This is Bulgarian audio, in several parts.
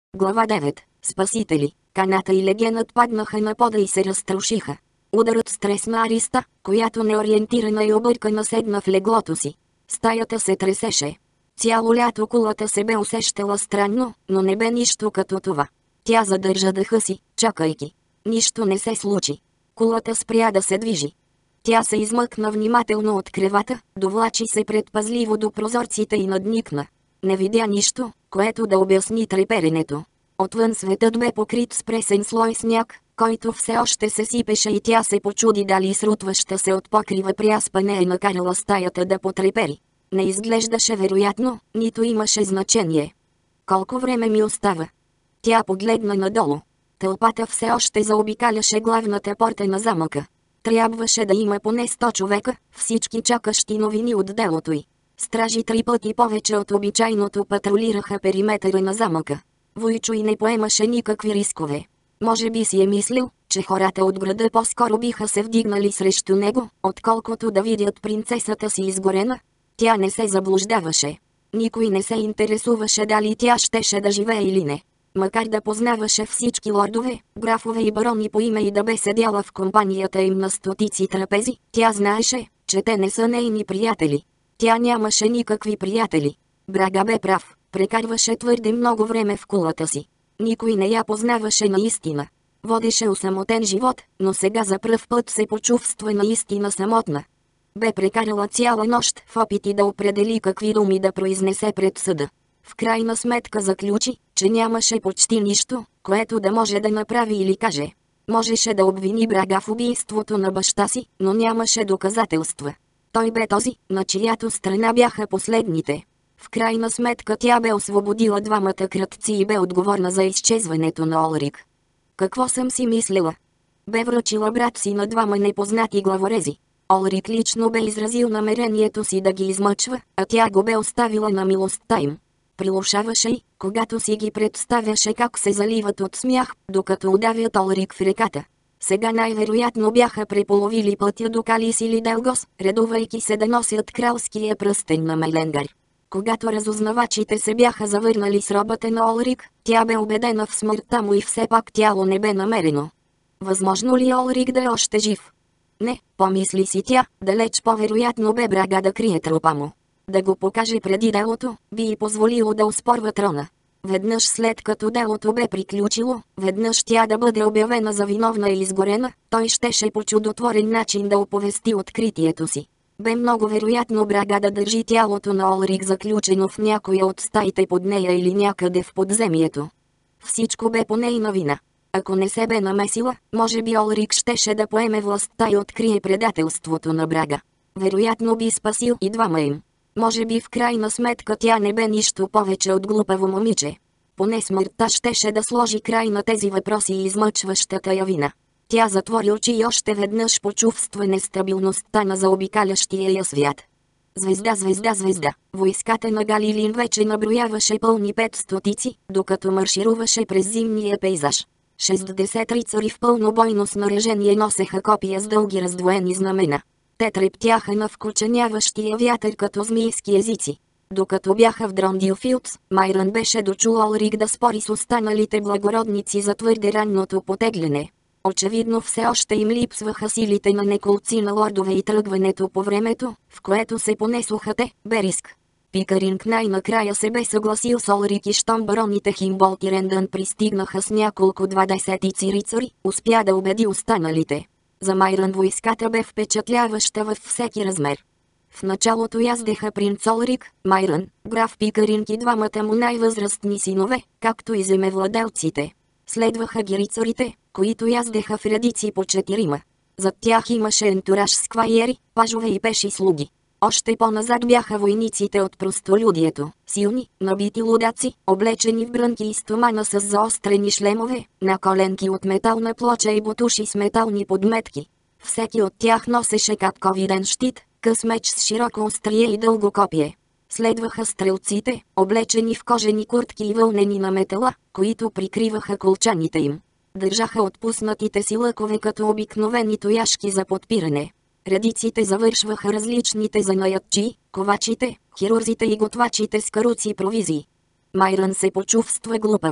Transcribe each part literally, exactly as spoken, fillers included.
Глава девет. Спасители. Каната и легенът паднаха на пода и се разтрошиха. Ударът стресна Ариста, която неориентирана и объркана седна в леглото си. Стаята се тресеше. Цяло лято кулата се бе усещала странно, но не бе нищо като това. Тя задържа дъха си, чакайки. Нищо не се случи. Кулата спря да се движи. Тя се измъкна внимателно от кревата, довлачи се предпазливо до прозорците и надникна. Не видя нищо, което да обясни треперенето. Отвън светът бе покрит с пресен слой сняг, който все още се сипеше и тя се почуди дали срутваща се от покрива пряспане е накарала стаята да потрепери. Не изглеждаше вероятно, нито имаше значение. Колко време ми остава? Тя погледна надолу. Тълпата все още заобикаляше главната порта на замъка. Трябваше да има поне сто човека, всички чакащи новини от делото й. Стражи три пъти повече от обичайното патрулираха периметъра на замъка. Войчо и не поемаше никакви рискове. Може би си е мислил, че хората от града по-скоро биха се вдигнали срещу него, отколкото да видят принцесата си изгорена. Тя не се заблуждаваше. Никой не се интересуваше дали тя щеше да живее или не. Макар да познаваше всички лордове, графове и барони по име и да бе седяла в компанията им на стотици трапези, тя знаеше, че те не са нейни приятели. Тя нямаше никакви приятели. Брага бе прав, прекарваше твърде много време в кулата си. Никой не я познаваше наистина. Водеше осамотен живот, но сега за пръв път се почувства наистина самотна. Бе прекарала цяла нощ в опити да определи какви думи да произнесе пред съда. В крайна сметка заключи, че нямаше почти нищо, което да може да направи или каже. Можеше да обвини Брага в убийството на баща си, но нямаше доказателства. Той бе този, на чиято страна бяха последните. В крайна сметка тя бе освободила двамата крадци и бе отговорна за изчезването на Олрик. Какво съм си мислила? Бе връчила брат си на двама непознати главорези. Олрик лично бе изразил намерението си да ги измъчва, а тя го бе оставила на милостта им. Прилушаваше й, когато си ги представяше как се заливат от смях, докато удавят Олрик в реката. Сега най-вероятно бяха преполовили пътя до Калис или Делгос, редувайки се да носят кралския пръстен на Меленгар. Когато разузнавачите се бяха завърнали с робата на Олрик, тя бе убедена в смъртта му и все пак тяло не бе намерено. Възможно ли Олрик да е още жив? Не, помисли си тя, далеч по-вероятно бе Брага да крие трупа му. Да го покаже преди делото, би й позволило да оспорва трона. Веднъж след като делото бе приключило, веднъж тя да бъде обявена за виновна и изгорена, той щеше по чудотворен начин да оповести откритието си. Бе много вероятно Брага да държи тялото на Олрик заключено в някоя от стаите под нея или някъде в подземието. Всичко бе по нейна вина. Ако не се бе намесила, може би Олрик щеше да поеме властта и открие предателството на Брага. Вероятно би спасил и двама им. Може би в крайна сметка тя не бе нищо повече от глупаво момиче. Поне смъртта щеше да сложи край на тези въпроси и измъчващата я вина. Тя затвори очи и още веднъж почувства нестабилността на заобикалящия я свят. Звезда, звезда, звезда. Войската на Галилин вече наброяваше пълни пет стотици, докато маршируваше през зимния пейзаж. шестдесет рицари в пълно бойно снаряжение носеха копия с дълги раздвоени знамена. Те трептяха на вкученяващия вятър като змийски езици. Докато бяха в Дрондилфилдс, Майрън беше дочул Олрик да спори с останалите благородници за твърде ранното потегляне. Очевидно все още им липсваха силите на неколци на лордове и тръгването по времето, в което се понесоха те, бе риск. Пикаринг най-накрая се бе съгласил с Олрик и щом бароните Химболт и Рендън пристигнаха с няколко двадесетици рицари, успя да убеди останалите. За Майрън войската бе впечатляваща във всеки размер. В началото яздеха принц Олрик, Майрън, граф Пикаринг и двамата му най-възрастни синове, както и земевладелците. Следваха ги рицарите, които яздеха в редици по четирима. Зад тях имаше ентураж сквайери, пажове и пеши слуги. Още по-назад бяха войниците от простолюдието, силни, набити лудаци, облечени в брънки и стомана с заострени шлемове, на коленки от метална плоча и бутуши с метални подметки. Всеки от тях носеше капковиден щит, къс меч с широко острие и дълго копие. Следваха стрелците, облечени в кожени куртки и вълнени на метала, които прикриваха колчаните им. Държаха отпуснатите си лъкове като обикновени тояшки за подпиране. Редиците завършваха различните занаятчии, ковачите, хирурзите и готвачите с каруци и провизии. Майрън се почувства глупаво.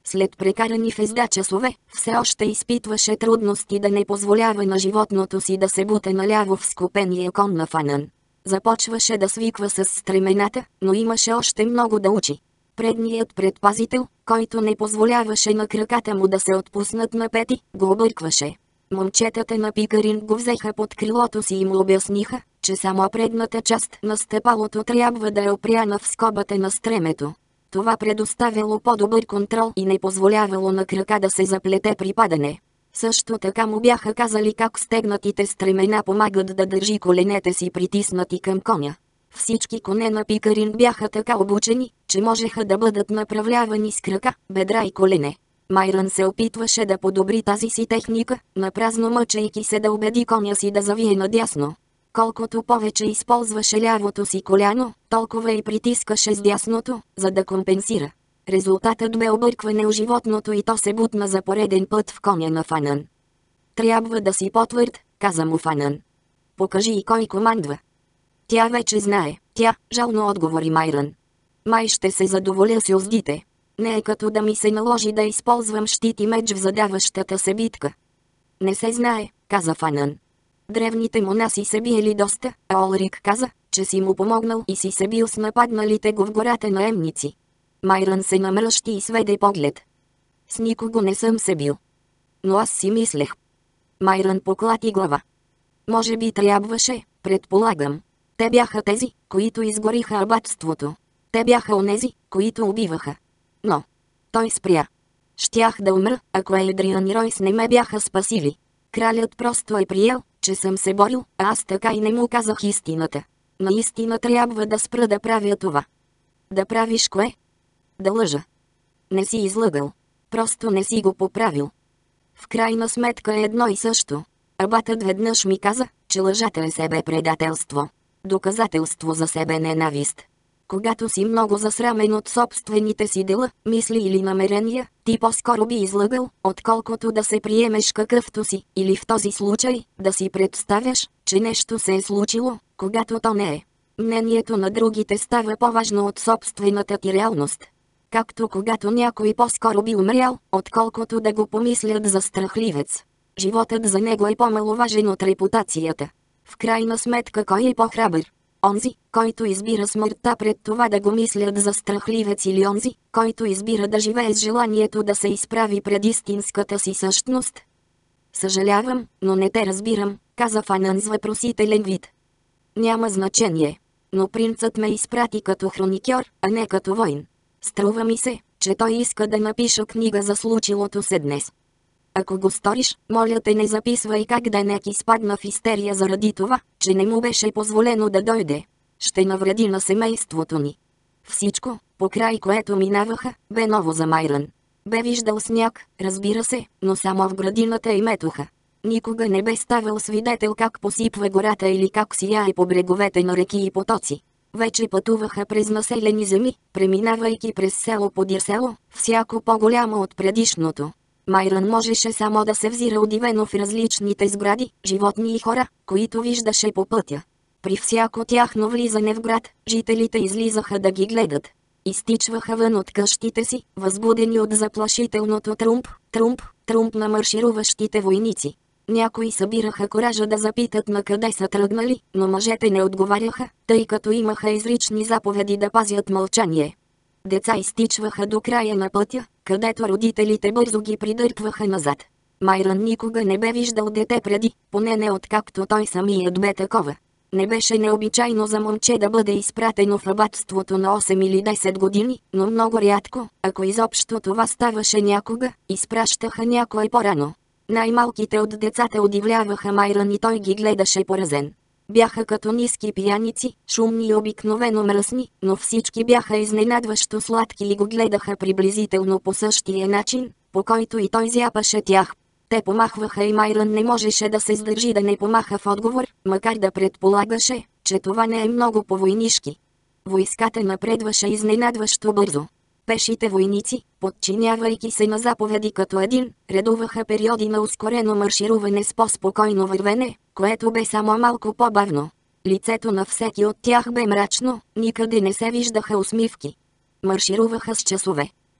След прекарани в езда часове, все още изпитваше трудности да не позволява на животното си да се бута наляво в скопения кон на Фанън. Започваше да свиква с стремената, но имаше още много да учи. Предният предпазител, който не позволяваше на краката му да се отпуснат на пети, го объркваше. Момчетата на Пикъринг го взеха под крилото си и му обясниха, че само предната част на стъпалото трябва да е опряна в скобата на стремето. Това предоставяло по-добър контрол и не позволявало на крака да се заплете при падане. Също така му бяха казали как стегнатите стремена помагат да държи коленете си притиснати към коня. Всички коне на Пикъринг бяха така обучени, че можеха да бъдат направлявани с крака, бедра и колене. Майрън се опитваше да подобри тази си техника, напразно мъчейки се да убеди коня си да завие надясно. Колкото повече използваше лявото си коляно, толкова и притискаше с дясното, за да компенсира. Резултатът бе объркване у животното и то се бутна за пореден път в коня на Фанън. Трябва да си по-твърд, каза му Фанън. Покажи и кой командва. Тя вече знае, тя, жално отговори Майрън. Май ще се задоволя с юздите. Не е като да ми се наложи да използвам щит и меч в задаващата се битка. Не се знае, каза Фанън. Древните монаси се биели доста, а Олрик каза, че си му помогнал и си се бил с нападналите го в гората наемници. Майрън се намръщи и сведе поглед. С никого не съм се бил. Но аз си мислех. Майрън поклати глава. Може би трябваше, предполагам. Те бяха тези, които изгориха абатството. Те бяха онези, които убиваха. Но той спря. Щях да умра, ако Едриан и Ройс не ме бяха спасили. Кралят просто е приел, че съм се борил, а аз така и не му казах истината. Наистина трябва да спра да правя това. Да правиш кое? Да лъжа. Не си излъгал. Просто не си го поправил. В крайна сметка е едно и също. Абатът веднъж ми каза, че лъжата е себе предателство. Доказателство за себе ненавист. Когато си много засрамен от собствените си дела, мисли или намерения, ти по-скоро би излъгал, отколкото да се приемеш какъвто си, или в този случай, да си представяш, че нещо се е случило, когато то не е. Мнението на другите става по-важно от собствената ти реалност. Както когато някой по-скоро би умрял, отколкото да го помислят за страхливец. Животът за него е по-маловажен от репутацията. В крайна сметка кой е по-храбър? Онзи, който избира смъртта пред това да го мислят за страхливец, или онзи, който избира да живее с желанието да се изправи пред истинската си същност? Съжалявам, но не те разбирам, каза Фанън с въпросителен вид. Няма значение. Но принцът ме изпрати като хроникьор, а не като войн. Струва ми се, че той иска да напиша книга за случилото се днес. Ако го сториш, моля те не записвай как Денек изпадна в истерия заради това, че не му беше позволено да дойде. Ще навреди на семейството ни. Всичко, покрай което минаваха, бе ново за Майрън. Бе виждал сняг, разбира се, но само в градината и метоха. Никога не бе ставал свидетел как посипва гората или как сияе по бреговете на реки и потоци. Вече пътуваха през населени земи, преминавайки през село подир село, всяко по-голямо от предишното. Майрън можеше само да се взира удивено в различните сгради, животни и хора, които виждаше по пътя. При всяко тяхно влизане в град, жителите излизаха да ги гледат. Изтичваха вън от къщите си, възбудени от заплашителното трумп, трумп, трумп на маршируващите войници. Някои събираха коража да запитат на къде са тръгнали, но мъжете не отговаряха, тъй като имаха изрични заповеди да пазят мълчание. Деца изтичваха до края на пътя, където родителите бързо ги придърпваха назад. Майрън никога не бе виждал дете преди, поне не откакто той самият бе такова. Не беше необичайно за момче да бъде изпратено в абатството на осем или десет години, но много рядко, ако изобщо това ставаше някога, изпращаха някой по-рано. Най-малките от децата удивляваха Майрън и той ги гледаше поразен. Бяха като ниски пияници, шумни и обикновено мръсни, но всички бяха изненадващо сладки и го гледаха приблизително по същия начин, по който и той зяпаше тях. Те помахваха и Майрън не можеше да се сдържи да не помаха в отговор, макар да предполагаше, че това не е много по-войнишки. Войската напредваше изненадващо бързо. Пешите войници, подчинявайки се на заповеди като един, редуваха периоди на ускорено маршируване с по-спокойно вървене, което бе само малко по-бавно. Лицето на всеки от тях бе мрачно, никъде не се виждаха усмивки. Маршируваха с часове.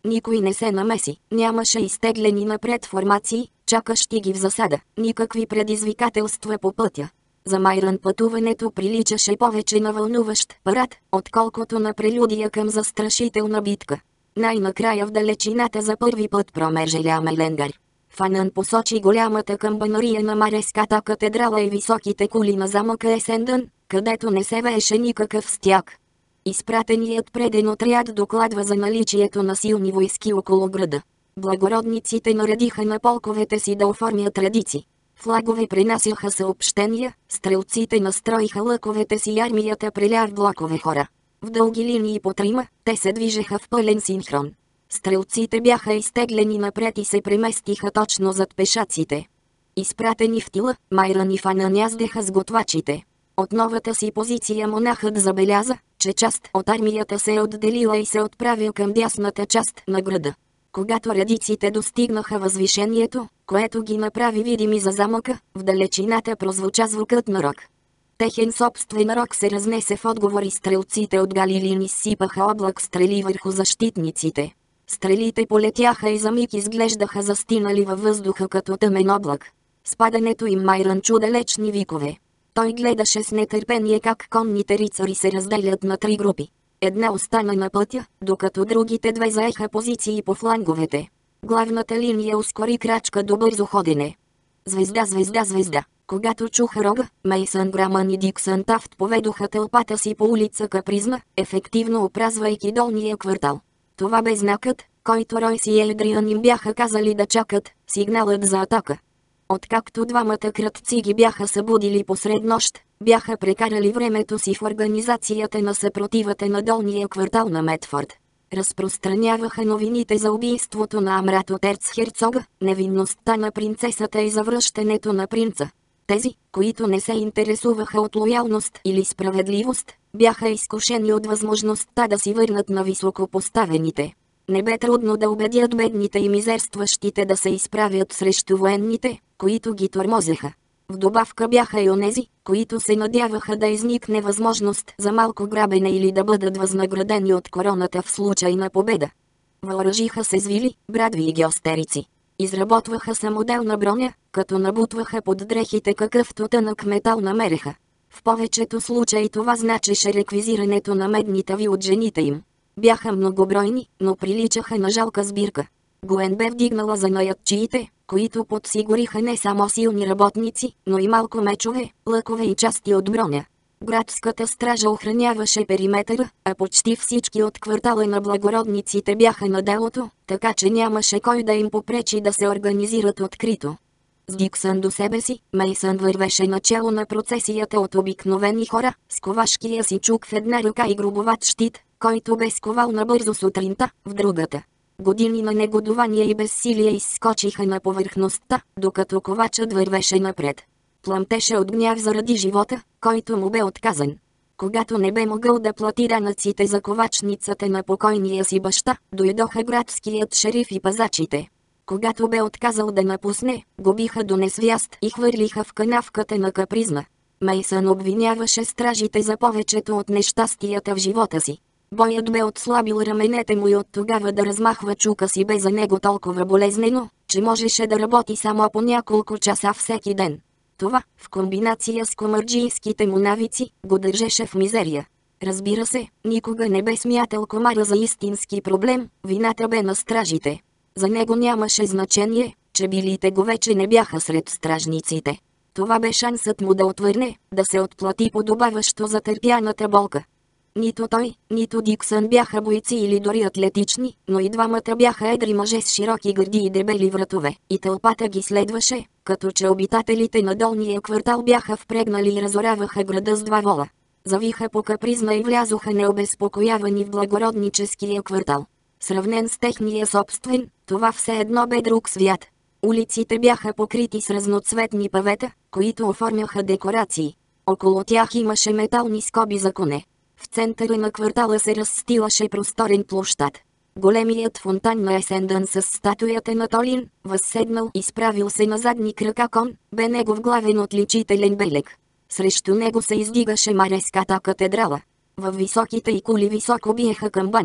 Никой не се намеси, нямаше изтеглени напред формации, чакащи ги в засада, никакви предизвикателства по пътя. За Майрън пътуването приличаше повече на вълнуващ парад, отколкото на прелюдия към застрашителна битка. Най-накрая в далечината за първи път промежеля Меленгар. Фанън посочи голямата камбанария на Мареската катедрала и високите кули на замъка Есендън, където не се вееше никакъв стяг. Изпратеният преден отряд докладва за наличието на силни войски около града. Благородниците наредиха на полковете си да оформят редици. Флагове принасяха съобщения, стрелците настроиха лъковете си и армията преля в блокове хора. В дълги линии по трима, те се движеха в пълен синхрон. Стрелците бяха изтеглени напред и се преместиха точно зад пешаците. Изпратени в тила, Майрън и Фанън яздеха с готвачите. От новата си позиция монахът забеляза, че част от армията се е отделила и се отправя към дясната част на града. Когато редиците достигнаха възвишението, което ги направи видими за замъка, в далечината прозвуча звукът на рог. Техен собствен рог се разнесе в отговор и стрелците от Галилин изсипаха облак стрели върху защитниците. Стрелите полетяха и за миг изглеждаха застинали във въздуха като тъмен облак. С падането им Майрън чу далечни викове. Той гледаше с нетърпение как конните рицари се разделят на три групи. Една остана на пътя, докато другите две заеха позиции по фланговете. Главната линия ускори крачка до бързо ходене. Звезда, звезда, звезда. Когато чуха рога, Мейсън Грамън и Диксън Тафт поведоха тълпата си по улица Капризна, ефективно опразвайки долния квартал. Това бе знакът, който Ройс и Елдриан им бяха казали да чакат, сигналът за атака. Откакто двамата крадци ги бяха събудили посред нощ, бяха прекарали времето си в организацията на съпротивата на долния квартал на Метфорд. Разпространяваха новините за убийството на Амрат от ерцхерцога, невинността на принцесата и завръщането на принца. Тези, които не се интересуваха от лоялност или справедливост, бяха изкушени от възможността да си върнат на високопоставените. Не бе трудно да убедят бедните и мизерстващите да се изправят срещу военните, които ги тормозеха. В добавка бяха и онези, които се надяваха да изникне възможност за малко грабене или да бъдат възнаградени от короната в случай на победа. Въоръжиха се с вили, брадви и геостерици. Изработваха самоделна броня, като набутваха под дрехите какъвто тънък метал намереха. В повечето случаи това значеше реквизирането на медни тави от жените им. Бяха многобройни, но приличаха на жалка сбирка. Гуен бе вдигнала занаятчиите, които подсигуриха не само силни работници, но и малко мечове, лъкове и части от броня. Градската стража охраняваше периметъра, а почти всички от квартала на благородниците бяха на делото, така че нямаше кой да им попречи да се организират открито. С Диксън до себе си, Мейсън вървеше начало на процесията от обикновени хора, с ковашкия си чук в една ръка и грубоват щит, който бе сковал набързо сутринта, в другата. Години на негодование и безсилие изскочиха на повърхността, докато ковачът вървеше напред. Пламтеше от гняв заради живота, който му бе отказан. Когато не бе могъл да плати данъците за ковачницата на покойния си баща, дойдоха градският шериф и пазачите. Когато бе отказал да напусне, го биха до несвяст и хвърлиха в канавката на Капризна. Мейсън обвиняваше стражите за повечето от нещастията в живота си. Боят бе отслабил раменете му и от тогава да размахва чука си бе за него толкова болезнено, че можеше да работи само по няколко часа всеки ден. Това, в комбинация с комарджийските му навици, го държеше в мизерия. Разбира се, никога не бе смятал комара за истински проблем, вината бе на стражите. За него нямаше значение, че билите го вече не бяха сред стражниците. Това бе шансът му да отвърне, да се отплати подобаващо за търпяната болка. Нито той, нито Диксън бяха бойци или дори атлетични, но и двамата бяха едри мъже с широки гърди и дебели вратове, и тълпата ги следваше, като че обитателите на долния квартал бяха впрегнали и разораваха града с два вола. Завиха по Капризна и влязоха необезпокоявани в благородническия квартал. Сравнен с техния собствен, това все едно бе друг свят. Улиците бяха покрити с разноцветни павета, които оформяха декорации. Около тях имаше метални скоби за коне. В центъра на квартала се разстилаше просторен площад. Големият фонтан на Есендън с статуята на Толин, възседнал и справил се на задни крака кон, бе негов главен отличителен белег. Срещу него се издигаше Мареската катедрала. Във високите й кули високо биеха камбани.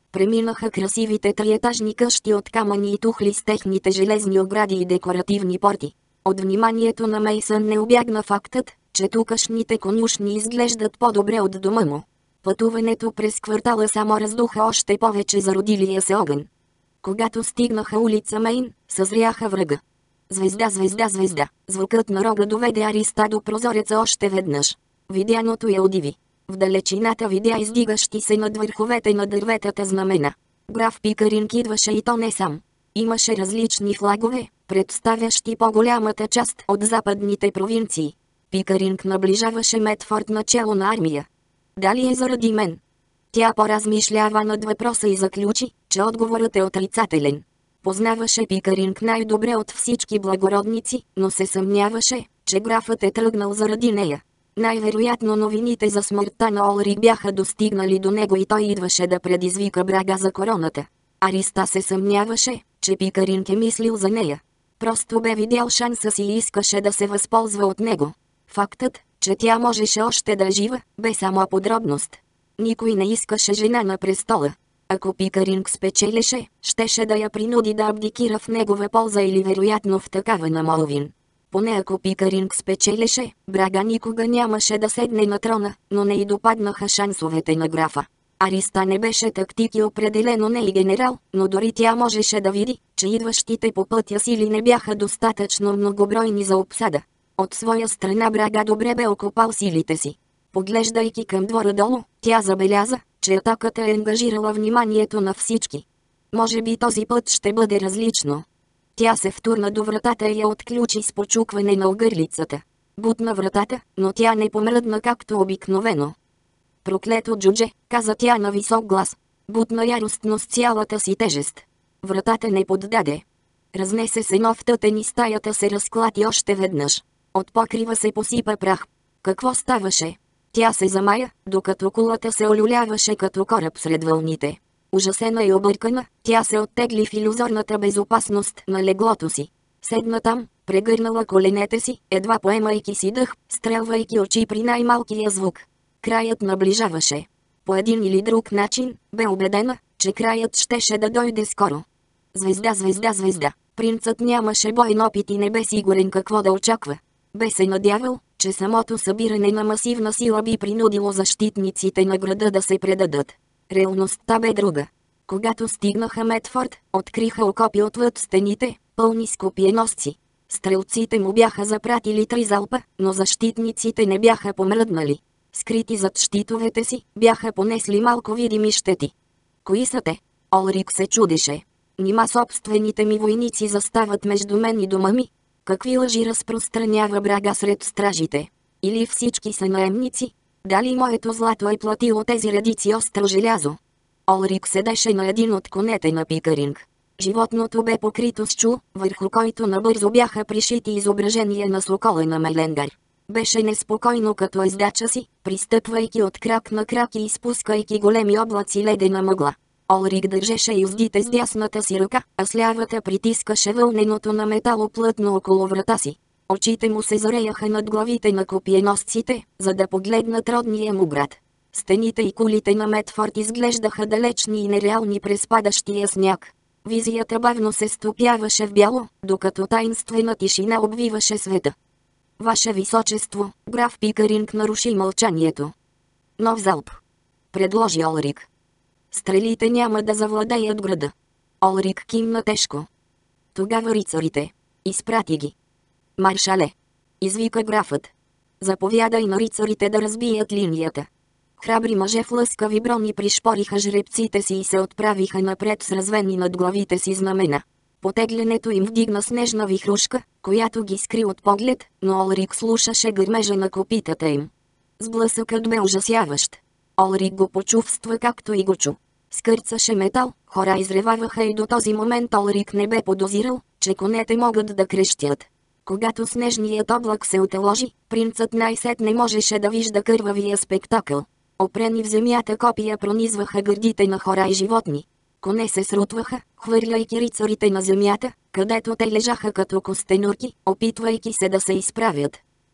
Преминаха красивите триетажни къщи от камъни и тухли с техните железни огради и декоративни порти. От вниманието на Мейсън не убягна фактът, че тукашните конюшни изглеждат по-добре от дома му. Пътуването през квартала само раздуха още повече зародилия се огън. Когато стигнаха улица Мейн, съзряха врага. Звезда, звезда, звезда. Звукът на рога доведе Ариста до прозореца още веднъж. Видяното я удиви. В далечината видя издигащи се над върховете на дърветата знамена. Граф Пикъринг идваше и то не сам. Имаше различни флагове, представящи по-голямата част от западните провинции. Пикъринг наближаваше Медфорд начало на армия. Дали е заради мен? Тя поразмишлява над въпроса и заключи, че отговорът е отрицателен. Познаваше Пикъринг най-добре от всички благородници, но се съмняваше, че графът е тръгнал заради нея. Най-вероятно новините за смъртта на Олрик бяха достигнали до него и той идваше да предизвика брага за короната. Ариста се съмняваше, че Пикъринг е мислил за нея. Просто бе видял шанса си и искаше да се възползва от него. Фактът, че тя можеше още да е жива, бе само подробност. Никой не искаше жена на престола. Ако Пикъринг спечелеше, щеше да я принуди да абдикира в негова полза или вероятно в такава на Молвин. Поне ако Пикъринг спечелеше, Брага никога нямаше да седне на трона, но не и допаднаха шансовете на графа. Ариста не беше тактик и определено не и генерал, но дори тя можеше да види, че идващите по пътя сили не бяха достатъчно многобройни за обсада. От своя страна Брага добре бе окопал силите си. Поглеждайки към двора долу, тя забеляза, че атаката е ангажирала вниманието на всички. Може би този път ще бъде различно. Тя се втурна до вратата и я отключи с почукване на огърлицата. Бутна вратата, но тя не помръдна както обикновено. Проклето джудже, каза тя на висок глас. Бутна яростно с цялата си тежест. Вратата не поддаде. Разнесе се нов тътен и стаята се разклати още веднъж. От покрива се посипа прах. Какво ставаше? Тя се замая, докато кулата се олюляваше като кораб сред вълните. Ужасена и объркана, тя се оттегли в илюзорната безопасност на леглото си. Седна там, прегърнала коленете си, едва поемайки си дъх, стрелвайки очи при най-малкия звук. Краят наближаваше. По един или друг начин, бе убедена, че краят щеше да дойде скоро. Звезда, звезда, звезда. Принцът нямаше боен опит и не бе сигурен какво да очаква. Бе се надявал, че самото събиране на масивна сила би принудило защитниците на града да се предадат. Реалността бе друга. Когато стигнаха Медфорд, откриха окопи отвъд стените, пълни с копиеносци. Стрелците му бяха запратили три залпа, но защитниците не бяха помръднали. Скрити зад щитовете си, бяха понесли малко видими щети. Кои са те? Олрик се чудеше. Нима собствените ми войници застават между мен и дома ми? Какви лъжи разпространява Брага сред стражите? Или всички са наемници? Дали моето злато е платило тези редици остро желязо? Олрик седеше на един от конете на Пикъринг. Животното бе покрито с чул, върху който набързо бяха пришити изображения на сокола на Меленгар. Беше неспокойно като ездача си, пристъпвайки от крак на крак и изпускайки големи облаци ледена мъгла. Олрик държеше юздите с дясната си ръка, а с лявата притискаше вълненото на метало плътно около врата си. Очите му се зареяха над главите на копиеносците, за да погледнат родния му град. Стените и кулите на Медфорд изглеждаха далечни и нереални през падащия сняг. Визията бавно се стопяваше в бяло, докато таинствена тишина обвиваше света. Ваше височество, граф Пикъринг наруши мълчанието. Нов залп, предложи Олрик. Стрелите няма да завладеят града. Олрик кимна тежко. Тогава рицарите. Изпрати ги. Маршале, извика графът. Заповядай на рицарите да разбият линията. Храбри мъже в лъскави брони пришпориха жребците си и се отправиха напред с развени над главите си знамена. Потеглянето им вдигна снежна вихрушка, която ги скри от поглед, но Олрик слушаше гърмежа на копитата им. Сблъсъкът бе ужасяващ. Олрик го почувства както и го чу. Скърцаше метал, хора изреваваха и до този момент Олрик не бе подозирал, че конете могат да крещят. Когато снежният облак се отложи, принцът най-сетне можеше да вижда кървавия спектакъл. Опрени в земята копия пронизваха гърдите на хора и животни. Коне се срутваха, хвърляйки рицарите на земята, където те лежаха като костенурки, опитвайки се да се изправят.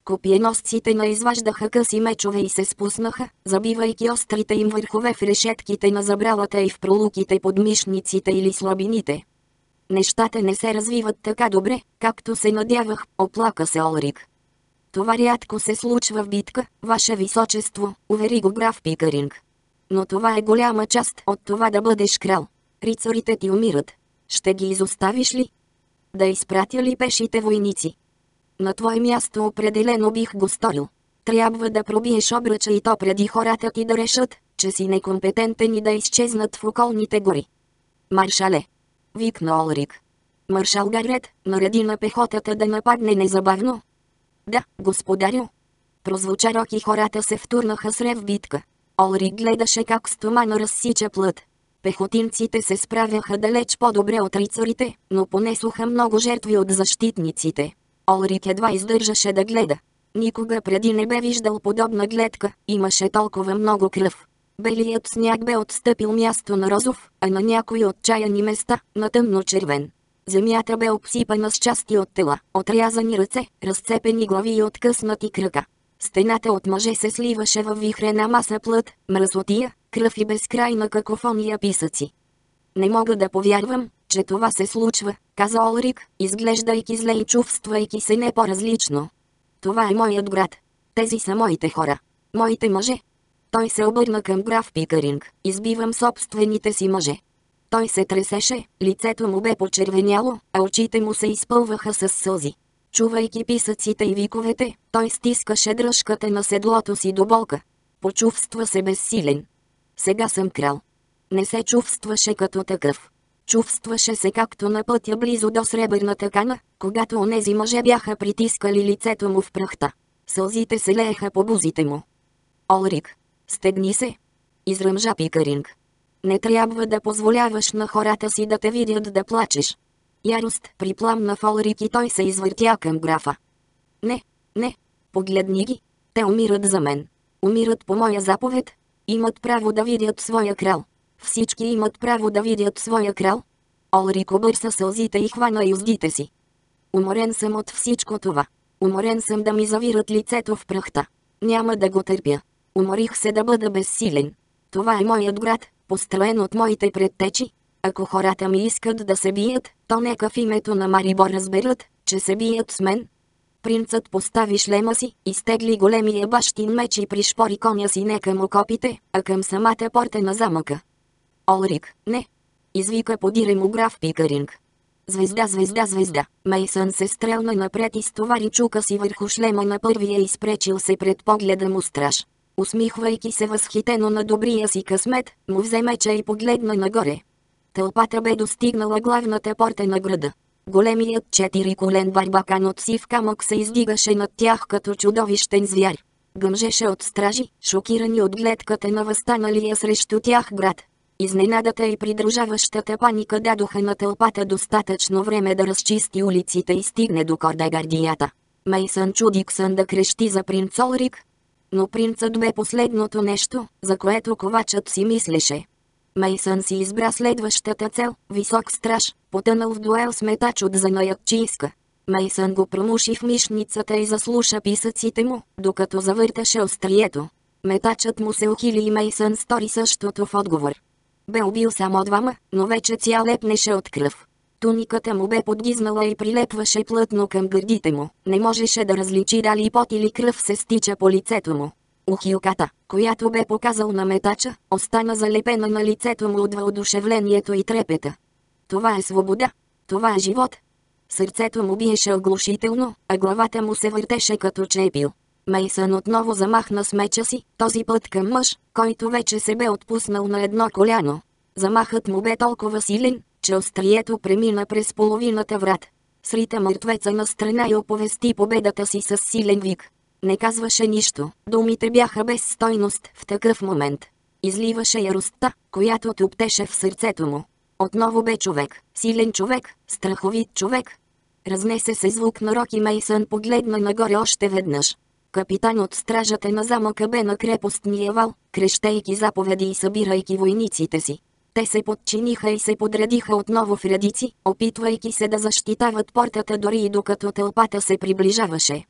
Копиеносците наизваждаха къси мечове и се спуснаха, забивайки острите им върхове в решетките на забралата и в пролуките под мишниците или слабините. Нещата не се развиват така добре, както се надявах, оплака се Олрик. Това рядко се случва в битка, ваше височество, увери го граф Пикъринг. Но това е голяма част от това да бъдеш крал. Рицарите ти умират. Ще ги изоставиш ли? Да изпратя ли пешите войници? На твое място определено бих го сторил. Трябва да пробиеш обръча и то преди хората ти да решат, че си некомпетентен и да изчезнат в околните гори. Маршале! Викна Олрик. Маршал Гарет нареди на пехотата да нападне незабавно. Да, господарю. Прозвуча рок и хората се втурнаха с рев битка. Олрик гледаше как стомана разсича плът. Пехотинците се справяха далеч по-добре от рицарите, но понесоха много жертви от защитниците. Олрик едва издържаше да гледа. Никога преди не бе виждал подобна гледка, имаше толкова много кръв. Белият сняг бе отстъпил място на розов, а на някои отчаяни места – на тъмно-червен. Земята бе обсипана с части от тела, отрязани ръце, разцепени глави и откъснати крака. Стената от мъже се сливаше във вихрена маса плът, мръсотия, кръв и безкрайна какофония писъци. Не мога да повярвам, че това се случва, каза Олрик, изглеждайки зле и чувствайки се не по-различно. Това е моят град. Тези са моите хора. Моите мъже. Той се обърна към граф Пикъринг. Избивам собствените си мъже. Той се тресеше, лицето му бе почервеняло, а очите му се изпълваха с сълзи. Чувайки писъците и виковете, той стискаше дръжката на седлото си до болка. Почувства се безсилен. Сега съм крал. Не се чувстваше като такъв. Чувстваше се както на пътя близо до сребърната кана, когато онези мъже бяха притискали лицето му в прахта. Сълзите се лееха по бузите му. Олрик, стегни се! Изръмжа Пикъринг. Не трябва да позволяваш на хората си да те видят да плачеш. Ярост припламна в Олрик и той се извъртя към графа. Не, не, погледни ги, те умират за мен. Умират по моя заповед. Имат право да видят своя крал. Всички имат право да видят своя крал. Олрик обърса сълзите и хвана юздите си. Уморен съм от всичко това. Уморен съм да ми завират лицето в прахта. Няма да го търпя. Уморих се да бъда безсилен. Това е моят град, построен от моите предтечи. Ако хората ми искат да се бият, то нека в името на Марибор разберат, че се бият с мен. Принцът постави шлема си, изтегли големия бащин меч и пришпори коня си не към окопите, а към самата порта на замъка. Олрик, не! Извика подире му граф Пикъринг. Звезда, звезда, звезда! Мейсън се стрелна напред и стовари чука си върху шлема на първия и спречил се пред погледа му страж. Усмихвайки се възхитено на добрия си късмет, му взе меча и погледна нагоре. Тълпата бе достигнала главната порта на града. Големият четириколен барбакан от сив камък се издигаше над тях като чудовищен звяр. Гъмжеше от стражи, шокирани от гледката на възстаналия срещу тях град. Изненадата и придружаващата паника дадоха на тълпата достатъчно време да разчисти улиците и стигне до кордегардията. Мейсън Чудиксън да крещи за принц Олрик. Но принцът бе последното нещо, за което ковачът си мислеше. Мейсън си избра следващата цел, висок страж, потънал в дуел с метач от занаятчийска. Мейсън го промуши в мишницата и заслуша писъците му, докато завърташе острието. Метачът му се ухили и Мейсън стори същото в отговор. Бе убил само двама, но вече цял лепнеше от кръв. Туниката му бе подгизнала и прилепваше плътно към гърдите му. Не можеше да различи дали пот или кръв се стича по лицето му. Ухилката, която бе показал на метача, остана залепена на лицето му от въодушевлението и трепета. Това е свобода. Това е живот. Сърцето му биеше оглушително, а главата му се въртеше като че е пил. Мейсън отново замахна с меча си, този път към мъж, който вече се бе отпуснал на едно коляно. Замахът му бе толкова силен, че острието премина през половината врат. Срита мъртвеца на страна и оповести победата си с силен вик. Не казваше нищо, думите бяха без стойност в такъв момент. Изливаше яростта, която топтеше в сърцето му. Отново бе човек, силен човек, страховит човек. Разнесе се звук на рок и Мейсън погледна нагоре още веднъж. Капитан от стражата на замъка бе на крепостния вал, крещейки заповеди и събирайки войниците си. Те се подчиниха и се подредиха отново в редици, опитвайки се да защитават портата дори и докато тълпата се приближаваше.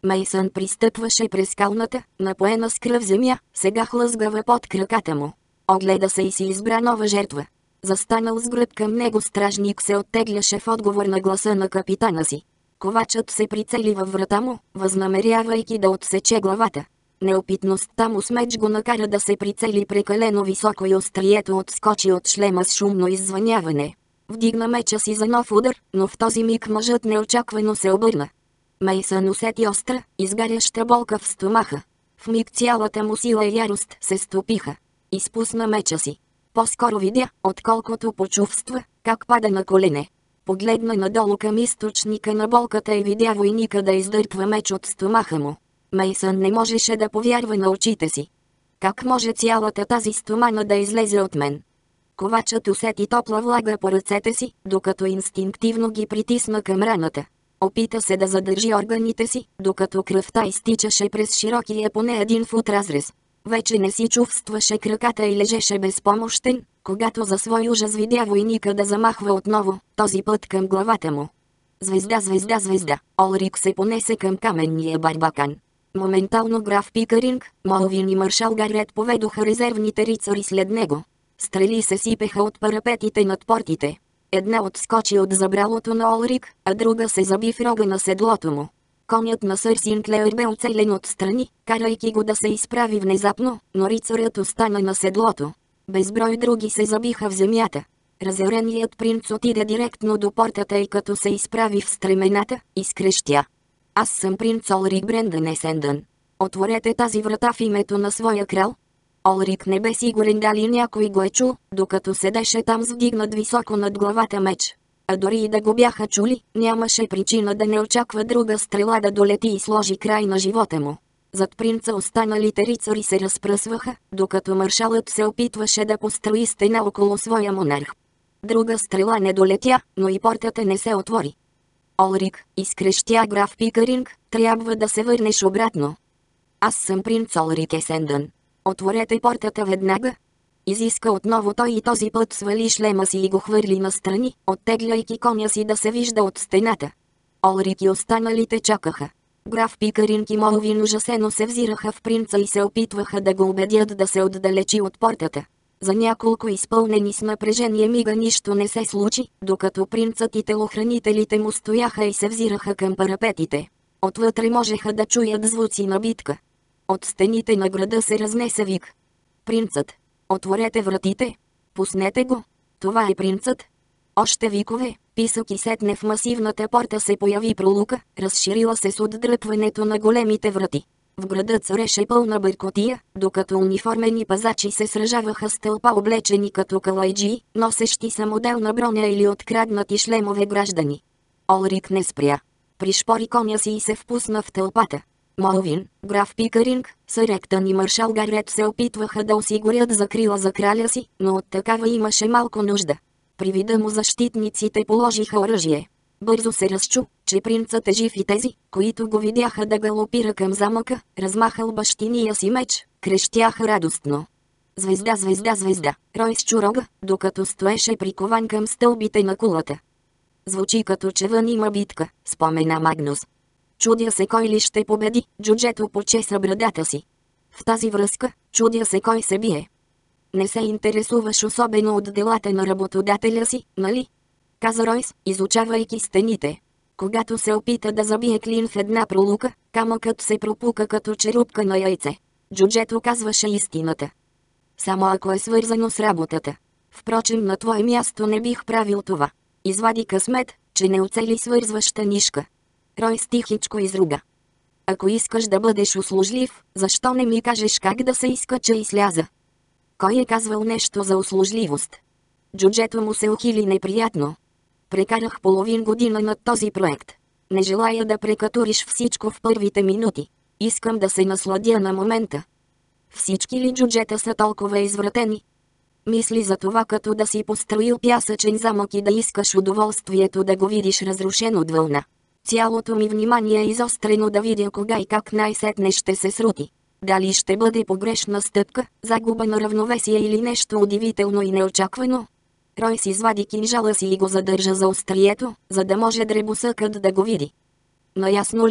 Мейсън пристъпваше през скалната, напоена с кръв земя, сега хлъзгава под краката му. Огледа се и си избра нова жертва. Застанал с гръб към него стражник се оттегляше в отговор на гласа на капитана си. Ковачът се прицели във врата му, възнамерявайки да отсече главата. Неопитността му с меч го накара да се прицели прекалено високо и острието отскочи от шлема с шумно иззвъняване. Вдигна меча си за нов удар, но в този миг мъжът неочаквано се обърна. Мейсън усети остра, изгаряща болка в стомаха. В миг цялата му сила и ярост се стопиха. Изпусна меча си. По-скоро видя, отколкото почувства, как пада на колене. Погледна надолу към източника на болката и видя войника да издърпва меч от стомаха му. Мейсън не можеше да повярва на очите си. Как може цялата тази стомана да излезе от мен? Ковачът усети топла влага по ръцете си, докато инстинктивно ги притисна към раната. Опита се да задържи органите си, докато кръвта изтичаше през широкия поне един фут разрез. Вече не си чувстваше краката и лежеше безпомощен, когато за свой ужас видя войника да замахва отново, този път към главата му. Звезда, звезда, звезда, Олрик се понесе към каменния барбакан. Моментално граф Пикъринг, Молвин и маршал Гарет поведоха резервните рицари след него. Стрели се сипеха от парапетите над портите. Една отскочи от забралото на Олрик, а друга се заби в рога на седлото му. Конят на сър Синклеър бе оцелен отстрани, карайки го да се изправи внезапно, но рицарят остана на седлото. Безброй други се забиха в земята. Разяреният принц отиде директно до портата и като се изправи в стремената, изкрещя: "Аз съм принц Олрик Брендън Есендън. Отворете тази врата в името на своя крал." Олрик не бе сигурен дали някой го е чул, докато седеше там с вдигнат високо над главата меч. А дори и да го бяха чули, нямаше причина да не очаква друга стрела да долети и сложи край на живота му. Зад принца останалите рицари се разпръсваха, докато маршалът се опитваше да построи стена около своя монарх. Друга стрела не долетя, но и портата не се отвори. "Олрик", изкрещя граф Пикъринг, "трябва да се върнеш обратно. Аз съм принц Олрик Есендън. Отворете портата веднага." Изиска отново той и този път свали шлема си и го хвърли настрани, оттегляйки коня си да се вижда от стената. Олрик и останалите чакаха. Граф Пикъринг и Молвин ужасено се взираха в принца и се опитваха да го убедят да се отдалечи от портата. За няколко изпълнени с напрежение мига нищо не се случи, докато принцът и телохранителите му стояха и се взираха към парапетите. Отвътре можеха да чуят звуци на битка. От стените на града се разнесе вик. "Принцът! Отворете вратите! Пуснете го! Това е принцът!" Още викове, писък и сетне в масивната порта се появи пролука, разширила се с отдръпването на големите врати. В града цареше пълна бъркотия, докато униформени пазачи се сражаваха с тълпа облечени като калайджии, носещи самоделна броня или откраднати шлемове граждани. Олрик не спря. Пришпори коня си и се впусна в тълпата. Молвин, граф Пикъринг, сър Ектън и маршал Гарет се опитваха да осигурят закрила за краля си, но от такава имаше малко нужда. При вида му защитниците положиха оръжие. Бързо се разчу, че принцът е жив и тези, които го видяха да галопира към замъка, размахал бащиния си меч, крещяха радостно. "Звезда, звезда, звезда!" Рой счу рога, докато стоеше прикован към стълбите на кулата. "Звучи като че вън има битка", спомена Магнус. "Чудя се кой ли ще победи", джуджето почеса брадата си. "В тази връзка, чудя се кой се бие. Не се интересуваш особено от делата на работодателя си, нали?" каза Ройс, изучавайки стените. Когато се опита да забие клин в една пролука, камъкът се пропука като черупка на яйце. Джуджето казваше истината. Само ако е свързано с работата. Впрочем, на твое място не бих правил това. Извади късмет, че не оцели свързваща нишка. Ройс тихичко изруга. "Ако искаш да бъдеш услужлив, защо не ми кажеш как да се изкача и сляза?" Кой е казвал нещо за услужливост? Джуджето му се ухили неприятно. "Прекарах половин година над този проект. Не желая да прекатуриш всичко в първите минути. Искам да се насладя на момента." Всички ли джуджета са толкова извратени? Мисли за това като да си построил пясъчен замък и да искаш удоволствието да го видиш разрушен от вълна. Цялото ми внимание е изострено да видя кога и как най-сетне ще се срути. Дали ще бъде погрешна стъпка, загуба на равновесие или нещо удивително и неочаквано? Ройс извади кинжала си и го задържа за острието, за да може дребосъкът да го види. "Наясно ли си,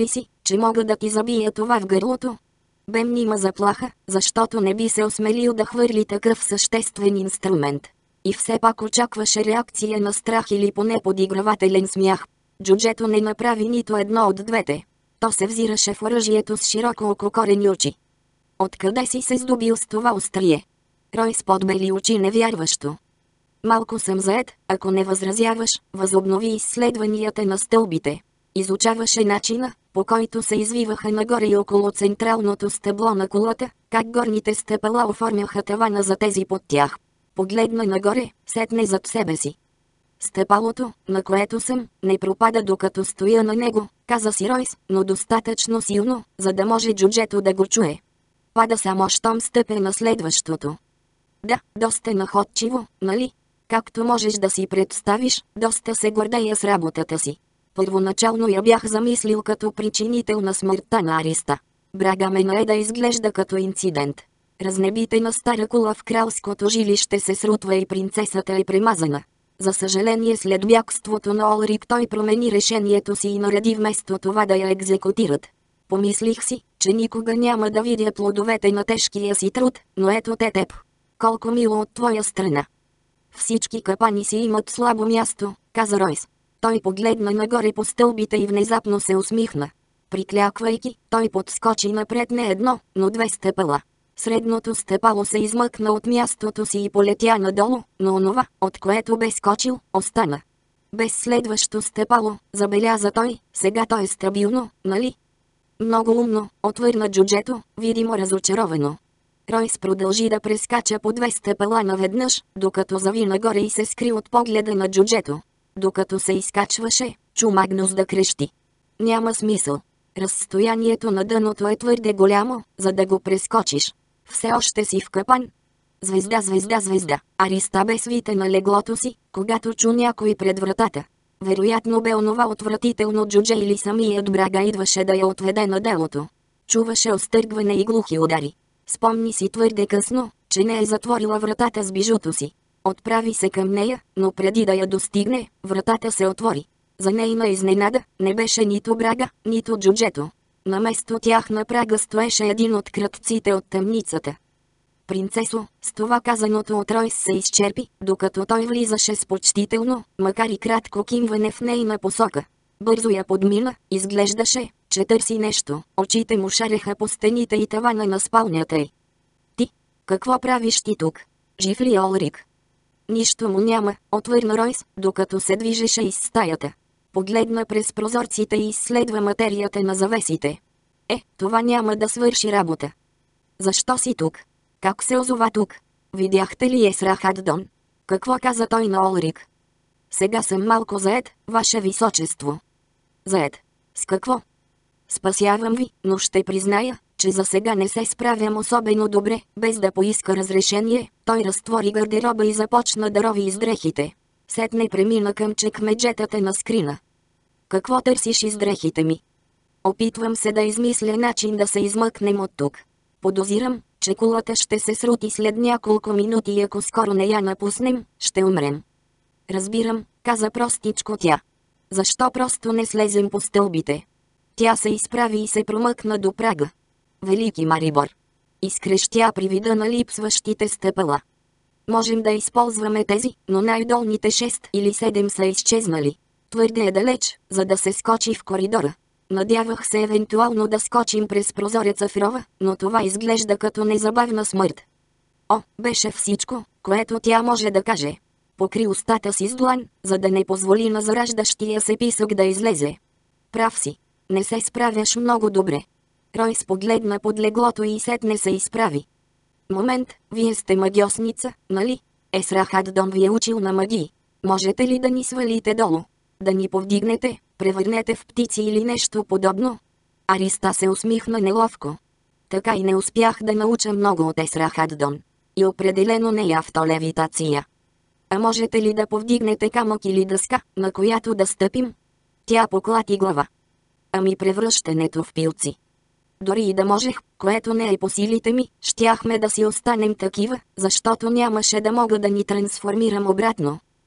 че мога да ти забия това в гърлото? Бе мнима заплаха, защото не би се осмелил да хвърли такъв съществен инструмент. И все пак очакваше реакция на страх или поне подигравателен смях. Джуджето не направи нито едно от двете. То се взираше в оръжието с широко ококорени очи. Откъде си се здобил с това острие? Ройс подбели очи невярващо. Малко съм заед, ако не възразяваш, възобнови изследванията на стълбите. Изучаваше начина, по който се извиваха нагоре и около централното стъбло на колата, как горните стъпала оформяха тавана за тези под тях. Погледна нагоре, сетне зад себе си. Стъпалото, на което съм, не пропада докато стоя на него, каза си Ройс, но достатъчно силно, за да може джуджето да го чуе. Пада само щом стъпе на следващото. Да, доста находчиво, нали? Както можеш да си представиш, доста се гордея с работата си. Първоначално я бях замислил като причинител на смъртта на Ариста. Брага ме нае да изглежда като инцидент. Разнебите на стара кула в кралското жилище се срутва и принцесата е премазана. За съжаление след бягството на Олрик той промени решението си и нареди вместо това да я екзекутират. Помислих си, че никога няма да видя плодовете на тежкия си труд, но ето те теб. Колко мило от твоя страна. Всички капани си имат слабо място, каза Ройс. Той погледна нагоре по стълбите и внезапно се усмихна. Прикляквайки, той подскочи напред не едно, но две стъпала. Средното стъпало се измъкна от мястото си и полетя надолу, но онова, от което бе скочил, остана. Без следващо стъпало, забеляза той, сега то е стабилно, нали? Много умно, отвърна джуджето, видимо разочаровано. Ройс продължи да прескача по две стъпала наведнъж, докато зави нагоре и се скри от погледа на джуджето. Докато се изкачваше, чу Магнус да крещи. Няма смисъл. Разстоянието на дъното е твърде голямо, за да го прескочиш. Все още си в капан. Звезда, звезда, звезда. Ариста бе свите на леглото си, когато чу някой пред вратата. Вероятно бе онова отвратително джудже или самият Брага идваше да я отведе на делото. Чуваше остъргване и глухи удари. Спомни си твърде късно, че не е затворила вратата с бижуто си. Отправи се към нея, но преди да я достигне, вратата се отвори. За нейна изненада, не беше нито Брага, нито джуджето. Наместо тях на прага стоеше един от крадците от тъмницата. Принцесо, с това казаното от Ройс се изчерпи, докато той влизаше с почтително, макар и кратко кимване в нейна посока. Бързо я подмина, изглеждаше, че търси нещо, очите му шареха по стените и тавана на спалнята й. Ти, какво правиш ти тук? Жив ли Олрик? Нищо му няма, отвърна Ройс, докато се движеше из стаята. Погледна през прозорците и изследва материята на завесите. Е, това няма да свърши работа. Защо си тук? Как се озова тук? Видяхте ли Есрахаддон? Какво каза той на Олрик? Сега съм малко заед, ваше височество. Заед? С какво? Спасявам ви, но ще призная, че за сега не се справям особено добре, без да поиска разрешение. Той разтвори гардероба и започна да рови из дрехите. Сетне премина към чекмеджетата на скрина. Какво търсиш из дрехите ми? Опитвам се да измисля начин да се измъкнем от тук. Подозирам, че кулата ще се срути след няколко минути и ако скоро не я напуснем, ще умрем. Разбирам, каза простичко тя. Защо просто не слезем по стълбите? Тя се изправи и се промъкна до прага. Велики Марибор! Изкрещя при вида на липсващите стъпала. Можем да използваме тези, но най-долните шест или седем са изчезнали. Твърде е далеч, за да се скочи в коридора. Надявах се евентуално да скочим през прозореца в рова, но това изглежда като незабавна смърт. О, беше всичко, което тя може да каже. Покри устата си с длан, за да не позволи на зараждащия се писък да излезе. Прав си. Не се справяш много добре. Ройс погледна под леглото и сетне се изправи. Момент, вие сте магиосница, нали? Есрахаддон ви е учил на магии. Можете ли да ни свалите долу? Да ни повдигнете, превърнете в птици или нещо подобно? Ариста се усмихна неловко. Така и не успях да науча много от Есрахаддон. И определено не е автолевитация. А можете ли да повдигнете камък или дъска, на която да стъпим? Тя поклати глава. Ами превръщането в пилци. Дори и да можех, което не е по силите ми, щяхме да си останем такива, защото нямаше да мога да ни трансформирам обратно.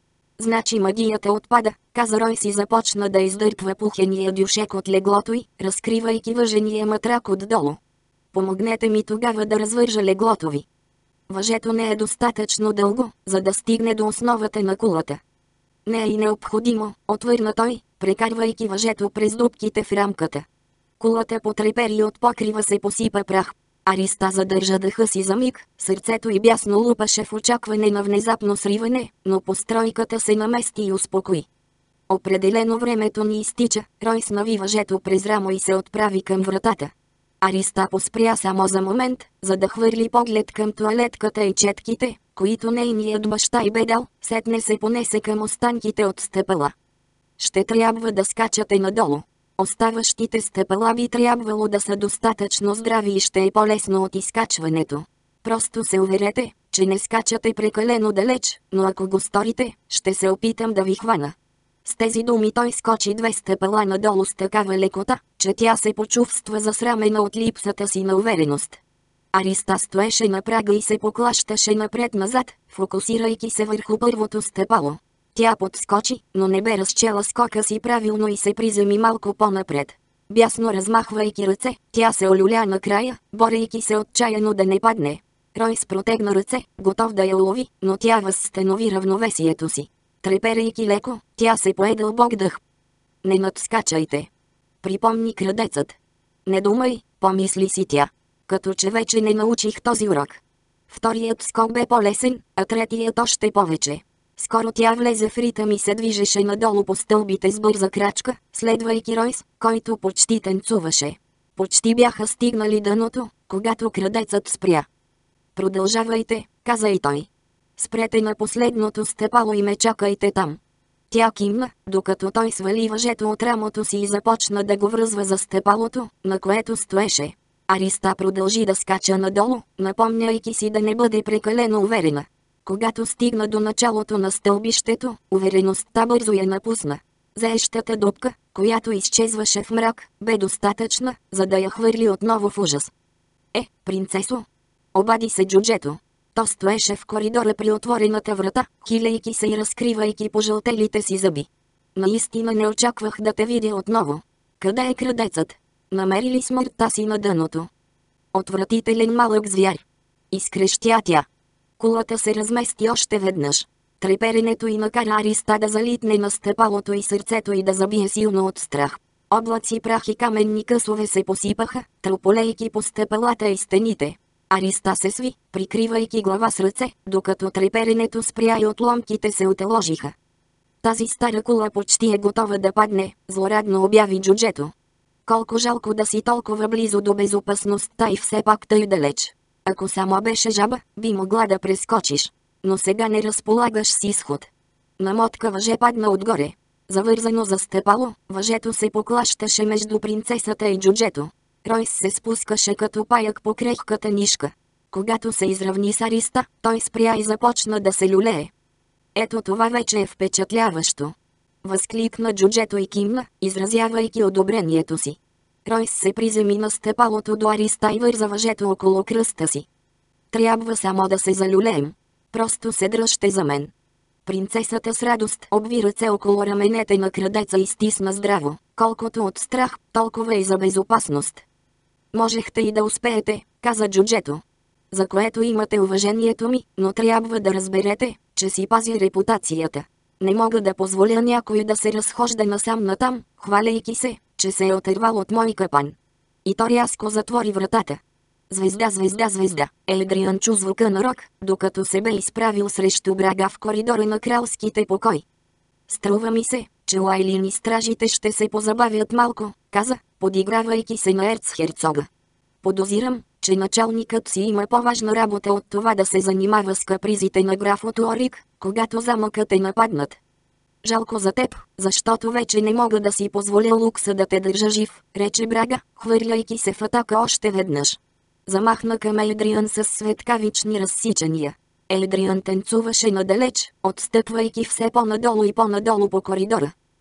Значи магията отпада, каза Ройс и започна да издърпва пухения дюшек от леглото й, разкривайки въжения матрак отдолу. Помогнете ми тогава да развържа леглото ви. Въжето не е достатъчно дълго, за да стигне до основата на кулата. Не е и необходимо, отвърна той, прекарвайки въжето през дупките в рамката. Кулата потрепери от покрива се посипа прах. Ариста задържа дъха си за миг, сърцето й бясно лупаше в очакване на внезапно сриване, но постройката се намести и успокои. Определено времето ни изтича, Ройс нави въжето през рамо и се отправи към вратата. Ариста поспря само за момент, за да хвърли поглед към тоалетката и четките, които нейният баща й бе дал, сетне се понесе към останките от стъпала. Ще трябва да скачате надолу. Оставащите стъпала би трябвало да са достатъчно здрави и ще е по-лесно от изкачването. Просто се уверете, че не скачате прекалено далеч, но ако го сторите, ще се опитам да ви хвана. С тези думи той скочи две стъпала надолу с такава лекота, че тя се почувства засрамена от липсата си на увереност. Ариста стоеше на прага и се поклащаше напред-назад, фокусирайки се върху първото стъпало. Тя подскочи, но не бе разчела скока си правилно и се приземи малко по-напред. Бясно размахвайки ръце, тя се олюля накрая, борейки се отчаяно да не падне. Ройс протегна ръце, готов да я улови, но тя възстанови равновесието си. Треперейки леко, тя се пое дълбок дъх. Не надскачайте. Припомни крадецът. Не думай, помисли си тя. Като че вече не научих този урок. Вторият скок бе по-лесен, а третият още повече. Скоро тя влезе в ритъм и се движеше надолу по стълбите с бърза крачка, следвайки Ройс, който почти танцуваше. Почти бяха стигнали дъното, когато крадецът спря. Продължавайте, каза и той. Спрете на последното стъпало и ме чакайте там. Тя кимна, докато той свали въжето от рамото си и започна да го връзва за стъпалото, на което стоеше. Ариста продължи да скача надолу, напомняйки си да не бъде прекалено уверена. Когато стигна до началото на стълбището, увереността бързо я напусна. Заещата дупка, която изчезваше в мрак, бе достатъчна, за да я хвърли отново в ужас. Е, принцесо! Обади се джуджето. То стоеше в коридора при отворената врата, хилейки се и разкривайки пожълтелите си зъби. Наистина не очаквах да те видя отново. Къде е крадецът? Намери ли смъртта си на дъното? Отвратителен малък звяр. Изкрещя тя. Кулата се размести още веднъж. Треперенето й накара Ариста да залитне на стъпалото и сърцето й да забие силно от страх. Облаци прах и каменни късове се посипаха, трополейки по стъпалата и стените. Ариста се сви, прикривайки глава с ръце, докато треперенето спря и отломките се отложиха. Тази стара кула почти е готова да падне, злорадно обяви джуджето. Колко жалко да си толкова близо до безопасността и все пак тъй далеч. Ако само беше жаба, би могла да прескочиш. Но сега не разполагаш с изход. Намотка въже падна отгоре. Завързано за стъпало, въжето се поклащаше между принцесата и джуджето. Ройс се спускаше като паяк по крехката нишка. Когато се изравни с Ариста, той спря и започна да се люлее. Ето това вече е впечатляващо. Възкликна джуджето и кимна, изразявайки одобрението си. Ройс се приземи на стъпалото до Ариста и върза въжето около кръста си. Трябва само да се залюлеем. Просто се дръжте за мен. Принцесата с радост обви ръце около раменете на крадеца и стисна здраво, колкото от страх, толкова и за безопасност. Можехте и да успеете, каза джуджето. За което имате уважението ми, но трябва да разберете, че си пази репутацията. Не мога да позволя някой да се разхожда насам-натам, хваляйки се, че се е отървал от мой капан. И то рязко затвори вратата. Звезда, звезда, звезда. Елдриан чу звука на рок, докато се бе изправил срещу брага в коридора на кралските покой. Струва ми се, че Лайлин и стражите ще се позабавят малко, каза, подигравайки се на ерцхерцога. Подозирам, че началникът си има по-важна работа от това да се занимава с капризите на граф Оторик, когато замъкът е нападнат. Жалко за теб, защото вече не мога да си позволя лукса да те държа жив, рече Брага, хвърляйки се в атака още веднъж. Замахна към Елдриан с светкавични разсичания. Елдриан танцуваше надалеч, отстъпвайки все по-надолу и по-надолу по коридора.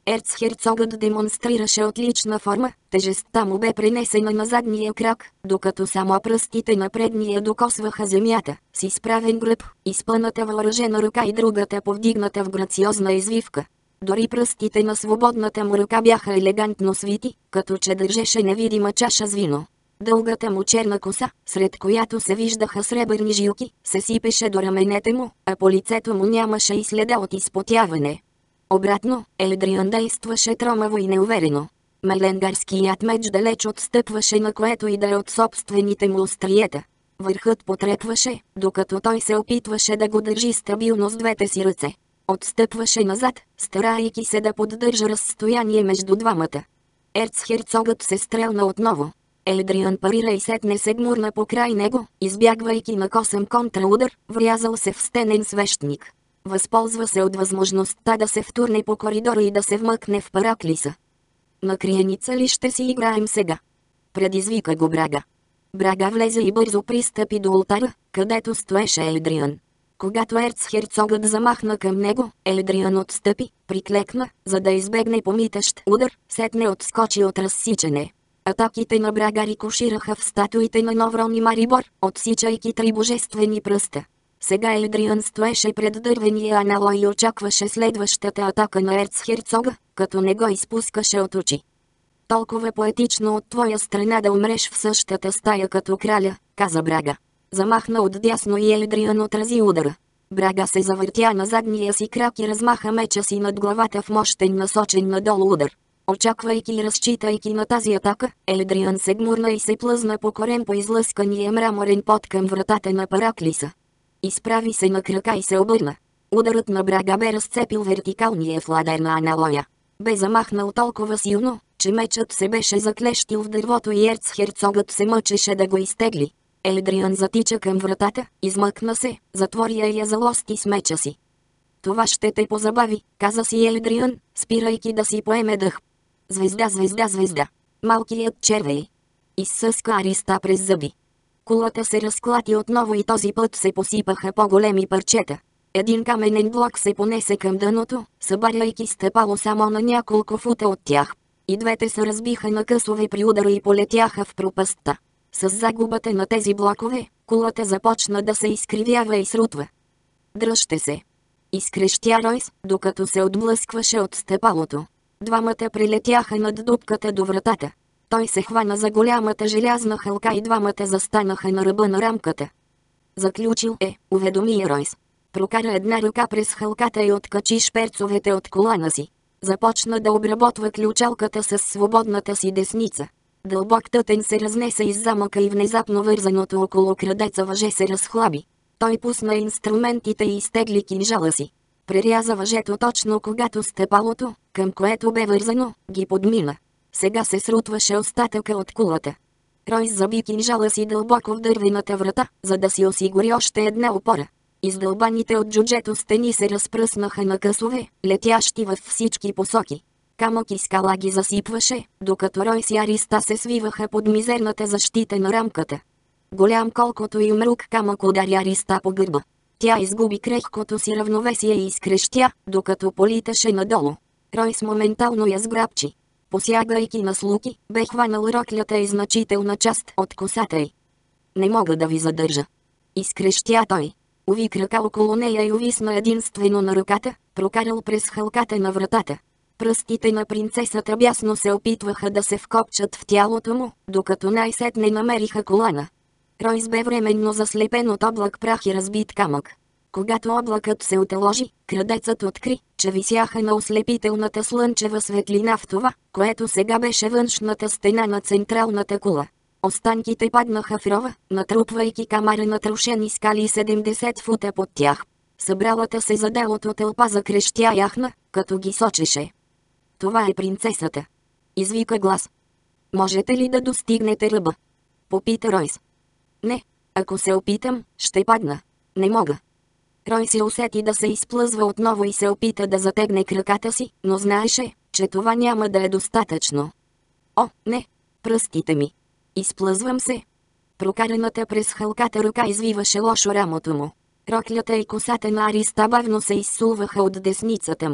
Ерцхерцогът демонстрираше отлична форма, тежестта му бе пренесена на задния крак, докато само пръстите на предния докосваха земята, с изправен гръб, изпъната въоръжена ръка и другата повдигната в грациозна извивка. Дори пръстите на свободната му ръка бяха елегантно свити, като че държеше невидима чаша с вино. Дългата му черна коса, сред която се виждаха сребърни жилки, се сипеше до раменете му, а по лицето му нямаше и следа от изпотяване. Обратно, Елдриан действаше тромаво и неуверено. Меленгарският меч далеч отстъпваше на което и да е от собствените му остриета. Върхът потрепваше, докато той се опитваше да го държи стабилно с двете си ръце. Отстъпваше назад, старайки се да поддържа разстояние между двамата. Ерцхерцогът се стрелна отново. Елдриан парира и сетне се гмурна покрай него, избягвайки на косъм контраудар, врязал се в стенен свещник. Възползва се от възможността да се втурне по коридора и да се вмъкне в Параклиса. На криеница ли ще си играем сега? Предизвика го Брага. Брага влезе и бързо пристъпи до ултара, където стоеше Елдриан. Когато ерцхерцогът замахна към него, Елдриан отстъпи, приклекна, за да избегне помитащ удар, сетне отскочи от разсичане. Атаките на Брага рикошираха в статуите на Новрон и Марибор, отсичайки три божествени пръста. Сега Елдриан стоеше пред дървения аналой и очакваше следващата атака на ерцхерцога, като не го изпускаше от очи. Толкова поетично от твоя страна да умреш в същата стая като краля, каза Брага. Замахна отдясно и Елдриан отрази удара. Брага се завъртя на задния си крак и размаха меча си над главата в мощен насочен надолу удар. Очаквайки и разчитайки на тази атака, Елдриан се гмурна и се плъзна по корем по излъскания мраморен пот към вратата на Параклиса. Изправи се на крака и се обърна. Ударът на Брага бе разцепил вертикалния фладер на аналоя. Бе замахнал толкова силно, че мечът се беше заклещил в дървото и ерцхерцогът се мъчеше да го изтегли. Елдриан затича към вратата, измъкна се, затвори я и я залости с меча си. Това ще те позабави, каза си Елдриан, спирайки да си поеме дъх. Звезда, звезда, звезда. Малкият червей. Изсъска Ариста през зъби. Кулата се разклати отново и този път се посипаха по-големи парчета. Един каменен блок се понесе към дъното, събаряйки стъпало само на няколко фута от тях. И двете се разбиха на късове при удара и полетяха в пропастта. С загубата на тези блокове, кулата започна да се изкривява и срутва. Дръжте се! Изкрещя Ройс, докато се отблъскваше от стъпалото. Двамата прилетяха над дупката до вратата. Той се хвана за голямата желязна хълка и двамата застанаха на ръба на рамката. Заключил е, уведоми Ройс. Прокара една ръка през хълката и откачи шперцовете от колана си. Започна да обработва ключалката с свободната си десница. Дълбок тътен се разнесе из замъка и внезапно вързаното около крадеца въже се разхлаби. Той пусна инструментите и изтегли кинжала си. Преряза въжето точно когато стъпалото, към което бе вързано, ги подмина. Сега се срутваше остатъка от кулата. Ройс заби кинжала си дълбоко в дървената врата, за да си осигури още една опора. Издълбаните от джуджето стени се разпръснаха на късове, летящи във всички посоки. Камък и скала ги засипваше, докато Ройс и Ариста се свиваха под мизерната защита на рамката. Голям колкото и мрук камък удари Ариста по гърба. Тя изгуби крехкото си равновесие и изкрещя, докато политаше надолу. Ройс моментално я сграбчи. Посягайки на слуки, бе хванал роклята и значителна част от косата й. Не мога да ви задържа. Изкрещя той. Уви крака около нея и увисна единствено на ръката, прокарал през хълката на вратата. Пръстите на принцесата бясно се опитваха да се вкопчат в тялото му, докато най-сетне намериха колана. Ройс бе временно заслепен от облак прах и разбит камък. Когато облакът се отложи, крадецът откри, че висяха на ослепителната слънчева светлина в това, което сега беше външната стена на централната кула. Останките паднаха в рова, натрупвайки камара на трошени скали седемдесет фута под тях. Събралата се за делото тълпа закрещя яхна, като ги сочеше. Това е принцесата. Извика глас. Можете ли да достигнете ръба? Попита Ройс. Не, ако се опитам, ще падна. Не мога. Рой се усети да се изплъзва отново и се опита да затегне краката си, но знаеше, че това няма да е достатъчно. О, не! Пръстите ми! Изплъзвам се! Прокараната през хълката ръка извиваше лошо рамото му. Роклята и косата на Ариста бавно се изсулваха от десницата му.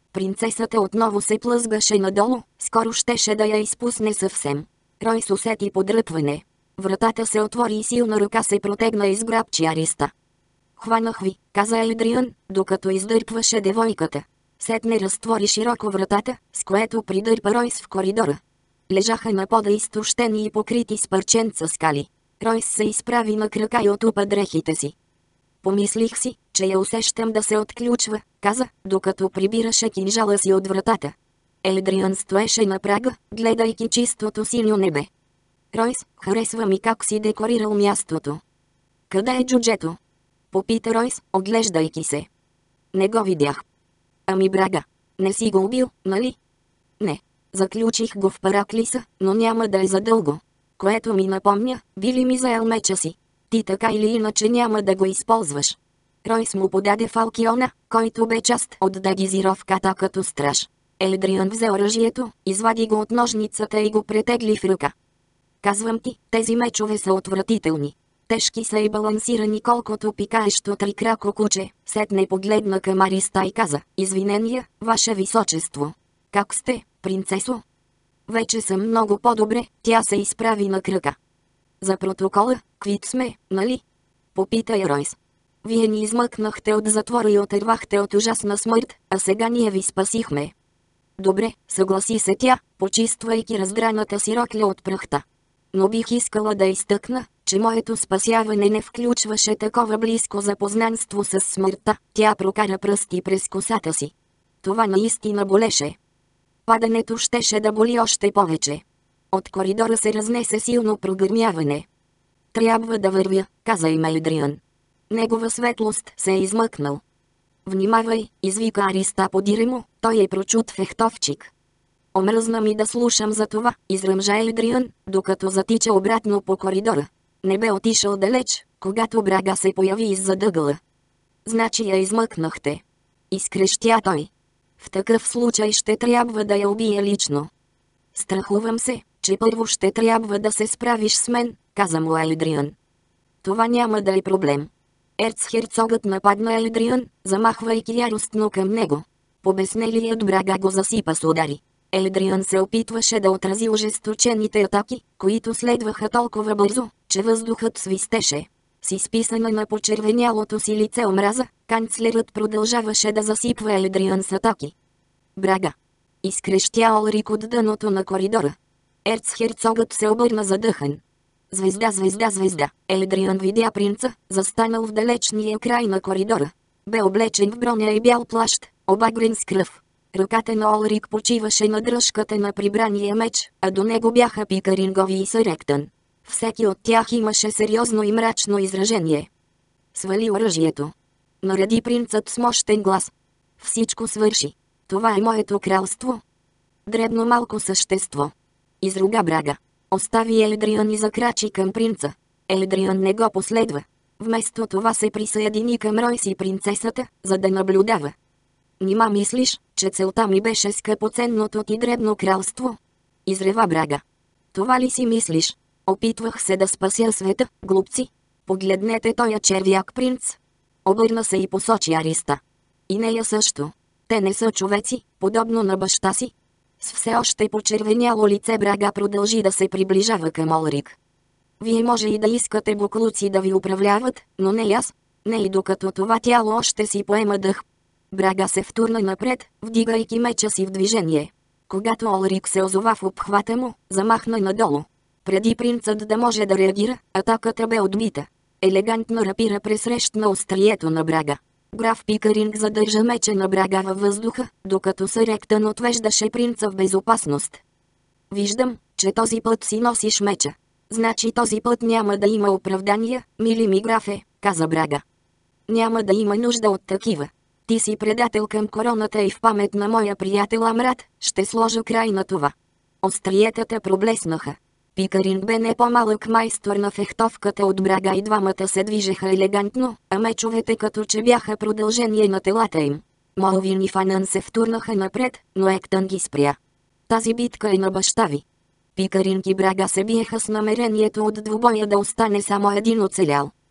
Принцесата отново се плъзгаше надолу, скоро щеше да я изпусне съвсем. Ройс усети подръпване. Вратата се отвори и силна ръка се протегна и сграбчи Ариста. "Хванах ви", каза Елдриан, докато издърпваше девойката. Сетне разтвори широко вратата, с което придърпа Ройс в коридора. Лежаха на пода изтощени и покрити с парченца скали. Ройс се изправи на крака и отупа дрехите си. "Помислих си, че я усещам да се отключва", каза, докато прибираше кинжала си от вратата. Елдриан стоеше на прага, гледайки чистото синьо небе. "Ройс, харесва ми как си декорирал мястото." "Къде е джуджето?" попита Ройс, оглеждайки се. "Не го видях." "Ами Брага, не си го убил, нали?" "Не. Заключих го в Параклиса, но няма да е задълго. Което ми напомня, би ли ми заел меча си? Ти така или иначе няма да го използваш." Ройс му подаде фалкиона, който бе част от дегизировката като страж. Елдриан взе оръжието, извади го от ножницата и го претегли в ръка. "Казвам ти, тези мечове са отвратителни. Тежки са и балансирани колкото пикаещо трикрако куче." Сетне погледна към Ариста и каза: "Извинения, ваше височество." "Как сте, принцесо?" "Вече съм много по-добре." Тя се изправи на крака. "За протокола, квит сме, нали?" попита я Ройс. "Вие ни измъкнахте от затвора и отървахте от ужасна смърт, а сега ние ви спасихме." "Добре", съгласи се тя, почиствайки раздраната си рокля от прахта. "Но бих искала да изтъкна, че моето спасяване не включваше такова близко запознанство с смъртта." Тя прокара пръсти през косата си. Това наистина болеше. Падането щеше да боли още повече. От коридора се разнесе силно прогърмяване. "Трябва да вървя", каза им Елдриан. Негова светлост се е измъкнал. "Внимавай", извика Ариста подире му, той е прочут фехтовчик. "Омръзна ми да слушам за това", изръмжа Елдриан, докато затича обратно по коридора. Не бе отишъл далеч, когато Брага се появи иззад ъгъла. "Значи я измъкнахте?" изкрещя той. "В такъв случай ще трябва да я убия лично." "Страхувам се, че първо ще трябва да се справиш с мен", каза му Елдриан. "Това няма да е проблем." Ерцхерцогът нападна Елдриан, замахвайки яростно към него. Побеснелият Брага го засипа с удари. Елдриан се опитваше да отрази ожесточените атаки, които следваха толкова бързо, че въздухът свистеше. С изписана на почервенялото си лице омраза, канцлерът продължаваше да засипва Елдриан с атаки. "Брага!" изкрещя Олрик от дъното на коридора. Ерцхерцогът се обърна задъхан. "Звезда, звезда, звезда!" Елдриан видя принца, застанал в далечния край на коридора. Бе облечен в броня и бял плащ, обагрен с кръв. Ръката на Олрик почиваше на дръжката на прибрания меч, а до него бяха Пикарингови и Съректън. Всеки от тях имаше сериозно и мрачно изражение. "Свали оръжието!" нареди принцът с мощен глас. "Всичко свърши. Това е моето кралство." "Дребно малко същество," изруга Брага. Остави Елдриан и закрачи към принца. Елдриан не го последва. Вместо това се присъедини към Ройс и принцесата, за да наблюдава. "Нима мислиш, че целта ми беше скъпоценното ти дребно кралство?" изрева Брага. "Това ли си мислиш? Опитвах се да спася света, глупци. Погледнете тоя червяк принц." Обърна се и посочи Ариста. "И нея също. Те не са човеци, подобно на баща си." С все още почервеняло лице Брага продължи да се приближава към Олрик. "Вие може и да искате буклуци да ви управляват, но не аз. Не и докато това тяло още си поема дъх." Брага се втурна напред, вдигайки меча си в движение. Когато Олрик се озова в обхвата му, замахна надолу. Преди принцът да може да реагира, атаката бе отбита. Елегантна рапира пресрещна острието на Брага. Граф Пикаринг задържа меча на Брага във въздуха, докато Съректън отвеждаше принца в безопасност. "Виждам, че този път си носиш меча. Значи този път няма да има оправдания, мили ми графе", каза Брага. "Няма да има нужда от такива. Ти си предател към короната и в памет на моя приятел Амрат, ще сложа край на това." Остриетата проблеснаха. Пикаринг бе не по-малък майстор на фехтовката от Брага и двамата се движеха елегантно, а мечовете като че бяха продължение на телата им. Молвин и Фанън се втурнаха напред, но Ектън ги спря. "Тази битка е на баща ви." Пикаринг и Брага се биеха с намерението от двубоя да остане само един оцелял.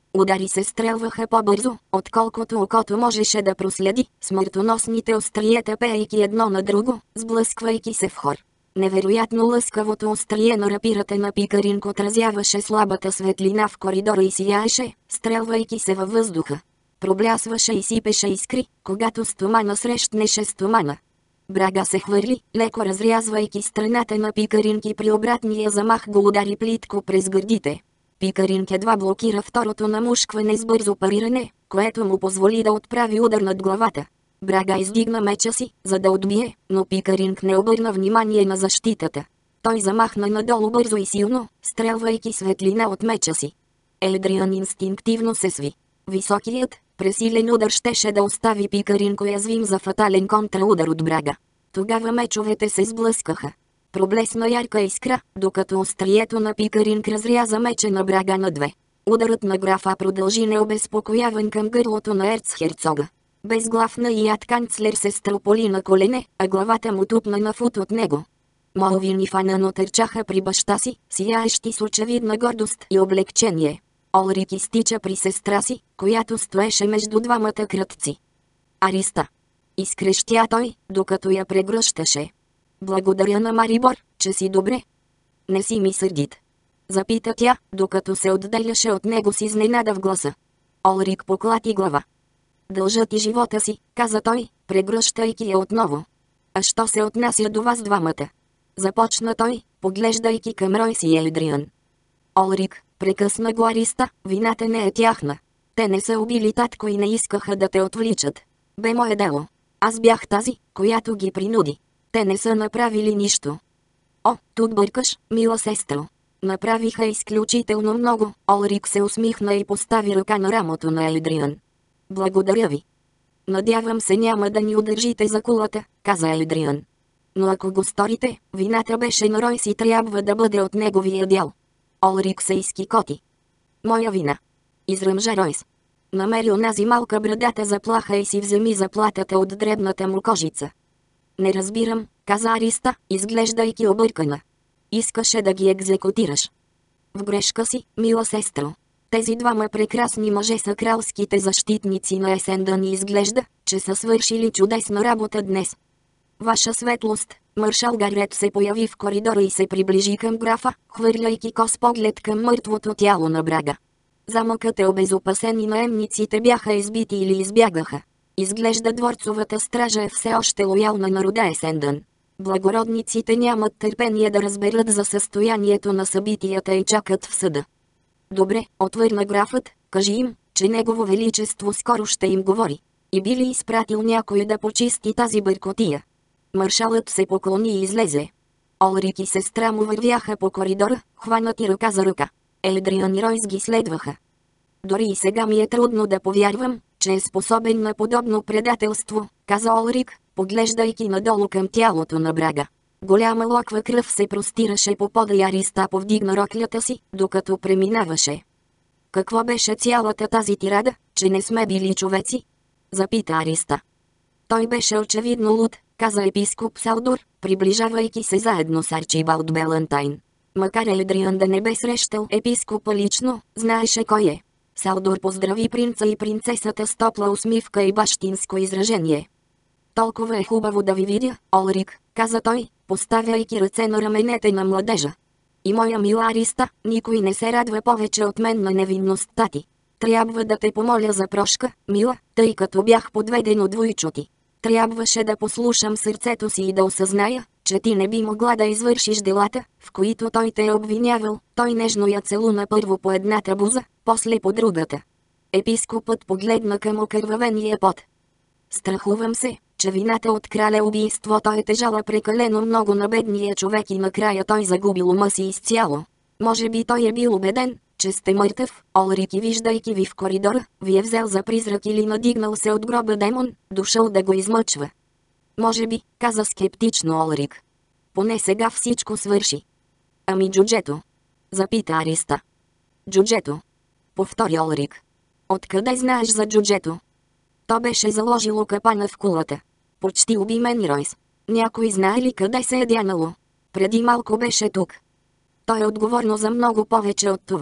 Удари се стрелваха по-бързо, отколкото окото можеше да проследи, смъртоносните остриета пеейки едно на друго, сблъсквайки се в хор. Невероятно лъскавото острие на рапирата на Пикаринг отразяваше слабата светлина в коридора и сияеше, стрелвайки се във въздуха. Проблясваше и сипеше искри, когато стомана срещнеше стомана. Брага се хвърли, леко разрязвайки страната на Пикаринг и при обратния замах го удари плитко през гърдите. Пикаринг едва блокира второто намушкване с бързо париране, което му позволи да отправи удар над главата. Брага издигна меча си, за да отбие, но Пикаринг не обърна внимание на защитата. Той замахна надолу бързо и силно, стрелвайки светлина от меча си. Елдриан инстинктивно се сви. Високият, пресилен удар щеше да остави Пикаринг уязвим за фатален контраудар от Брага. Тогава мечовете се сблъскаха. Проблесна ярка искра, докато острието на Пикаринг разряза меча на Брага на две. Ударът на графа продължи необезпокояван към гърлото на ерцхерцога. Безглавна и яд канцлер се стълполи на колене, а главата му тупна на фут от него. Молвин и Фанан търчаха при баща си, сияещи с очевидна гордост и облегчение. Олрик изтича при сестра си, която стоеше между двамата крътци. Ариста! Изкрещя той, докато я прегръщаше. Благодаря на Марибор, че си добре. Не си ми сърдит. Запита тя, докато се отделяше от него с изненада в гласа. Олрик поклати глава. Дължа ти живота си, каза той, прегръщайки я отново. А що се отнася до вас двамата? Започна той, поглеждайки към Ройс и Елдриан. Олрик, прекъсна го Ариста, вината не е тяхна. Те не са убили татко и не искаха да те отвличат. Бе мое дело. Аз бях тази, която ги принуди. Те не са направили нищо. О, тук бъркаш, мила сестро. Направиха изключително много. Олрик се усмихна и постави ръка на рамото на Елдриан. Благодаря ви. Надявам се няма да ни удържите за кулата, каза Елдриан. Но ако го сторите, вината беше на Ройс и трябва да бъде от неговия дял. Олрик се изкикоти. Моя вина. Изръмжа Ройс. Намери онази малка брадата заплаха и си вземи заплатата от дребната му кожица. Не разбирам, каза Ариста, изглеждайки объркана. Искаше да ги екзекутираш. В грешка си, мила сестро. Тези двама прекрасни мъже са кралските защитници на Есендън и изглежда, че са свършили чудесна работа днес. Ваша светлост, маршал Гарет се появи в коридора и се приближи към графа, хвърляйки кос поглед към мъртвото тяло на Брага. Замъкът е обезопасен и наемниците бяха избити или избягаха. Изглежда дворцовата стража е все още лоялна на рода Есендън. Благородниците нямат търпение да разберат за състоянието на събитията и чакат в съда. Добре, отвърна графът, кажи им, че Негово Величество скоро ще им говори. И би ли изпратил някой да почисти тази бъркотия? Маршалът се поклони и излезе. Олрик и сестра му вървяха по коридора, хванати ръка за ръка. Елдриан и Ройс ги следваха. Дори и сега ми е трудно да повярвам, че е способен на подобно предателство, каза Олрик, поглеждайки надолу към тялото на Брага. Голяма локва кръв се простираше по пода и Ариста повдигна роклята си, докато преминаваше. Какво беше цялата тази тирада, че не сме били човеци? Запита Ариста. Той беше очевидно луд, каза епископ Салдор, приближавайки се заедно с Арчибалд Белантайн. Макар Елдриан да не бе срещал епископа лично, знаеше кой е. Салдор поздрави принца и принцесата с топла усмивка и бащинско изражение. Толкова е хубаво да ви видя, Олрик, каза той, поставяйки ръце на раменете на младежа. И моя мила Ариста, никой не се радва повече от мен на невинността ти. Трябва да те помоля за прошка, мила, тъй като бях подведен от войчо ти. Трябваше да послушам сърцето си и да осъзная, че ти не би могла да извършиш делата, в които той те е обвинявал. Той нежно я целуна първо по едната буза, после по другата. Епископът погледна към окървавения пот. Страхувам се, че вината от краля убийството е тежала прекалено много на бедния човек и накрая той загубил ума си изцяло. Може би той е бил убеден, че сте мъртъв, Олрик, и виждайки ви в коридора, ви е взел за призрак или надигнал се от гроба демон, дошъл да го измъчва. Може би, каза скептично Олрик. Поне сега всичко свърши. Ами джуджето? Запита Ариста. Джуджето? Повтори Олрик. Откъде знаеш за джуджето? То беше заложило капана в кулата. Почти уби мен и Ройс. Някой знае ли къде се е дянало? Преди малко беше тук. То е отговорно за много повече от това.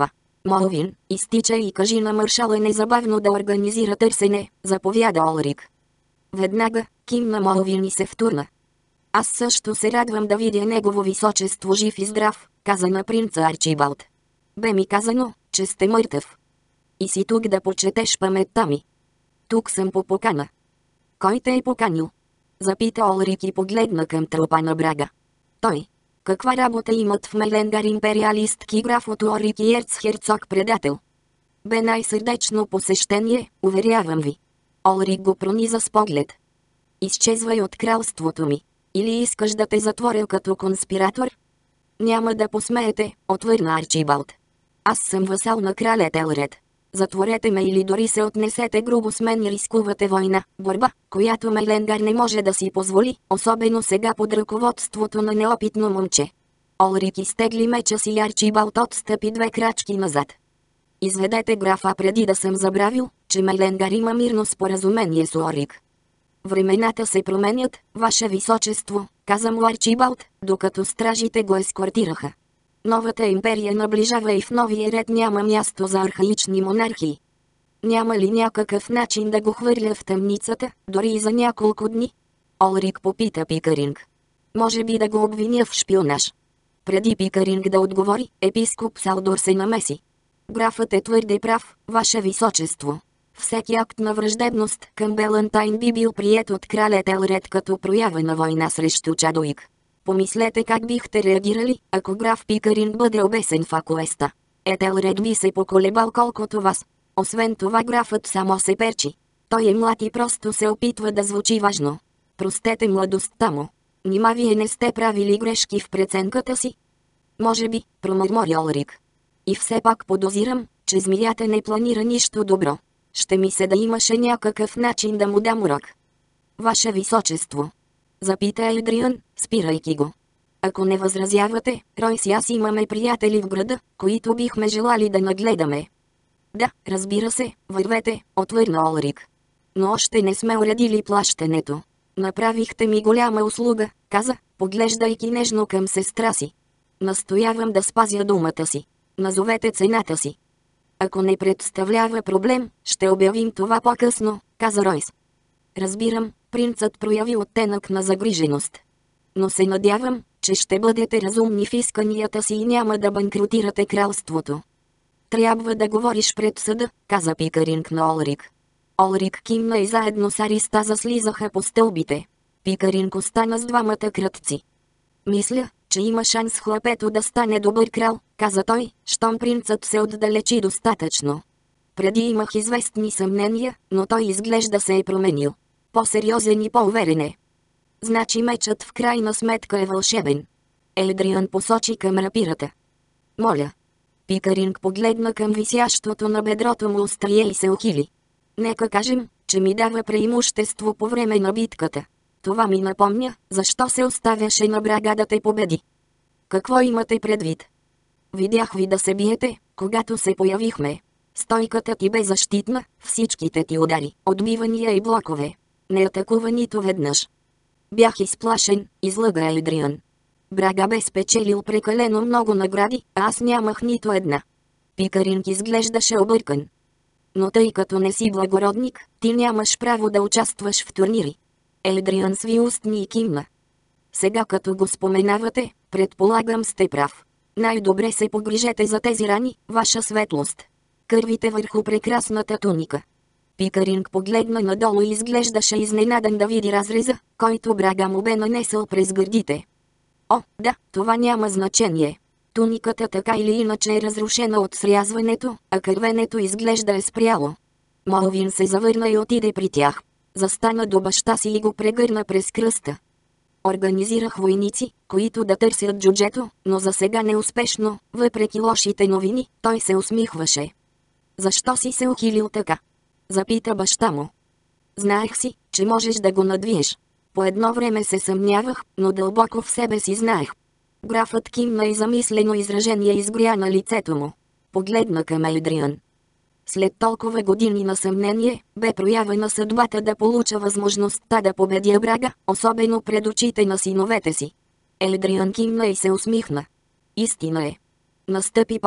Молвин, изтичай и кажи на маршала незабавно да организира търсене, заповяда Олрик. Веднага, кимна Молвин и се втурна. Аз също се радвам да видя негово височество жив и здрав, каза на принца Арчибалд. Бе ми казано, че сте мъртъв. И си тук да почетеш паметта ми. Тук съм по покана. Кой те е поканил? Запита Олрик и погледна към трупа на Брага. Той. Каква работа имат в Меленгар империалистки граф от Орик и ерцхерцог предател? Бе най-сърдечно посещение, уверявам ви. Олрик го прониза с поглед. Изчезвай от кралството ми. Или искаш да те затворя като конспиратор? Няма да посмеете, отвърна Арчибалд. Аз съм васал на краля Етелред. Затворете ме или дори се отнесете грубо с мен и рискувате война, борба, която Меленгар не може да си позволи, особено сега под ръководството на неопитно момче. Олрик изтегли меча си и Арчибалд отстъпи две крачки назад. Изведете графа преди да съм забравил, че Меленгар има мирно споразумение с Орик. Времената се променят, ваше височество, каза му Арчибалд, докато стражите го ескортираха. Новата империя наближава и в новия ред няма място за архаични монархии. Няма ли някакъв начин да го хвърля в тъмницата, дори и за няколко дни? Олрик попита Пикаринг. Може би да го обвиня в шпионаж. Преди Пикаринг да отговори, епископ Салдор се намеси. Графът е твърде прав, ваше височество. Всеки акт на враждебност към Белантайн би бил приет от краля Етелред като проява на война срещу Чадуик. Помислете как бихте реагирали, ако граф Пикаринг бъде обесен в Акуеста. Етелред би се поколебал колкото вас. Освен това графът само се перчи. Той е млад и просто се опитва да звучи важно. Простете младостта му. Нима вие не сте правили грешки в преценката си? Може би, промърмори Олрик. И все пак подозирам, че змията не планира нищо добро. Ще ми се да имаше някакъв начин да му дам урок. Ваше височество. Запита Едриан, спирайки го. Ако не възразявате, Ройс и аз имаме приятели в града, които бихме желали да нагледаме. Да, разбира се, вървете, отвърна Олрик. Но още не сме уредили плащането. Направихте ми голяма услуга, каза, поглеждайки нежно към сестра си. Настоявам да спазя думата си. Назовете цената си. Ако не представлява проблем, ще обявим това по-късно, каза Ройс. Разбирам, принцът прояви оттенък на загриженост. Но се надявам, че ще бъдете разумни в исканията си и няма да банкротирате кралството. Трябва да говориш пред съда, каза Пикаринг на Олрик. Олрик кимна и заедно с Ариста заслизаха по стълбите. Пикаринг остана с двамата крътци. Мисля, че има шанс хлапето да стане добър крал, каза той, щом принцът се отдалечи достатъчно. Преди имах известни съмнения, но той изглежда се е променил. По-сериозен и по-уверен е. Значи мечът в крайна сметка е вълшебен. Едриан посочи към рапирата. Моля. Пикаринг погледна към висящото на бедрото му острие и се ухили. Нека кажем, че ми дава преимущество по време на битката. Това ми напомня, защо се оставяше на Брага да те победи. Какво имате предвид? Видях ви да се биете, когато се появихме. Стойката ти бе защитна, всичките ти удари, отбивания и блокове. Не атакува нито веднъж. Бях изплашен, излъга Едриан. Брага бе спечелил прекалено много награди, а аз нямах нито една. Пикаринг изглеждаше объркан. Но тъй като не си благородник, ти нямаш право да участваш в турнири. Едриан сви устни и кимна. Сега като го споменавате, предполагам сте прав. Най-добре се погрижете за тези рани, ваша светлост. Кървите върху прекрасната туника. Пикаринг погледна надолу и изглеждаше изненадан да види разреза, който Брага му бе нанесъл през гърдите. О, да, това няма значение. Туниката така или иначе е разрушена от срязването, а кървенето изглежда е спряло. Молвин се завърна и отиде при тях. Застана до баща си и го прегърна през кръста. Организирах войници, които да търсят джуджето, но за сега неуспешно, въпреки лошите новини, той се усмихваше. Защо си се ухилил така? Запита баща му. Знаех си, че можеш да го надвиеш. По едно време се съмнявах, но дълбоко в себе си знаех. Графът кимна и замислено изражение изгря на лицето му. Погледна към Едриан. След толкова години на съмнение, бе проява на съдбата да получа възможността да победя Брага, особено пред очите на синовете си. Едриан кимна и се усмихна. Истина е. Настъпи пауза,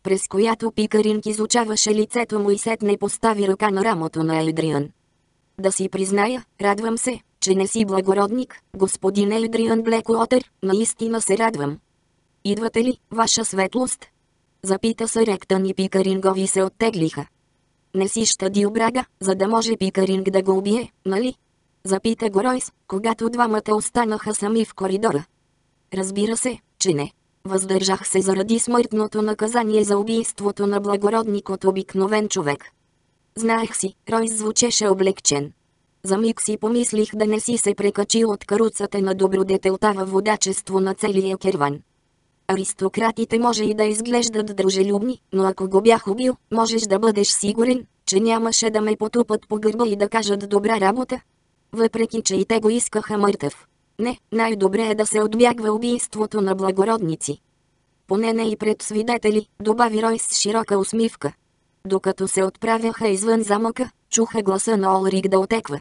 през която Пикъринг изучаваше лицето му и сетне постави ръка на рамото на Елдриан. Да си призная, радвам се, че не си благородник, господин Елдриан Блекуотър, наистина се радвам. Идвате ли, ваша светлост? Запита се Ректън и Пикърингови се оттеглиха. Не си щадил брага, за да може Пикъринг да го убие, нали? Запита го Ройс, когато двамата останаха сами в коридора. Разбира се, че не. Въздържах се заради смъртното наказание за убийството на благородник от обикновен човек. Знаех си, Ройс звучеше облегчен. За миг си помислих да не си се прекачил от каруцата на добродетелта във водачество на целия керван. Аристократите може и да изглеждат дружелюбни, но ако го бях убил, можеш да бъдеш сигурен, че нямаше да ме потупат по гърба и да кажат добра работа. Въпреки че и те го искаха мъртъв. Не, най-добре е да се отбягва убийството на благородници. Поне не и пред свидетели, добави Ройс с широка усмивка. Докато се отправяха извън замъка, чуха гласа на Олрик да отеква.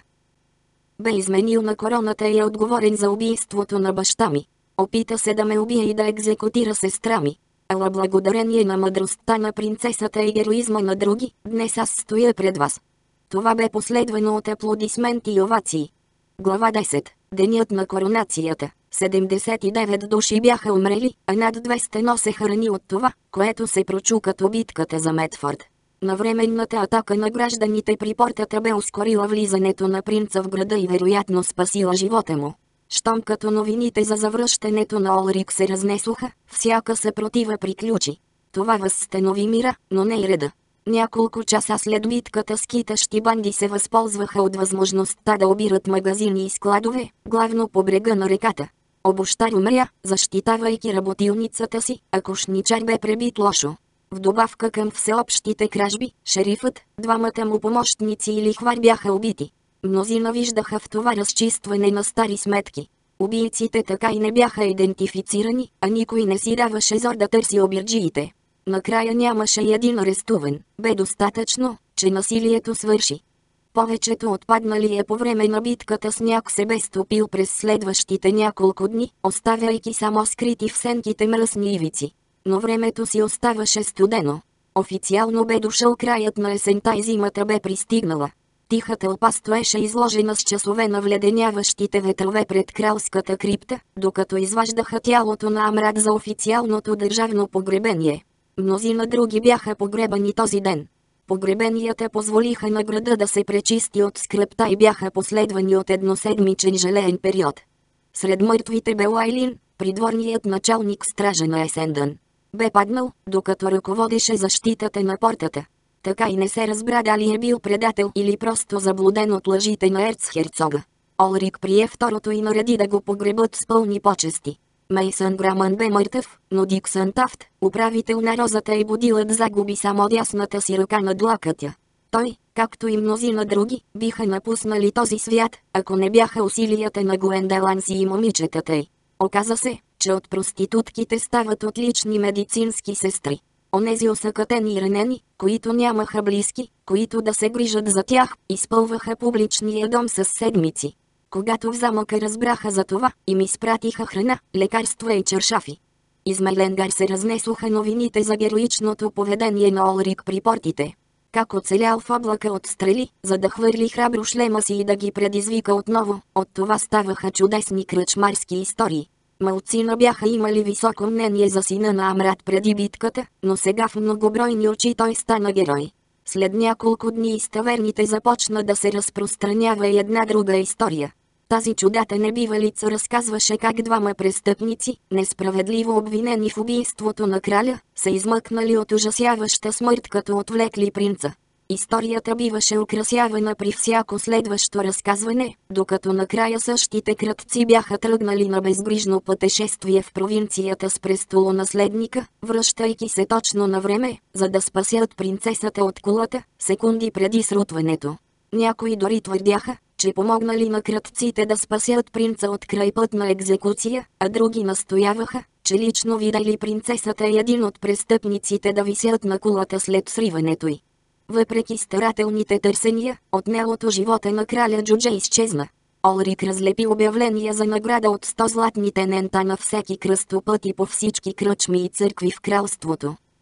Бе изменил на короната и е отговорен за убийството на баща ми. Опита се да ме убие и да екзекутира сестра ми. Ала благодарение на мъдростта на принцесата и героизма на други, днес аз стоя пред вас. Това бе последвано от аплодисменти и овации. Глава десета. Денят на коронацията. седемдесет и девет души бяха умрели, а над двеста носеха рани от това, което се прочу като битката за Медфорд. Навременната атака на гражданите при портата бе ускорила влизането на принца в града и вероятно спасила живота му. Щом като новините за завръщането на Олрик се разнесоха, всяка съпротива приключи. Това възстанови мира, но не и реда. Няколко часа след битката скитащи банди се възползваха от възможността да обират магазини и складове, главно по брега на реката. Обощар умря, защитавайки работилницата си, а кошничар бе пребит лошо. В добавка към всеобщите кражби, шерифът, двамата му помощници и лихвар бяха убити. Мнозина виждаха в това разчистване на стари сметки. Убийците така и не бяха идентифицирани, а никой не си даваше зор да търси обирджиите. Накрая нямаше един арестуван, бе достатъчно, че насилието свърши. Повечето отпаднали е по време на битката сняг се бе стопил през следващите няколко дни, оставяйки само скрити в сенките мръсни ивици. Но времето си оставаше студено. Официално бе дошъл краят на есента и зимата бе пристигнала. Тиха тълпа стоеше изложена с часове на вледеняващите ветрове пред кралската крипта, докато изваждаха тялото на Амрат за официалното държавно погребение. Мнозина други бяха погребани този ден. Погребенията позволиха на града да се пречисти от скръпта и бяха последвани от едноседмичен желеен период. Сред мъртвите бе Лайлин, придворният началник стража на Есендън. Бе паднал, докато ръководеше защитата на портата. Така и не се разбра дали е бил предател или просто заблуден от лъжите на ерцхерцога. Олрик прие второто и нареди да го погребат с пълни почести. Мейсън Грамън бе мъртъв, но Диксън Тафт, управител на розата и будилът, загуби само дясната си ръка над лакътя. Той, както и мнозина други, биха напуснали този свят, ако не бяха усилията на Гуенделанси и момичетата й. Оказа се, че от проститутките стават отлични медицински сестри. Онези осъкатени и ранени, които нямаха близки, които да се грижат за тях, изпълваха публичния дом с седмици. Когато в замъка разбраха за това, им изпратиха храна, лекарства и чершафи. Из Меленгар се разнесоха новините за героичното поведение на Олрик при портите. Как оцелял в облака от стрели, за да хвърли храбро шлема си и да ги предизвика отново, от това ставаха чудесни кръчмарски истории. Малцина бяха имали високо мнение за сина на Амрат преди битката, но сега в многобройни очи той стана герой. След няколко дни из таверните започна да се разпространява и една друга история. Тази чудата небивалица разказваше как двама престъпници, несправедливо обвинени в убийството на краля, са измъкнали от ужасяваща смърт като отвлекли принца. Историята биваше украсявана при всяко следващо разказване, докато накрая същите крадци бяха тръгнали на безгрижно пътешествие в провинцията с престолонаследника, връщайки се точно на време, за да спасят принцесата от кулата, секунди преди срутването. Някои дори твърдяха, че помогнали на крадците да спасят принца от крайпътна екзекуция, а други настояваха, че лично видели принцесата и един от престъпниците да висят на кулата след сриването й. Въпреки старателните търсения, отнелото живота на краля Джудже изчезна. Олрик разлепи обявления за награда от сто златни тенента на всеки кръстопът и по всички кръчми и църкви в кралството.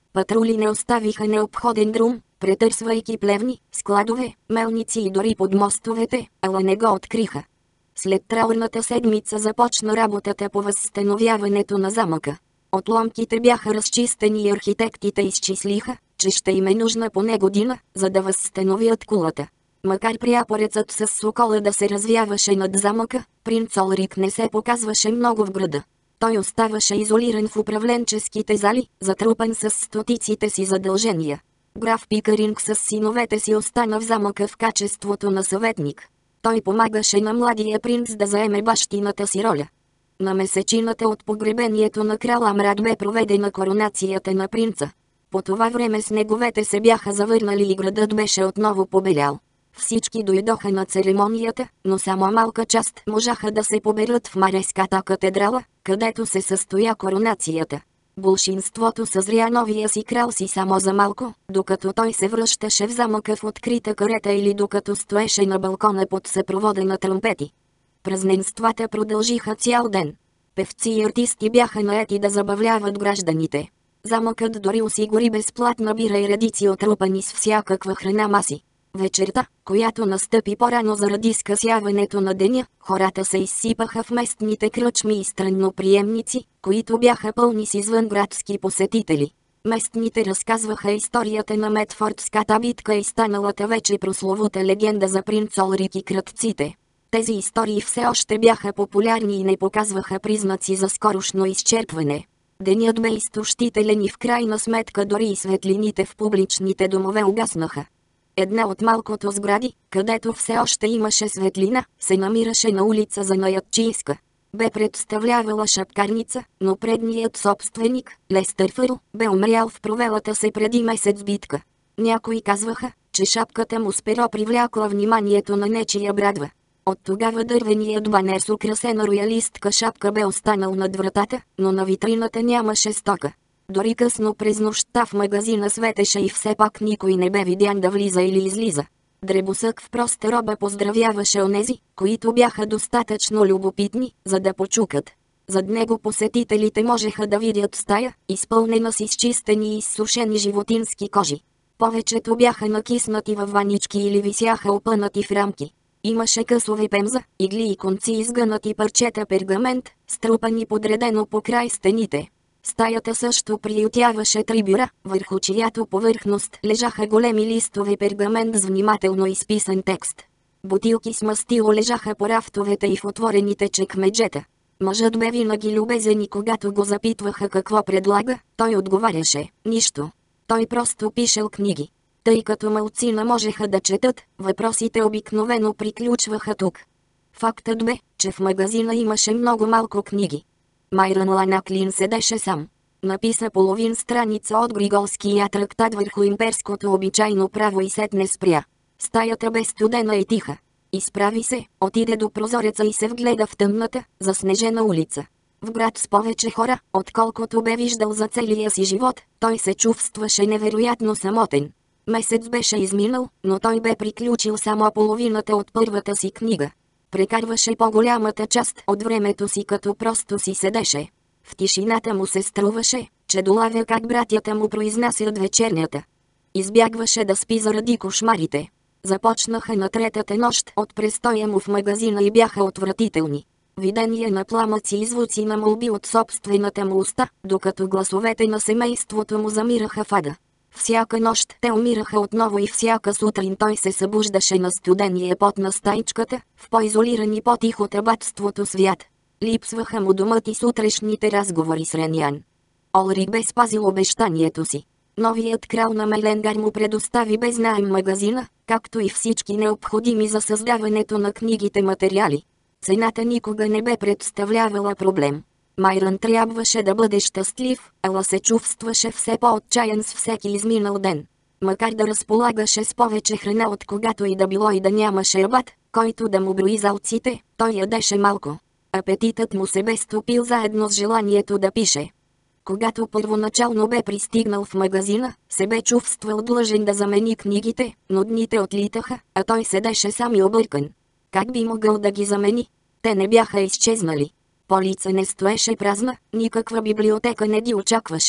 Патрули не оставиха необходен друм, претърсвайки плевни, складове, мелници и дори под мостовете, ала не го откриха. След траурната седмица започна работата по възстановяването на замъка. Отломките бяха разчистени и архитектите изчислиха, че ще им е нужна поне година, за да възстановят кулата. Макар пряпорецът с сокола да се развяваше над замъка, принц Олрик не се показваше много в града. Той оставаше изолиран в управленческите зали, затрупан с стотиците си задължения. Граф Пикъринг с синовете си остана в замъка в качеството на съветник. Той помагаше на младия принц да заеме бащината си роля. На месечината от погребението на крал Амрат бе проведена коронацията на принца. По това време снеговете се бяха завърнали и градът беше отново побелял. Всички дойдоха на церемонията, но само малка част можаха да се поберат в Мареската катедрала, където се състоя коронацията. Болшинството съзря новия си крал си само за малко, докато той се връщаше в замъка в открита карета или докато стоеше на балкона под съпровода на тромпети. Празненствата продължиха цял ден. Певци и артисти бяха наети да забавляват гражданите. Замъкът дори осигури безплатна бира и редици отрупани с всякаква храна маси. Вечерта, която настъпи по-рано заради скъсяването на деня, хората се изсипаха в местните кръчми и странноприемници, които бяха пълни с извънградски посетители. Местните разказваха историята на Метфордската битка и станалата вече прословута легенда за принц Олрик и крадците. Тези истории все още бяха популярни и не показваха признаци за скорошно изчерпване. Денят бе изтощителен и в крайна сметка дори и светлините в публичните домове угаснаха. Една от малкото сгради, където все още имаше светлина, се намираше на улица Занаятчийска. Бе представлявала шапкарница, но предният собственик, Лестър Фърл, бе умрял в провелата се преди месец битка. Някои казваха, че шапката му с перо привлякла вниманието на нечия брадва. От тогава дървеният банер с украсена роялистка шапка бе останал над вратата, но на витрината нямаше стока. Дори късно през нощта в магазина светеше и все пак никой не бе видян да влиза или излиза. Дребосък в проста роба поздравяваше онези, които бяха достатъчно любопитни, за да почукат. Зад него посетителите можеха да видят стая, изпълнена с изчистени и изсушени животински кожи. Повечето бяха накиснати във ванички или висяха опънати в рамки. Имаше късове пемза, игли и конци изгънати парчета пергамент, струпани подредено по край стените. Стаята също приютяваше три бюра, върху чиято повърхност лежаха големи листове пергамент с внимателно изписан текст. Бутилки с мастило лежаха по рафтовете и в отворените чекмеджета. Мъжът бе винаги любезен и когато го запитваха какво предлага, той отговаряше – нищо. Той просто пишел книги. Тъй като малцина можеха да четат, въпросите обикновено приключваха тук. Фактът бе, че в магазина имаше много малко книги. Майрън Ланаклин седеше сам. Написа половин страница от Григолския трактат върху имперското обичайно право и сетне спря. Стаята бе студена и тиха. Изправи се, отиде до прозореца и се вгледа в тъмната, заснежена улица. В град с повече хора, отколкото бе виждал за целия си живот, той се чувстваше невероятно самотен. Месец беше изминал, но той бе приключил само половината от първата си книга. Прекарваше по-голямата част от времето си като просто си седеше. В тишината му се струваше, че долавя как братята му произнасят вечернята. Избягваше да спи заради кошмарите. Започнаха на третата нощ от престоя му в магазина и бяха отвратителни. Видения на пламъци и звуци на молби от собствената му уста, докато гласовете на семейството му замираха в ада. Всяка нощ те умираха отново и всяка сутрин той се събуждаше на студения пот на стаичката, в по-изолирани по-тих от абатството свят. Липсваха му думът и сутрешните разговори с Реньян. Олрик бе спазил обещанието си. Новият крал на Меленгар му предостави без наем магазина, както и всички необходими за създаването на книгите материали. Цената никога не бе представлявала проблем. Майрън трябваше да бъде щастлив, ала се чувстваше все по-отчаян с всеки изминал ден. Макар да разполагаше с повече храна от когато и да било и да нямаше абат, който да му брои залците, той ядеше малко. Апетитът му се бе стопил заедно с желанието да пише. Когато първоначално бе пристигнал в магазина, се бе чувствал длъжен да замени книгите, но дните отлитаха, а той седеше сам и объркан. Как би могъл да ги замени? Те не бяха изчезнали. Полица не стоеше празна, никаква библиотека не ги очакваше.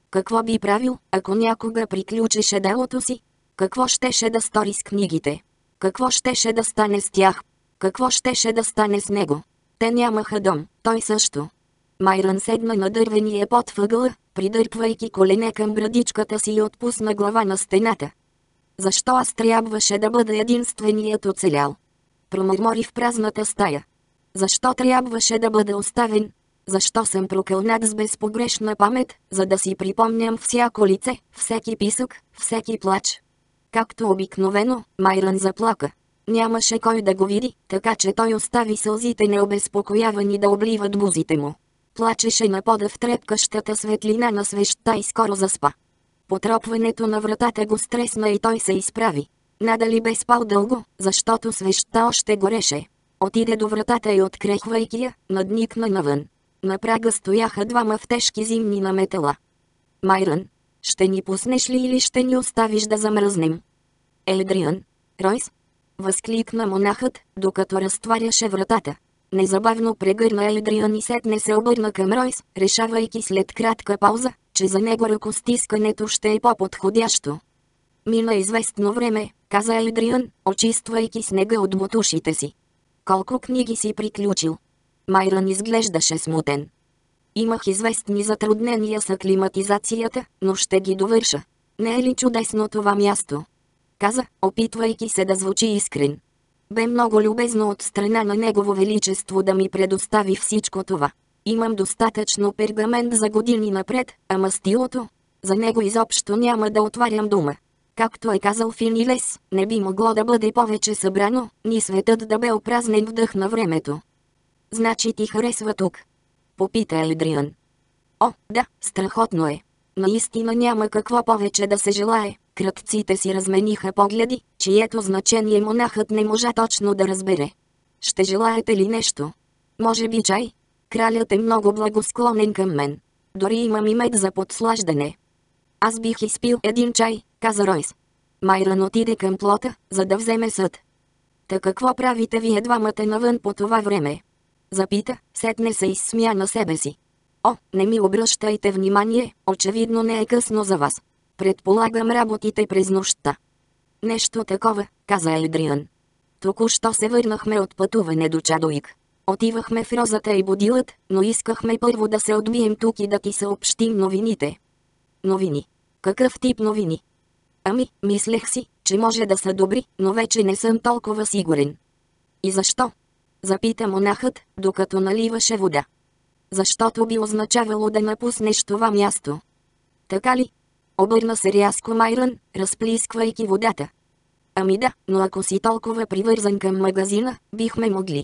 Какво би правил, ако някога приключеше делото си? Какво щеше да стори с книгите? Какво щеше да стане с тях? Какво щеше да стане с него? Те нямаха дом, той също. Майрън седна на дървения под въгъла, придърпвайки колене към брадичката си и отпусна глава на стената. Защо аз трябваше да бъда единственият оцелял? Промърмори в празната стая. Защо трябваше да бъда оставен? Защо съм прокълнат с безпогрешна памет, за да си припомням всяко лице, всеки писък, всеки плач? Както обикновено, Майрън заплака. Нямаше кой да го види, така че той остави сълзите необезпокоявани да обливат бузите му. Плачеше на пода в трепкащата светлина на свещта и скоро заспа. Потропването на вратата го стресна и той се изправи. Надали бе спал дълго, защото свещта още гореше. Отиде до вратата и открехвайки я, надникна навън. На прага стояха двама в тежки зимни наметала. Майрън, ще ни пуснеш ли или ще ни оставиш да замръзнем? Елдриан, Ройс? Възкликна монахът, докато разтваряше вратата. Незабавно прегърна Елдриан и сетне се обърна към Ройс, решавайки след кратка пауза, че за него ръкостискането ще е по-подходящо. Мина известно време, каза Елдриан, очиствайки снега от ботушите си. Колко книги си приключил? Майрън изглеждаше смутен. Имах известни затруднения с аклиматизацията, но ще ги довърша. Не е ли чудесно това място? Каза, опитвайки се да звучи искрен. Бе много любезно от страна на Негово Величество да ми предостави всичко това. Имам достатъчно пергамент за години напред, а мастилото? За него изобщо няма да отварям дума. Както е казал Финилес, не би могло да бъде повече събрано, ни светът да бе опразнен в дъх на времето. Значи ти харесва тук? Попита Елдриан. О, да, страхотно е. Наистина няма какво повече да се желае. Кръците си размениха погледи, чието значение монахът не можа точно да разбере. Ще желаете ли нещо? Може би чай? Кралят е много благосклонен към мен. Дори имам и мед за подслаждане. Аз бих изпил един чай, каза Ройс. Майрън отиде към плота, за да вземе съд. Та какво правите вие двамата навън по това време? Запита, сетне се изсмя на себе си. О, не ми обръщайте внимание, очевидно не е късно за вас. Предполагам работите през нощта. Нещо такова, каза Елдриан. Току-що се върнахме от пътуване до Чадуик. Отивахме в Розата и Бодилът, но искахме първо да се отбием тук и да ти съобщим новините. Новини? Какъв тип новини? Ами, мислех си, че може да са добри, но вече не съм толкова сигурен. И защо? Запита монахът, докато наливаше вода. Защото би означавало да напуснеш това място. Така ли? Обърна се рязко Майрън, разплисквайки водата. Ами да, но ако си толкова привързан към магазина, бихме могли.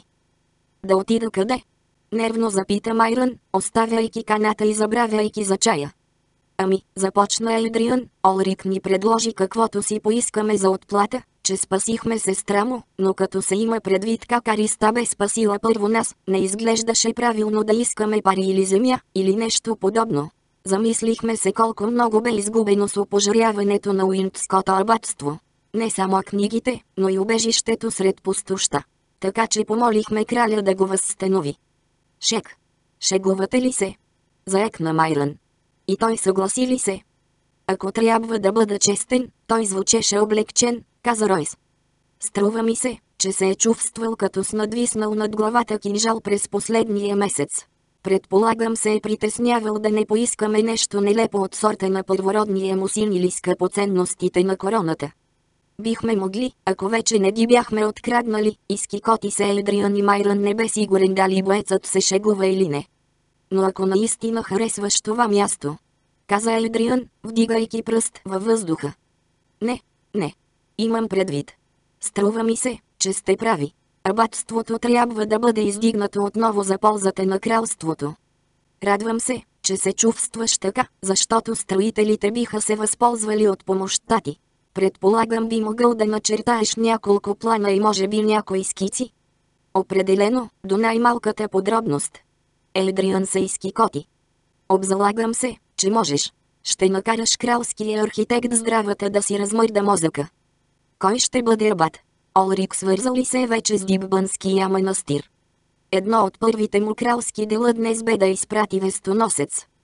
Да отида къде? Нервно запита Майрън, оставяйки каната и забравяйки за чая. Ами, започна Елдриан, Олрик ни предложи каквото си поискаме за отплата, че спасихме сестра му, но като се има предвид как Ариста бе спасила първо нас, не изглеждаше правилно да искаме пари или земя, или нещо подобно. Замислихме се колко много бе изгубено с опожаряването на Уиндското абатство. Не само книгите, но и убежището сред пустоща. Така че помолихме краля да го възстанови. Шек. Шегувате ли се? Заекна Майрън. И той съгласи ли се? Ако трябва да бъда честен, той звучеше облегчен, каза Ройс. Струва ми се, че се е чувствал като с надвиснал над главата кинжал през последния месец. Предполагам се е притеснявал да не поискаме нещо нелепо от сорта на първородния му син или скъпоценностите на короната. Бихме могли, ако вече не ги бяхме откраднали, изкикоти се Елдриан и Майрън не бе сигурен дали боецът се шегува или не. Но ако наистина харесваш това място, каза Елдриан, вдигайки пръст във въздуха. Не, не. Имам предвид. Струва ми се, че сте прави. Абатството трябва да бъде издигнато отново за ползата на кралството. Радвам се, че се чувстваш така, защото строителите биха се възползвали от помощта ти. Предполагам би могъл да начертаеш няколко плана и може би някои скици. Определено, до най-малката подробност. Елдриан се изкикоти. Обзалагам се, че можеш. Ще накараш кралския архитект здравата да си размърда мозъка. Кой ще бъде абат? Олрик свързал ли се вече с Диббънския манастир? Едно от първите му кралски дела днес бе да изпрати вестоносец.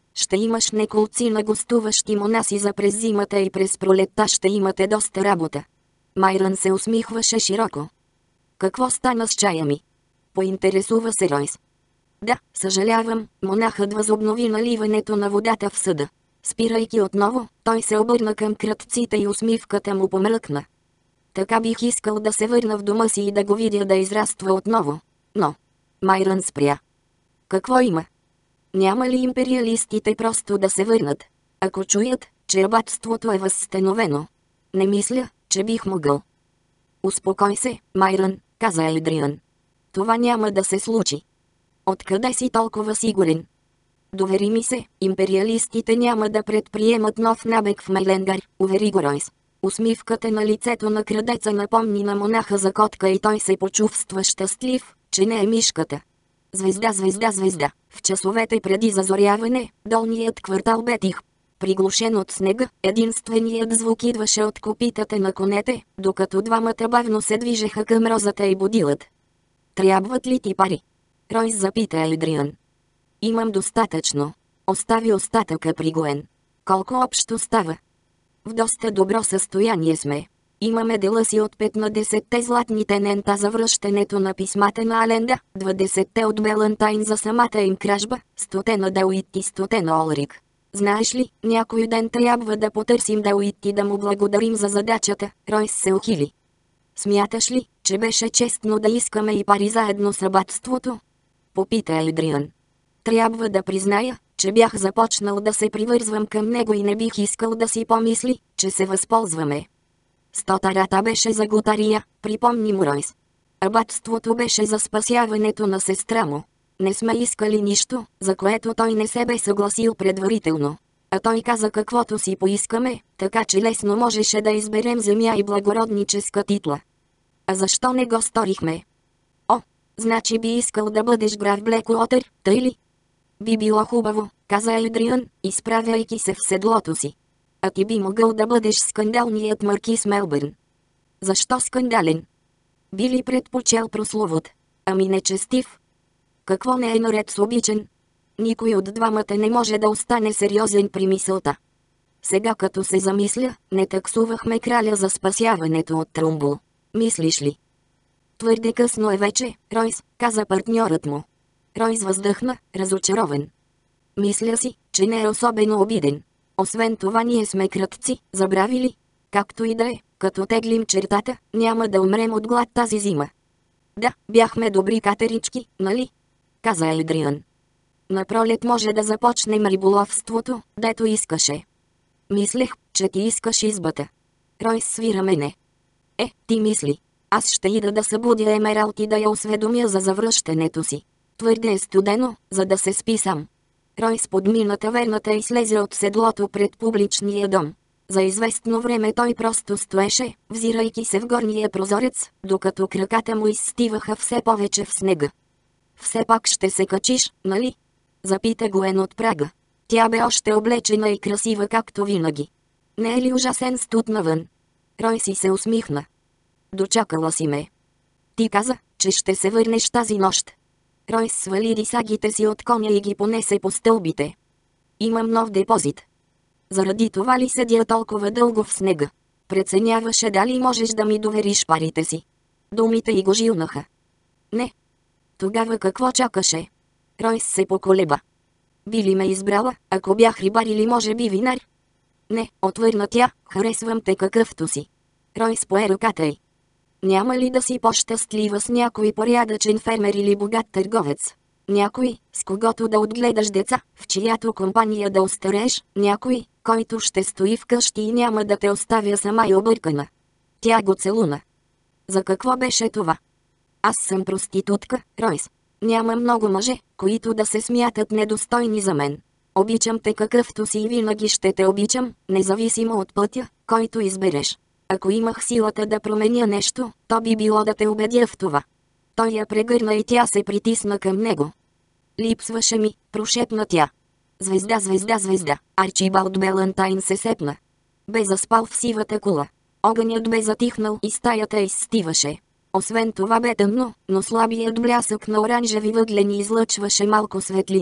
Ще имаш неколци на гостуващи монаси за през зимата и през пролетта ще имате доста работа. Майрън се усмихваше широко. Какво стана с чая ми? Поинтересува се Ройс. Да, съжалявам, монахът възобнови наливането на водата в съда. Спирайки отново, той се обърна към крадците и усмивката му помръкна. Така бих искал да се върна в дома си и да го видя да израства отново. Но... Майрън спря. Какво има? Няма ли империалистите просто да се върнат? Ако чуят, че абатството е възстановено. Не мисля, че бих могъл. Успокой се, Майрън, каза Едриан. Това няма да се случи. Откъде си толкова сигурен? Довери ми се, империалистите няма да предприемат нов набег в Меленгар, увери го Ройс. Усмивката на лицето на крадеца напомни на монаха за котка и той се почувства щастлив, че не е мишката. Звезда, звезда, звезда. В часовете преди зазоряване, долният квартал бе тих. Приглушен от снега, единственият звук идваше от копитата на конете, докато двамата бавно се движеха към розата и будилът. Трябват ли ти пари? Ройс запита Едриан. Имам достатъчно. Остави остатъка при Гуен. Колко общо става? В доста добро състояние сме. Имаме дела си от петнадесетте златни тенента за връщането на писмата на Аленда, двадесетте от Белантайн за самата им кражба, стоте на Дауит и стоте на Олрик. Знаеш ли, някой ден трябва да потърсим Дауит и да му благодарим за задачата, Ройс се ухили. Смяташ ли, че беше честно да искаме и пари заедно с абатството? Попита Едриан. Трябва да призная, че бях започнал да се привързвам към него и не бих искал да си помисли, че се възползваме. Стотарата беше за готария, припомни му Ройс. Абатството беше за спасяването на сестра му. Не сме искали нищо, за което той не се бе съгласил предварително. А той каза каквото си поискаме, така че лесно можеше да изберем земя и благородническа титла. А защо не го сторихме? О, значи би искал да бъдеш граф Блекуотър, тъй ли? Би било хубаво, каза Едриан, изправяйки се в седлото си. А ти би могъл да бъдеш скандалният маркиз Мелбърн. Защо скандален? Би ли предпочел прословут? Ами нечестив? Какво не е наред с обичен? Никой от двамата не може да остане сериозен при мисълта. Сега като се замисля, не таксувахме краля за спасяването от Трумбул. Мислиш ли? Твърде късно е вече, Ройс, каза партньорът му. Ройс въздъхна, разочарован. Мисля си, че не е особено обиден. Освен това ние сме крадци, забрави ли? Както и да е, като теглим чертата, няма да умрем от глад тази зима. Да, бяхме добри катерички, нали? Каза Едриан. Напролет може да започнем риболовството, дето искаше. Мислех, че ти искаш избата. Ройс свира мене. Е, ти мисли. Аз ще ида да събудя Емералд и да я осведомя за завръщането си. Твърде е студено, за да се спи сам. Ройс подмина таверната и слезе от седлото пред публичния дом. За известно време той просто стоеше, взирайки се в горния прозорец, докато краката му изстиваха все повече в снега. Все пак ще се качиш, нали? Запита Гуен от прага. Тя бе още облечена и красива както винаги. Не е ли ужасен студ навън? Ройс си се усмихна. Дочакала си ме. Ти каза, че ще се върнеш тази нощ. Ройс свали рисагите си от коня и ги понесе по стълбите. Имам нов депозит. Заради това ли седя толкова дълго в снега? Преценяваше дали можеш да ми довериш парите си. Думите й го жилнаха. Не. Тогава какво чакаше? Ройс се поколеба. Би ли ме избрала, ако бях рибар или може би винар? Не, отвърна тя, харесвам те какъвто си. Ройс пое ръката й. Няма ли да си по-щастлива с някой порядъчен фермер или богат търговец? Някой, с когото да отгледаш деца, в чиято компания да остарееш, някой, който ще стои вкъщи и няма да те оставя сама и объркана. Тя го целуна. За какво беше това? Аз съм проститутка, Ройс. Няма много мъже, които да се смятат недостойни за мен. Обичам те какъвто си и винаги ще те обичам, независимо от пътя, който избереш. Ако имах силата да променя нещо, то би било да те убедя в това. Той я прегърна и тя се притисна към него. Липсваше ми, прошепна тя. Звезда, звезда, звезда, Арчибалд Белантайн се сепна. Бе заспал в сивата кула. Огънят бе затихнал и стаята изстиваше. Освен това бе тъмно, но слабият блясък на оранжеви въглени излъчваше малко светлина.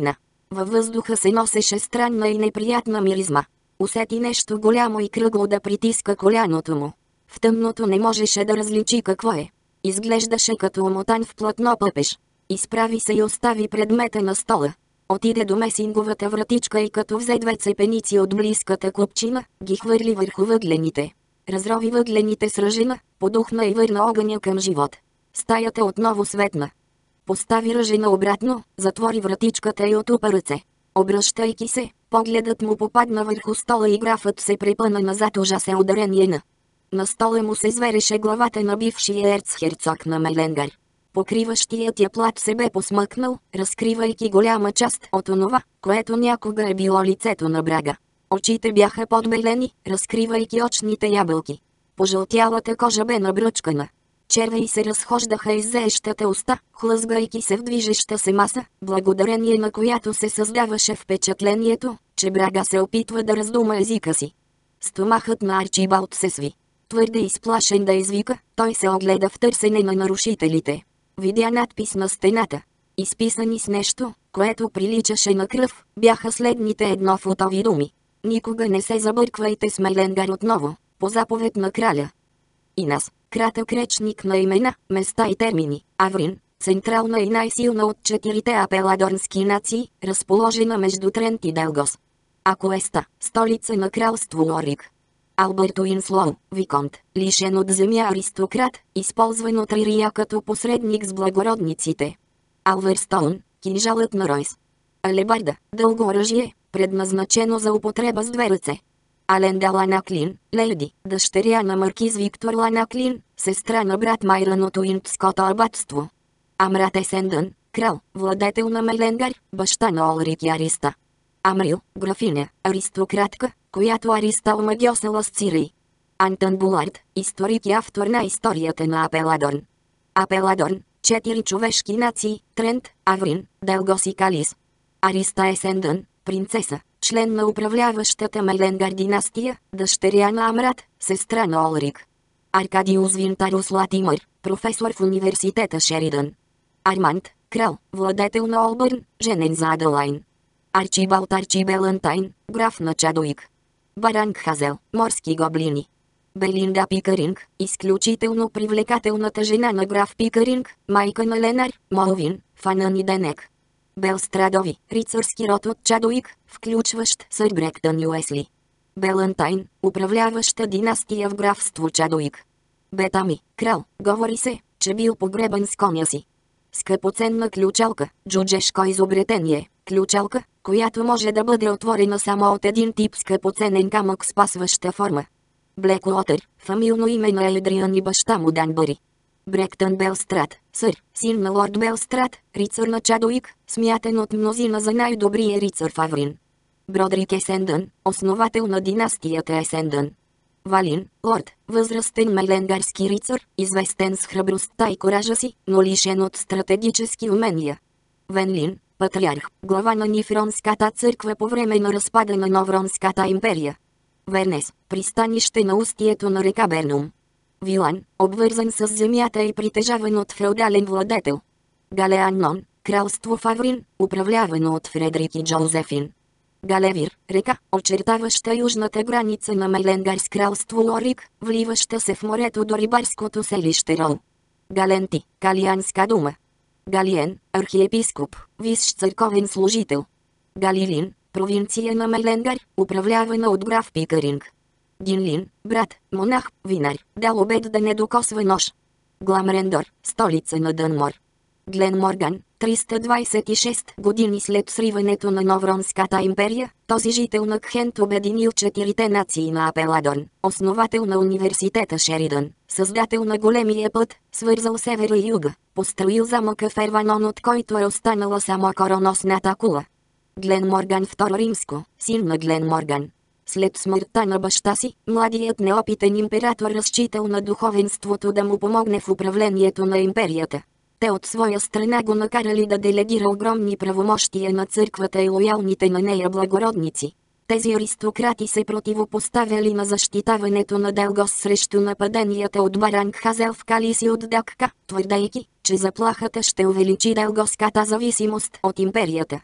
Във въздуха се носеше странна и неприятна миризма. Усети нещо голямо и кръгло да притиска коляното му. В тъмното не можеше да различи какво е. Изглеждаше като омотан в платно пъпеш. Изправи се и остави предмета на стола. Отиде до месинговата вратичка и като взе две цепеници от близката купчина, ги хвърли върху въглените. Разрови въглените с ръжена, подухна и върна огъня към живот. Стаята отново светна. Постави ръжена обратно, затвори вратичката и отупа ръце. Обръщайки се, погледът му попадна върху стола и графът се препъна назад ужасен ударение на. На стола му се звереше главата на бившия ерцхерцог на Меленгар. Покриващият я плат се бе посмъкнал, разкривайки голяма част от онова, което някога е било лицето на Брага. Очите бяха подбелени, разкривайки очните ябълки. Пожълтялата кожа бе набръчкана. Червеи се разхождаха из зеещата уста, хлъзгайки се в движеща се маса, благодарение на която се създаваше впечатлението, че Брага се опитва да раздума езика си. Стомахът на Арчибалд се сви. Твърде изплашен да извика, той се огледа в търсене на нарушителите. Видя надпис на стената. Изписани с нещо, което приличаше на кръв, бяха следните еднофутови думи. Никога не се забърквайте с Меленгар отново, по заповед на краля. И нас, кратък речник на имена, места и термини, Аврин, централна и най-силна от четирите апеладорнски нации, разположена между Трент и Делгос. Акуеста, столица на кралство Лорик. Алберт Уинслоу, виконт, лишен от земя аристократ, използван от Ририя като посредник с благородниците. Алверстоун, кинжалът на Ройс. Алебарда, дълго оръжие, предназначено за употреба с две ръце. Аленда Ланаклин, леди, дъщеря на маркиз Виктор Ланаклин, сестра на брат Майран от Уинтското абатство. Амрат Есендън, крал, владетел на Меленгар, баща на Олрик и Ариста. Амрил, графиня, аристократка, която Ариста омагьосала с Цири. Антон Булард, историк и автор на историята на Апеладорн. Апеладорн, четири човешки нации, Трент, Аврин, Делгос и Калис. Ариста Есендън, принцеса, член на управляващата Меленгар династия, дъщеря на Амрат, сестра на Олрик. Аркадиус Винтарус Латимър, професор в университета Шеридън. Арманд, крал, владетел на Олбърн, женен за Аделайн. Арчибалд Арчи Белантайн, граф на Чадуик. Баранг Хазел, морски гоблини. Белинда Пикаринг, изключително привлекателната жена на граф Пикаринг, майка на Ленар, Молвин, Фанън и Денек. Белстрадови, рицарски род от Чадуик, включващ сър Бректън и Уесли. Белантайн, управляваща династия в графство Чадуик. Бетами, крал, говори се, че бил погребан с коня си. Скъпоценна ключалка, джуджешко изобретение, ключалка, която може да бъде отворена само от един тип скъпоценен камък с пасваща форма. Блекуотър, фамилно име на Елдриан и баща му Данбъри. Бректън Белстрат, сър, син на лорд Белстрат, рицар на Чадуик, смятан от мнозина за най-добрия рицар в Аврин. Бродрик Есендън, основател на династията Есендън. Валин, лорд, възрастен меленгарски рицар, известен с храбростта и коража си, но лишен от стратегически умения. Венлин, патриарх, глава на Нифронската църква по време на разпада на Новронската империя. Вернес, пристанище на устието на река Бернум. Вилан, обвързан с земята и притежаван от феодален владетел. Галеаннон, кралство в Аврин, управлявано от Фредрик и Джозефин. Галевир, река, очертаваща южната граница на Меленгар с кралство Лорик, вливаща се в морето до рибарското селище Рол. Галенти, калианска дума. Галиен, архиепископ, висш църковен служител. Галилин, провинция на Меленгар, управлявана от граф Пикаринг. Гинлин, брат, монах, винар, дал обед да не докосва нож. Гламрендор, столица на Дънмор. Глен Морган, триста двадесет и шест години след сриването на Новронската империя, този жител на Кхент обединил четирите нации на Апеладорн, основател на университета Шеридън, създател на големия път, свързал севера и юга, построил замъка в Ерванон, от който е останала само короносната кула. Глен Морган втори римско, син на Глен Морган. След смъртта на баща си, младият неопитен император разчитал на духовенството да му помогне в управлението на империята. Те от своя страна го накарали да делегира огромни правомощия на църквата и лоялните на нея благородници. Тези аристократи се противопоставяли на защитаването на Делгос срещу нападенията от Баранг Хазел в Калис и от Дакка, твърдейки, че заплахата ще увеличи делгоската зависимост от империята.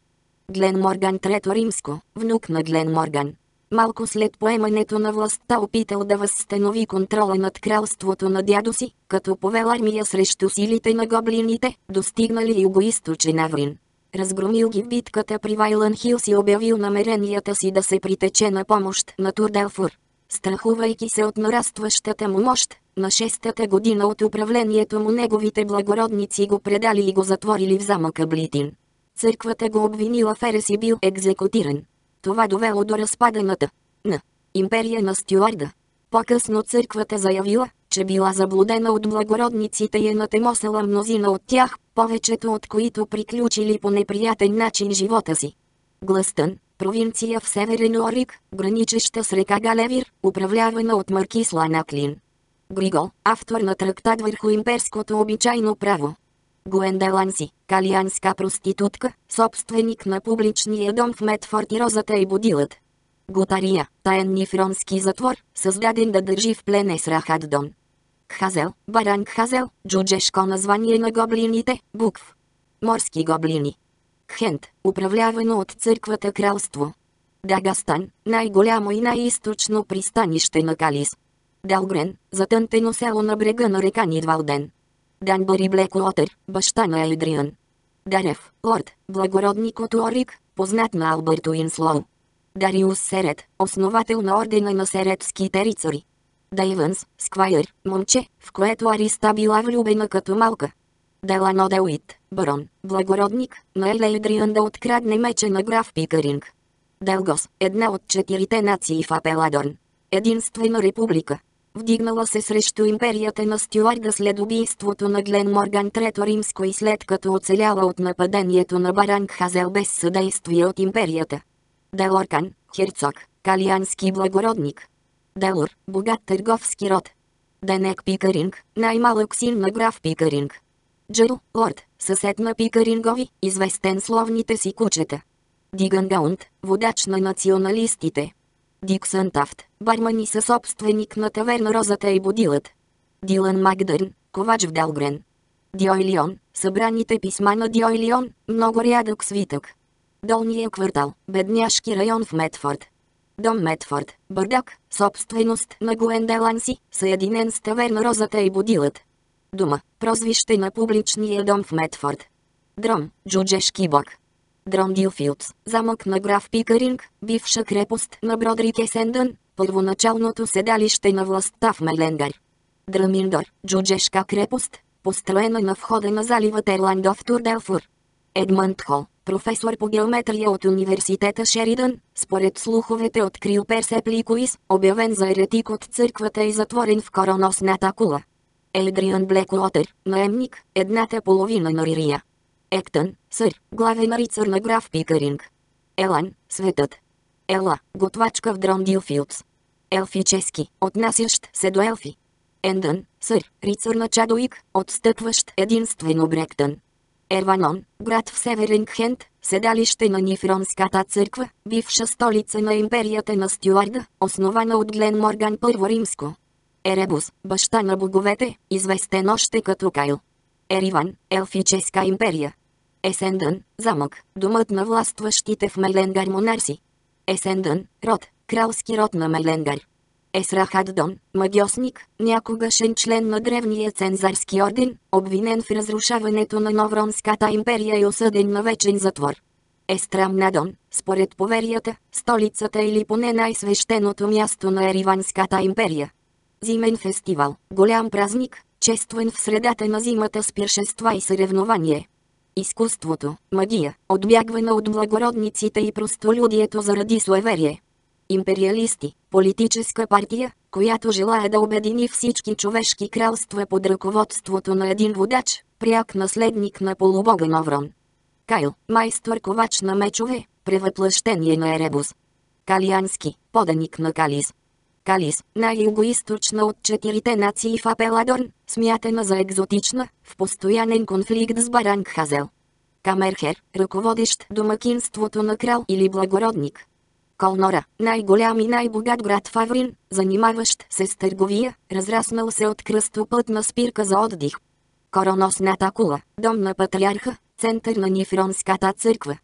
Гленморган трето римско, внук на Гленморган. Малко след поемането на властта опитал да възстанови контрола над кралството на дядо си, като повел армия срещу силите на гоблините, достигнали югоизточен Аврин. Разгромил ги в битката при Вайлън Хилс и обявил намеренията си да се притече на помощ на Турделфур. Страхувайки се от нарастващата му мощ, на шестата година от управлението му неговите благородници го предали и го затворили в замъка Блитин. Църквата го обвинила в ерес и бил екзекутиран. Това довело до разпадането на империя на Стюарда. По-късно църквата заявила, че била заблудена от благородниците и е натемосала мнозина от тях, повечето от които приключили по неприятен начин живота си. Глъстън, провинция в северен Орик, граничеща с река Галевир, управлявана от маркис Ланаклин. Григол, автор на трактат върху имперското обичайно право. Гуенделанси, калианска проститутка, собственик на публичния дом в Метфорд и Розата и Будилът. Готария, таен нифронски затвор, създаден да държи в плен Есрахаддон. Кхазел, Баран Кхазел, джуджешко название на гоблините, букв. Морски гоблини. Кхент, управлявано от църквата кралство. Дагастан, най-голямо и най-източно пристанище на Калис. Далгрен, затънтено село на брега на река Нидвалден. Данбъри Блекуотър, баща на Елдриан. Дарев, лорд, благородник от Орик, познат на Албърт Уинслоу. Дариус Серет, основател на ордена на серетските рицари. Дейвънс, сквайър, момче, в което Ариста била влюбена като малка. Делано Деуит, барон, благородник, на Елдриан да открадне меча на граф Пикъринг. Делгос, една от четирите нации в Апеладорн. Единствена република. Вдигнала се срещу империята на Стюарда след убийството на Гленморган трето римско и след като оцеляла от нападението на Баран Кхазел без съдействие от империята. Делоркан, херцог, калиански благородник. Делор, богат търговски род. Денек Пикъринг, най-малък син на граф Пикъринг. Джил, лорд, съсед на Пикърингови, известен словните си кучета. Диган Гаунт, водач на националистите. Диксън Тафт, барман и съсобственик на таверна Розата и Будилът. Дилан Макдърн, ковач в Далгрен. Дьойлион, събраните писма на Дьойлион, много рядък свитък. Долния квартал, бедняшки район в Метфорд. Дом Метфорд, бърдак, собственост на Гуенделанси, съединен с таверна Розата и Будилът. Дума, прозвище на публичния дом в Метфорд. Дром, джуджешки бог. Дрондилфилдс, замък на граф Пикъринг, бивша крепост на Бродрик Есендън, първоначалното седалище на властта в Меленгар. Драминдор, джуджешка крепост, построена на входа на залива Терландо в Турделфур. Едмънд Хол, професор по геометрия от университета Шеридън, според слуховете открил Персепликуис, обявен за еретик от църквата и затворен в короносната кула. Елдриан Блекуотър, наемник, едната половина на Ририя. Ектън, сър, главен рицар на граф Пикъринг. Елан, светът. Ела, готвачка в Дрондилфилдс. Елфически, отнасящ се до елфи. Ендън, сър, рицар на Чадуик, отстъпващ единствено Бректън. Ерванон, град в северен Кхент, седалище на Нифронската църква, бивша столица на империята на Стюарда, основана от Гленморган първо римско. Еребус, баща на боговете, известен още като Кайл. Ериван, елфическа империя. Есендън, замък, домът на властващите в Меленгар монарси. Есендън, род, кралски род на Меленгар. Есрахаддон, магиосник, някогашен член на древния цензарски орден, обвинен в разрушаването на Новронската империя и осъден на вечен затвор. Естрамнадон, според поверията, столицата или поне най-свещеното място на Ериванската империя. Зимен фестивал, голям празник, честван в средата на зимата с пиршества и съревнование. Изкуството, магия, отбягвана от благородниците и простолюдието заради суеверие. Империалисти, политическа партия, която желае да обедини всички човешки кралства под ръководството на един водач, пряк наследник на полубога Новрон. Кайл, майстор ковач на мечове, превъплъщение на Еребус. Калиански, поданик на Калис. Калис, най-югоизточна от четирите нации в Апеладорн, смятана за екзотична, в постоянен конфликт с Баран Кхазел. Камерхер, ръководещ домакинството на крал или благородник. Колнора, най-голям и най-богат град в Аврин, занимаващ се с търговия, разраснал се от кръстопътна спирка за отдих. Короносната кула, дом на патриарха, център на Нифронската църква.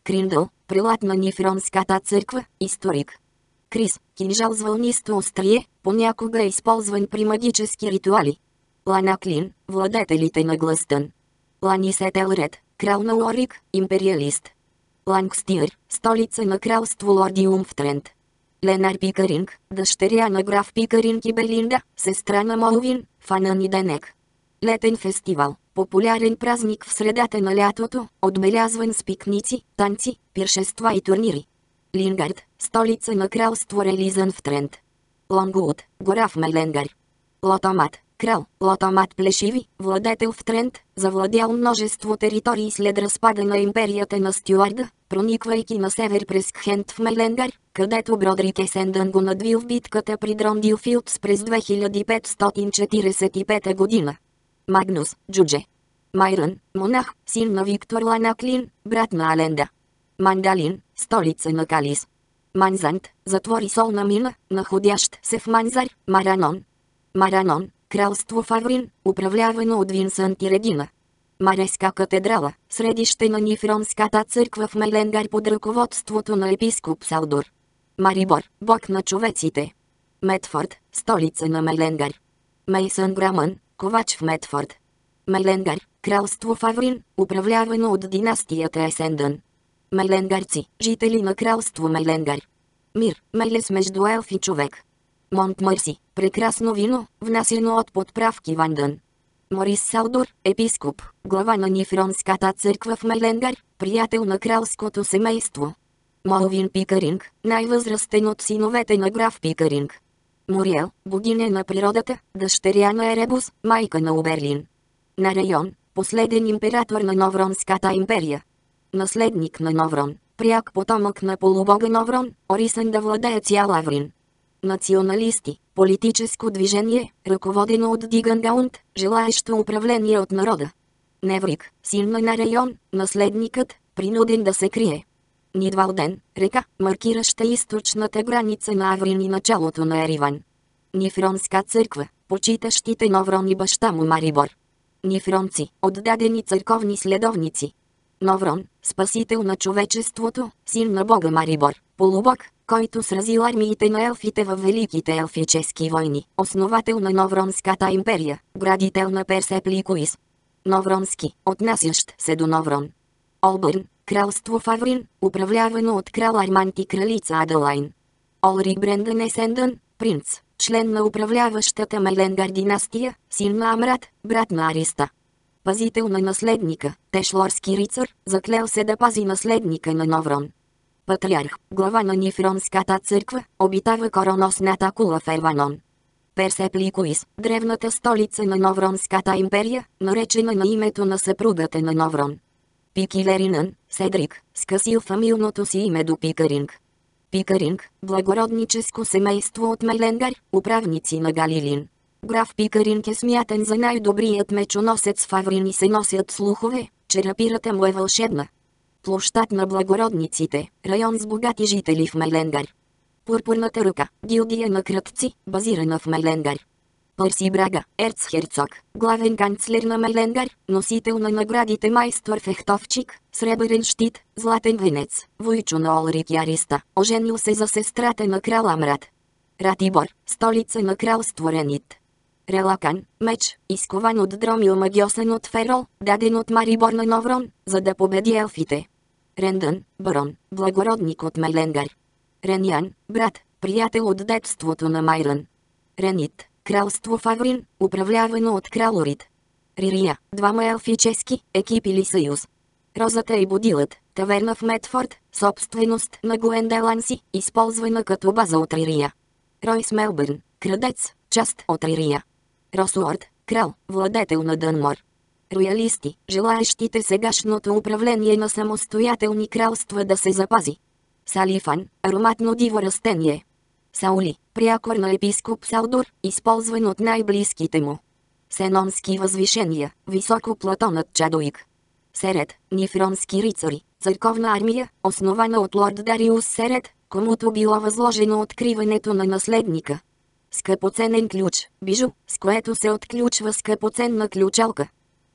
Криндъл, прелат на Нифронската църква, историк. Крис, кинжал с вълнисто острие, понякога е използван при магически ритуали. Ланаклин, владетелите на Глъстън. Ланисет Елред, крал на Лорик, империалист. Лангстир, столица на кралство Лордиум в Трент. Ленар Пикаринг, дъщеря на граф Пикаринг и Белинда, сестра на Молвин, Фанън и Денек. Летен фестивал, популярен празник в средата на лятото, отбелязван с пикници, танци, пиршества и турнири. Лингард, столица на кралство Релизън в Трент. Лонгвуд, гора в Меленгар. Лотомат, крал, Лотомат Плешиви, владетел в Трент, завладял множество територии след разпада на империята на Стюарда, прониквайки на север през Кхент в Меленгар, където Бродрик Есендън го надвил в битката при Дрондилфилдс през две хиляди петстотин четиридесет и пета година. Магнус, джудже. Майрън, монах, син на Виктор Ланаклин, брат на Аленда. Мандалин, столица на Калис. Манзант, затвор и солна мина, находящ се в Манзар, Маранон. Маранон, кралство Фаврин, управлявано от Винсънт и Регина. Мареска катедрала, средище на Нифронската църква в Меленгар под ръководството на епископ Салдор. Марибор, бог на човеците. Метфорд, столица на Меленгар. Мейсън Грамън, ковач в Метфорд. Меленгар, кралство Фаврин, управлявано от династията Есендън. Меленгарци, жители на кралство Меленгар. Мир, мелес между елф и човек. Монтмърси, прекрасно вино, внасяно от подправки Вандън. Морис Салдор, епископ, глава на Нифронската църква в Меленгар, приятел на кралското семейство. Молвин Пикаринг, най-възрастен от синовете на граф Пикаринг. Мориел, богиня на природата, дъщеря на Еребус, майка на Оберлин. Нарайон, последен император на Новронската империя. Наследник на Новрон, пряк потомък на полубога Новрон, орисен да владее цял Аврин. Националисти, политическо движение, ръководено от Дигангаунт, желаещо управление от народа. Неврик, син на Нарайон, наследникът, принуден да се крие. Нидвалден, река, маркираща източната граница на Аврин и началото на Ериван. Нифронска църква, почитащите Новрон и баща му Марибор. Нифронци, отдадени църковни следовници. Новрон, спасител на човечеството, син на бога Марибор, полубог, който сразил армиите на елфите във великите елфически войни, основател на Новронската империя, градител на Персепликуис. Новронски, отнасящ се до Новрон. Олбърн, кралство Фаврин, управлявано от крал Армант и кралица Адалайн. Олрик Брендън Есендън, принц, член на управляващата Меленгар династия, син на Амрат, брат на Ариста. Пазител на наследника, тешлорски рицар, заклел се да пази наследника на Новрон. Патриарх, глава на Нифронската църква, обитава короносната кула в Ерванон. Персепликуис, древната столица на Новронската империя, наречена на името на съпругата на Новрон. Пикилеринън, Седрик, скъсил фамилното си име до Пикаринг. Пикаринг, благородническо семейство от Меленгар, управници на Галилин. Граф Пикаринг е смятан за най-добрият мечоносец в Аврин и се носят слухове, че рапирата му е вълшебна. Площад на благородниците, район с богати жители в Меленгар. Пурпурната ръка, гилдия на крътци, базирана в Меленгар. Пърси Брага, ерцхерцог, главен канцлер на Меленгар, носител на наградите майстор фехтовчик, сребърен щит, златен венец, войчо на Олрик и Ариста, оженил се за сестрата на крал Амрат. Ратибор, столица на кралство Ренит. Релакан, меч, изкован от Дромил магиосен от Ферол, даден от Марибор на Новрон, за да победи елфите. Рендън, барон, благородник от Меленгар. Реньян, брат, приятел от детството на Майрън. Ренит, кралство Фаврин, управлявано от крал Орит. Ририя, двама елфически, екип или съюз. Розата и Будилът, таверна в Метфорд, собственост на Гуенделанси, използвана като база от Ририя. Ройс Мелбърн, крадец, част от Ририя. Росуорд, крал, владетел на Дънмор. Роялисти, желаещите сегашното управление на самостоятелни кралства да се запази. Салифан, ароматно диво растение. Саули, прякор на епископ Салдор, използван от най-близките му. Сенонски възвишения, високо плато над Чадуик. Серед, нифронски рицари, църковна армия, основана от лорд Дариус Серед, комуто било възложено откриването на наследника. Скъпоценен ключ, бижу, с което се отключва скъпоценна ключалка.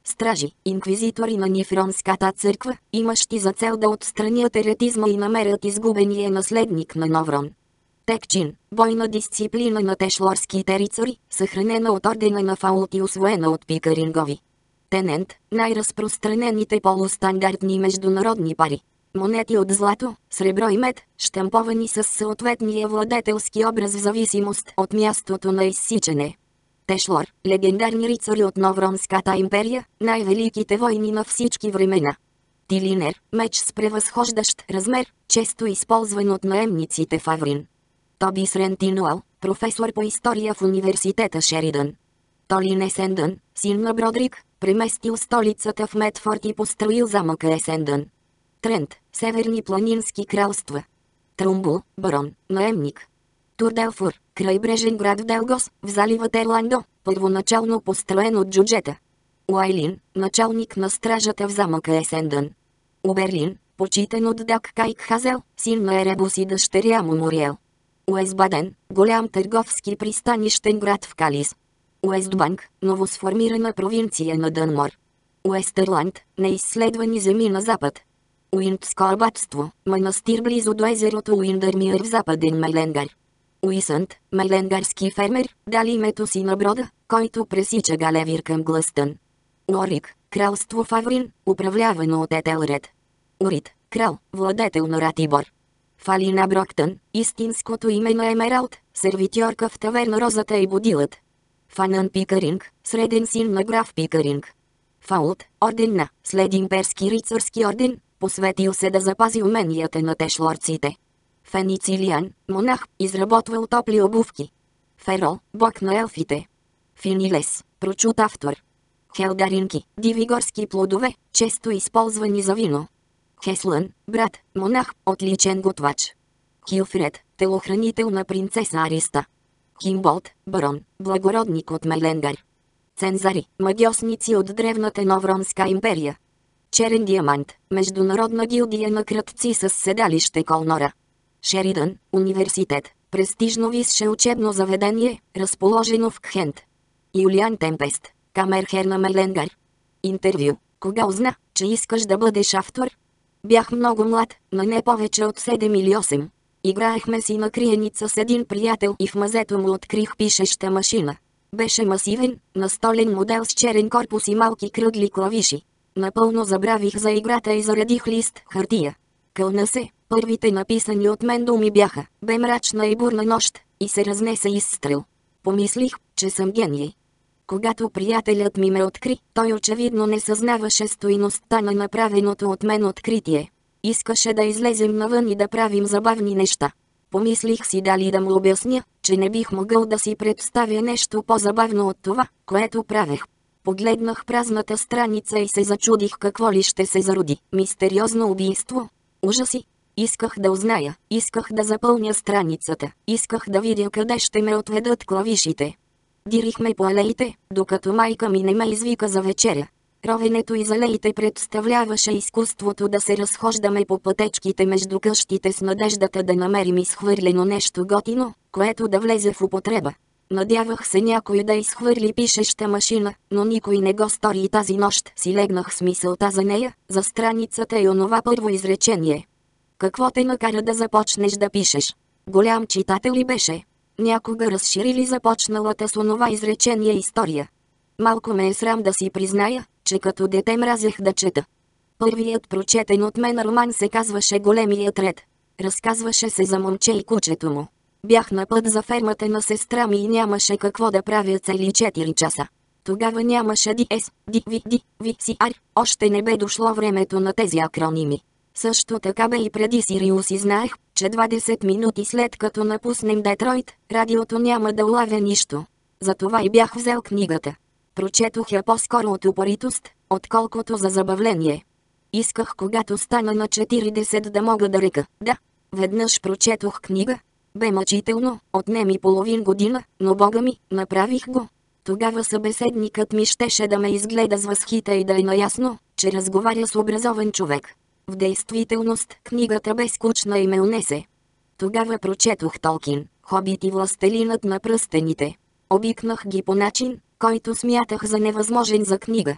стражи, инквизитори на Нифронската църква, имащи за цел да отстранят еретизма и намерят изгубения наследник на Новрон. Текчин, бойна дисциплина на тешлорските рицари, съхранена от ордена на Фаулт и усвоена от Пикарингови. Тенент, най-разпространените полустандартни международни пари. Монети от злато, сребро и мед, щамповани с съответния владетелски образ в зависимост от мястото на изсичане. Тешлор, легендарни рицари от Новронската империя, най-великите войни на всички времена. Тилинер, меч с превъзхождащ размер, често използван от наемниците в Аврин. Тобис Рентинуал, професор по история в университета Шеридън. Толин Есендън, син на Бродрик, преместил столицата в Медфорд и построил замъка Есендън. Трент, северни планински кралства. Трумбул, барон, наемник. Турделфур, крайбрежен град в Делгос, в залива Терландо, първоначално построен от Джуджета. Уайлин, началник на стражата в замъка Есендън. Уберлин, почитан от Дак Кайк Хазел, син на Еребус и дъщеря му Мориел. Уестбаден, голям търговски пристанищен град в Калис. Уестбанк, новосформирана провинция на Дънмор. Уестърланд, неизследвани земи на запад. Уиндскорбатство, манастир близо до езерото Уиндърмир в западен Майленгар. Уисънт, майленгарски фермер, дали името си на брода, който пресича Галевир към Глъстън. Уорик, кралство в Аврин, управлявано от Етелред. Урит, крал, владетел на Ратибор. Фалина Броктън, истинското име на Емералд, сервитьорка в таверна Розата и Будилът. Фанън Пикаринг, среден син на граф Пикаринг. Фаулт, орден на, след имперски рицарски орден, посветил се да запази уменията на тешлорците. Феницилиан, монах, изработвал топли обувки. Ферол, бог на елфите. Финилес, прочут автор. Хелдаринки, диви горски плодове, често използвани за вино. Хеслън, брат, монах, отличен готвач. Хилфред, телохранител на принцеса Ариста. Химболт, барон, благородник от Майленгар. Цензари, магиосници от древната Новронска империя. Черен диамант, международна гилдия на крътци с седалище Колнора. Шеридън, университет, престижно висше учебно заведение, разположено в Кхент. Юлиан Темпест, камерхер на Майленгар. Интервю, кога узна, че искаш да бъдеш автор? Бях много млад, но не повече от седем или осем. Играехме си на криеница с един приятел и в мазето му открих пишеща машина. Беше масивен, настолен модел с черен корпус и малки кръгли клавиши. Напълно забравих за играта и заредих лист хартия. Кълна се, първите написани от мен думи бяха: бе мрачна и бурна нощ, и се разнесе изстрел. Помислих, че съм гений. Когато приятелят ми ме откри, той очевидно не съзнаваше стойността на направеното от мен откритие. Искаше да излезем навън и да правим забавни неща. Помислих си дали да му обясня, че не бих могъл да си представя нещо по-забавно от това, което правех. Погледнах празната страница и се зачудих какво ли ще се зароди. Мистериозно убийство? Ужаси! Исках да узная, исках да запълня страницата, исках да видя къде ще ме отведат клавишите. Дирихме по алеите, докато майка ми не ме извика за вечеря. Ровенето из алеите представляваше изкуството да се разхождаме по пътечките между къщите с надеждата да намерим изхвърлено нещо готино, което да влезе в употреба. Надявах се някой да изхвърли пишеща машина, но никой не го стори и тази нощ си легнах с мисълта за нея, за страницата и онова първо изречение. Какво те накара да започнеш да пишеш? Голям читател ли беше? Някога разшири ли започналата с онова изречение история? Малко ме е срам да си призная, че като дете мразех да чета. Първият прочетен от мен роман се казваше "Големият ред". Разказваше се за момче и кучето му. Бях на път за фермата на сестра ми и нямаше какво да правя цели четири часа. Тогава нямаше ди ес, ди ви ди, ви си ар, още не бе дошло времето на тези акроними. Също така бе и преди Сириус и знаех, че двадесет минути след като напуснем Детройт, радиото няма да улавя нищо. Затова и бях взел книгата. Прочетох я по-скоро от упоритост, отколкото за забавление. Исках когато стана на четиридесет да мога да река: да. Веднъж прочетох книга. Бе мъчително, отне ми половин година, но бога ми, направих го. Тогава събеседникът ми щеше да ме изгледа с възхита и да е наясно, че разговаря с образован човек. В действителност книгата бе скучна и ме унесе. Тогава прочетох Толкин, Хобит и Властелинът на пръстените. Обикнах ги по начин, който смятах за невъзможен за книга.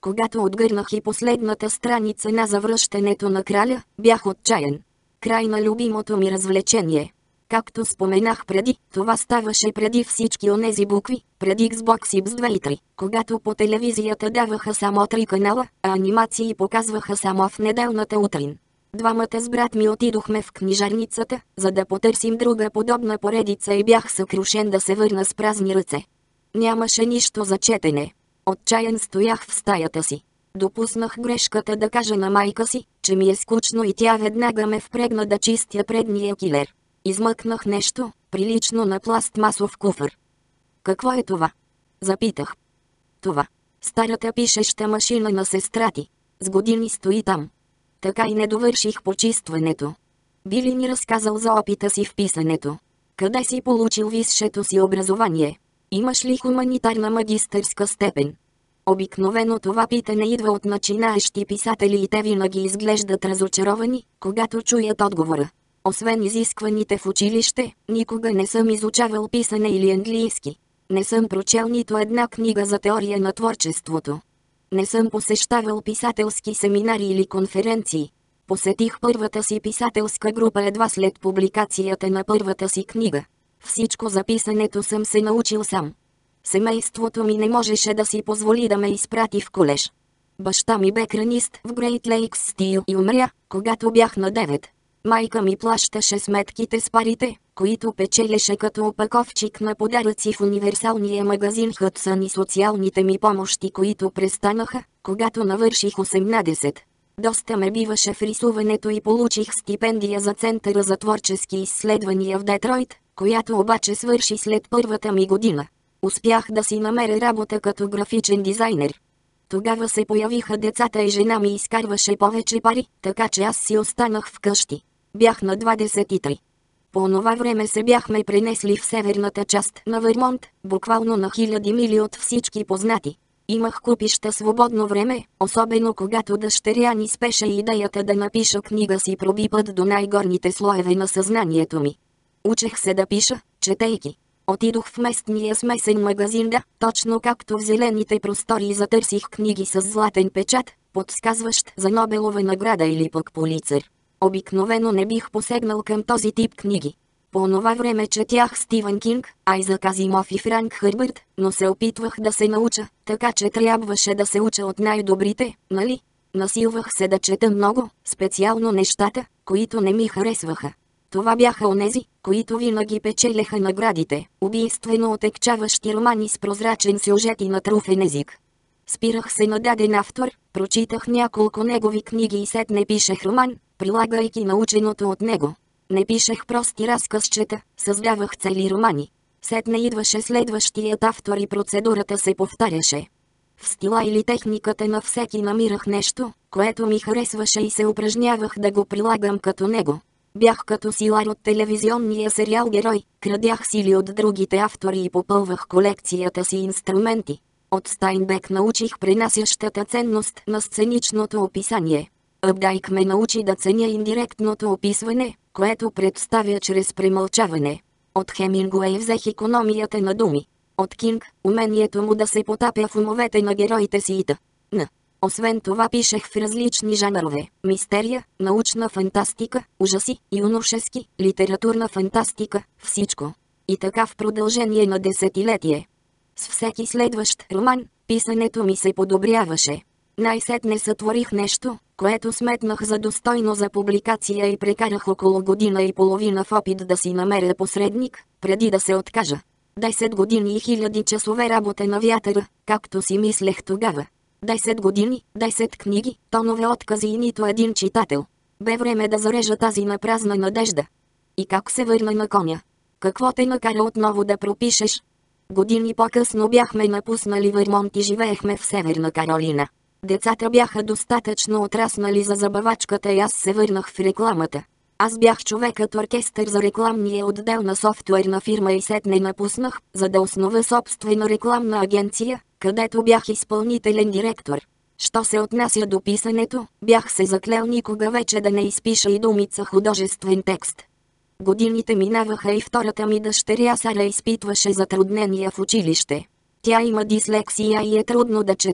Когато отгърнах и последната страница на Завръщането на краля, бях отчаян. Край на любимото ми развлечение. Както споменах преди, това ставаше преди всички онези букви, преди Xbox Икс две и три, когато по телевизията даваха само три канала, а анимации показваха само в неделната утрин. Двамата с брат ми отидохме в книжарницата, за да потърсим друга подобна поредица и бях съкрушен да се върна с празни ръце. Нямаше нищо за четене. Отчаян стоях в стаята си. Допуснах грешката да кажа на майка си, че ми е скучно и тя веднага ме впрегна да чистя предния килер. Измъкнах нещо, прилично на пластмасов куфър. Какво е това? Запитах. Това. Старата пишеща машина на сестра ти. С години стои там. Така и не довърших почистването. Би ли ни разказал за опита си в писането? Къде си получил висшето си образование? Имаш ли хуманитарна магистърска степен? Обикновено това питане идва от начинаещи писатели и те винаги изглеждат разочаровани, когато чуят отговора. Освен изискваните в училище, никога не съм изучавал писане или английски. Не съм прочел нито една книга за теория на творчеството. Не съм посещавал писателски семинари или конференции. Посетих първата си писателска група едва след публикацията на първата си книга. Всичко за писането съм се научил сам. Семейството ми не можеше да си позволи да ме изпрати в колеж. Баща ми бе кранист в Great Lakes Steel и умря, когато бях на девет. Майка ми плащаше сметките с парите, които печелеше като опаковчик на подаръци в универсалния магазин Хътсън и социалните ми помощи, които престанаха, когато навърших осемнадесет. Доста ме биваше в рисуването и получих стипендия за Центъра за творчески изследвания в Детройт, която обаче свърши след първата ми година. Успях да си намеря работа като графичен дизайнер. Тогава се появиха децата и жена ми изкарваше повече пари, така че аз си останах вкъщи. Бях на двадесет и три. По онова време се бяхме пренесли в северната част на Вермонт, буквално на хиляди мили от всички познати. Имах купища свободно време, особено когато дъщеря ни спеше идеята да напиша книга си проби път до най-горните слоеве на съзнанието ми. Учех се да пиша, четейки. Отидох в местния смесен магазин, да, точно както в зелените простори, и затърсих книги с златен печат, подсказващ за Нобелова награда или пък Пулицер. Обикновено не бих посегнал към този тип книги. По онова време четях Стивън Кинг, Айзак Азимов и Франк Хърбърт, но се опитвах да се науча, така че трябваше да се уча от най-добрите, нали? Насилвах се да чета много, специално нещата, които не ми харесваха. Това бяха онези, които винаги печелеха наградите, убийствено отекчаващи романи с прозрачен сюжет и натруфен език. Спирах се на даден автор, прочитах няколко негови книги и сетне пишех роман, прилагайки наученото от него. Не пишех прости разказчета, създавах цели романи. Сетне идваше следващият автор и процедурата се повтаряше. В стила или техниката на всеки намирах нещо, което ми харесваше и се упражнявах да го прилагам като него. Бях като силар от телевизионния сериал Герой, крадях сили от другите автори и попълвах колекцията си инструменти. От Стайнбек научих пренасящата ценност на сценичното описание. Апдайк ме научи да ценя индиректното описване, което представя чрез премълчаване. От Хемингуей взех икономията на думи. От Кинг – умението му да се потапя в умовете на героите си и т.н. Освен това пишех в различни жанрове – мистерия, научна фантастика, ужаси, юношески, литературна фантастика, всичко. И така в продължение на десетилетие. С всеки следващ роман, писането ми се подобряваше. Най-сетне сътворих нещо, което сметнах за достойно за публикация и прекарах около година и половина в опит да си намеря посредник, преди да се откажа. Десет години и хиляди часове работа на вятъра, както си мислех тогава. Десет години, десет книги, тонове откази и нито един читател. Бе време да зарежа тази напразна надежда. И как се върна на коня? Какво те накара отново да пропишеш? Години по-късно бяхме напуснали Вермонт и живеехме в Северна Каролина. Децата бяха достатъчно отраснали за забавачката и аз се върнах в рекламата. Аз бях човекът оркестър за рекламния отдел на софтуерна фирма и сетне напуснах, за да основа собствена рекламна агенция, където бях изпълнителен директор. Що се отнася до писането, бях се заклел никога вече да не изпиша и думица художествен текст. Годините минаваха и втората ми дъщеря Сара изпитваше затруднения в училище. Тя има дислексия и е трудно да чете.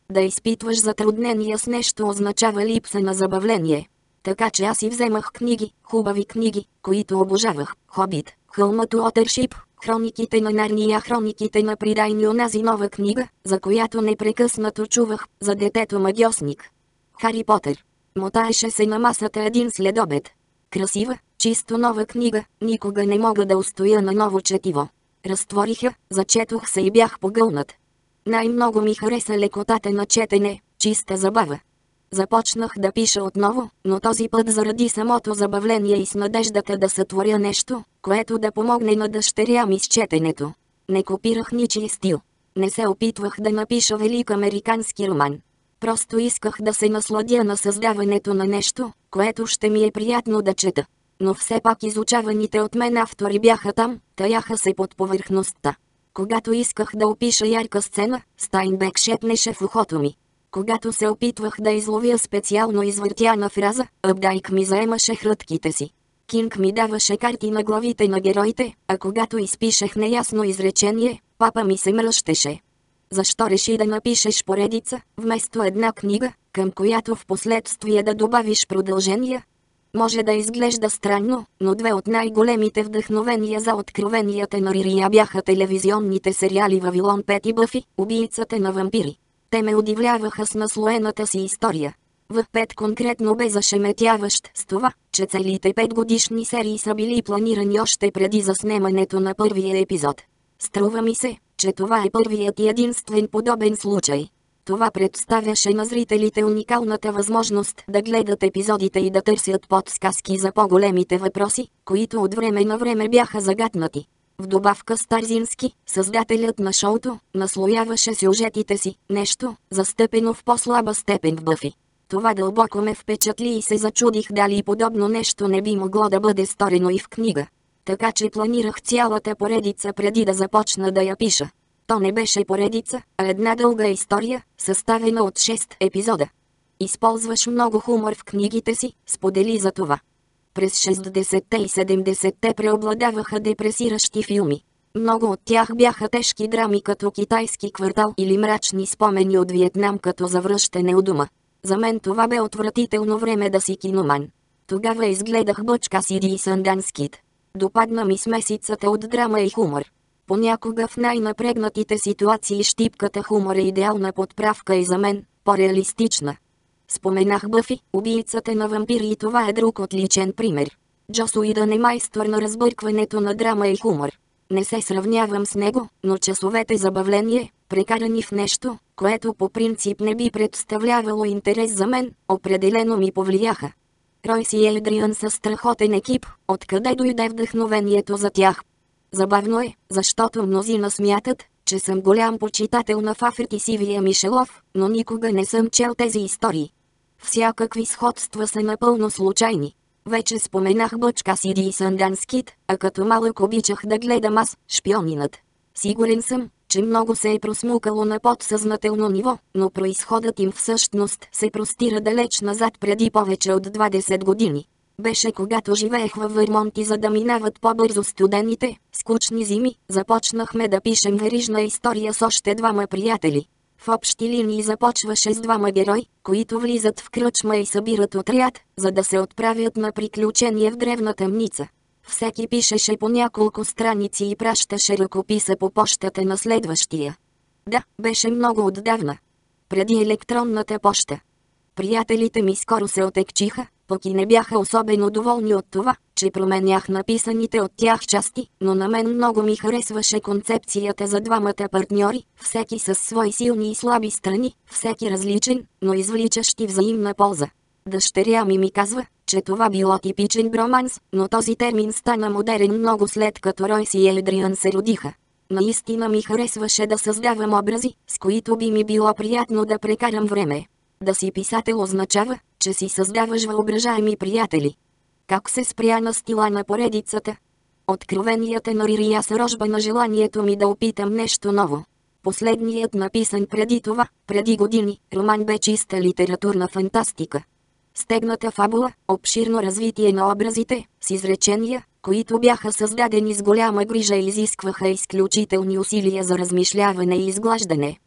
Да изпитваш затруднения с нещо означава липса на забавление. Така че аз си вземах книги, хубави книги, които обожавах. Хобит, Хълмът Уотършип, Хрониките на Нарния, Хрониките на Придайни, онази нова книга, за която непрекъснато чувах, за детето магьосник. Хари Потър. Мотаеше се на масата един следобед. Красива, чисто нова книга, никога не мога да устоя на ново четиво. Разтвориха, зачетох се и бях погълнат. Най-много ми хареса лекотата на четене, чиста забава. Започнах да пиша отново, но този път заради самото забавление и с надеждата да сътворя нещо, което да помогне на дъщеря ми с четенето. Не копирах ничий стил. Не се опитвах да напиша велик американски роман. Просто исках да се насладя на създаването на нещо, което ще ми е приятно да чета. Но все пак изучаваните от мен автори бяха там, таяха се под повърхността. Когато исках да опиша ярка сцена, Стайнбек шепнеше в ухото ми. Когато се опитвах да изловя специално извъртяна фраза, Апдайк ми заемаше хрътките си. Кинг ми даваше карти на главите на героите, а когато изпишех неясно изречение, папа ми се мръщеше. Защо реши да напишеш поредица, вместо една книга, към която в последствие да добавиш продължения? Може да изглежда странно, но две от най-големите вдъхновения за откровенията на Ририя бяха телевизионните сериали Вавилон пет и Бъфи, убийцата на вампири. Те ме удивляваха с наслоената си история. В пет конкретно бе зашеметяващ с това, че целите петгодишни серии са били планирани още преди заснемането на първия епизод. Струва ми се, че това е първият и единствен подобен случай. Това представяше на зрителите уникалната възможност да гледат епизодите и да търсят подсказки за по-големите въпроси, които от време на време бяха загатнати. В добавка Старзински, създателят на шоуто, наслояваше сюжетите си, нещо, застъпено в по-слаба степен в Бъфи. Това дълбоко ме впечатли и се зачудих дали подобно нещо не би могло да бъде сторено и в книга. Така че планирах цялата поредица преди да започна да я пиша. То не беше поредица, а една дълга история, съставена от шест епизода. Използваш много хумор в книгите си, сподели за това. През шестдесетте и седемдесетте преобладаваха депресиращи филми. Много от тях бяха тежки драми като Китайски квартал или мрачни спомени от Виетнам като Завръщане у дома. За мен това бе отвратително време да си киноман. Тогава изгледах Бъч Касиди и Сънданс Кид. Допадна ми смесицата от драма и хумор. Понякога в най-напрегнатите ситуации щипката хумор е идеална подправка и за мен, по-реалистична. Споменах Бъфи, убийцата на вампири, и това е друг отличен пример. Джос Уидън е майстор на разбъркването на драма и хумор. Не се сравнявам с него, но часовете забавление, прекарани в нещо, което по принцип не би представлявало интерес за мен, определено ми повлияха. Ройс и Елдриан са страхотен екип, откъде дойде вдъхновението за тях. Забавно е, защото мнозина смятат, че съм голям почитател на Фафрит и Сивия Мишелов, но никога не съм чел тези истории. Всякакви сходства са напълно случайни. Вече споменах Бъч Касиди и Сънданс Кид, а като малък обичах да гледам аз, Шпионинът. Сигурен съм, че много се е просмукало на подсъзнателно ниво, но произходът им всъщност се простира далеч назад преди повече от двадесет години. Беше когато живеех във Върмонт и за да минават по-бързо студените, скучни зими, започнахме да пишем верижна история с още двама приятели. В общи линии започваше с двама герои, които влизат в кръчма и събират отряд, за да се отправят на приключение в древна тъмница. Всеки пишеше по няколко страници и пращаше ръкописа по пощата на следващия. Да, беше много отдавна. Преди електронната поща. Приятелите ми скоро се отекчиха, пък и не бяха особено доволни от това, че променях написаните от тях части, но на мен много ми харесваше концепцията за двамата партньори, всеки със свои силни и слаби страни, всеки различен, но извличащи взаимна полза. Дъщеря ми ми казва, че това било типичен броманс, но този термин стана модерен много след като Ройс и Елдриан се родиха. Наистина ми харесваше да създавам образи, с които би ми било приятно да прекарам време. Да си писател означава, че си създаваш въображаеми приятели. Как се спря на стила на поредицата? Откровенията на Ририя са рожба на желанието ми да опитам нещо ново. Последният написан преди това, преди години, роман бе чиста литературна фантастика. Стегната фабула, обширно развитие на образите, с изречения, които бяха създадени с голяма грижа и изискваха изключителни усилия за размишляване и изглаждане.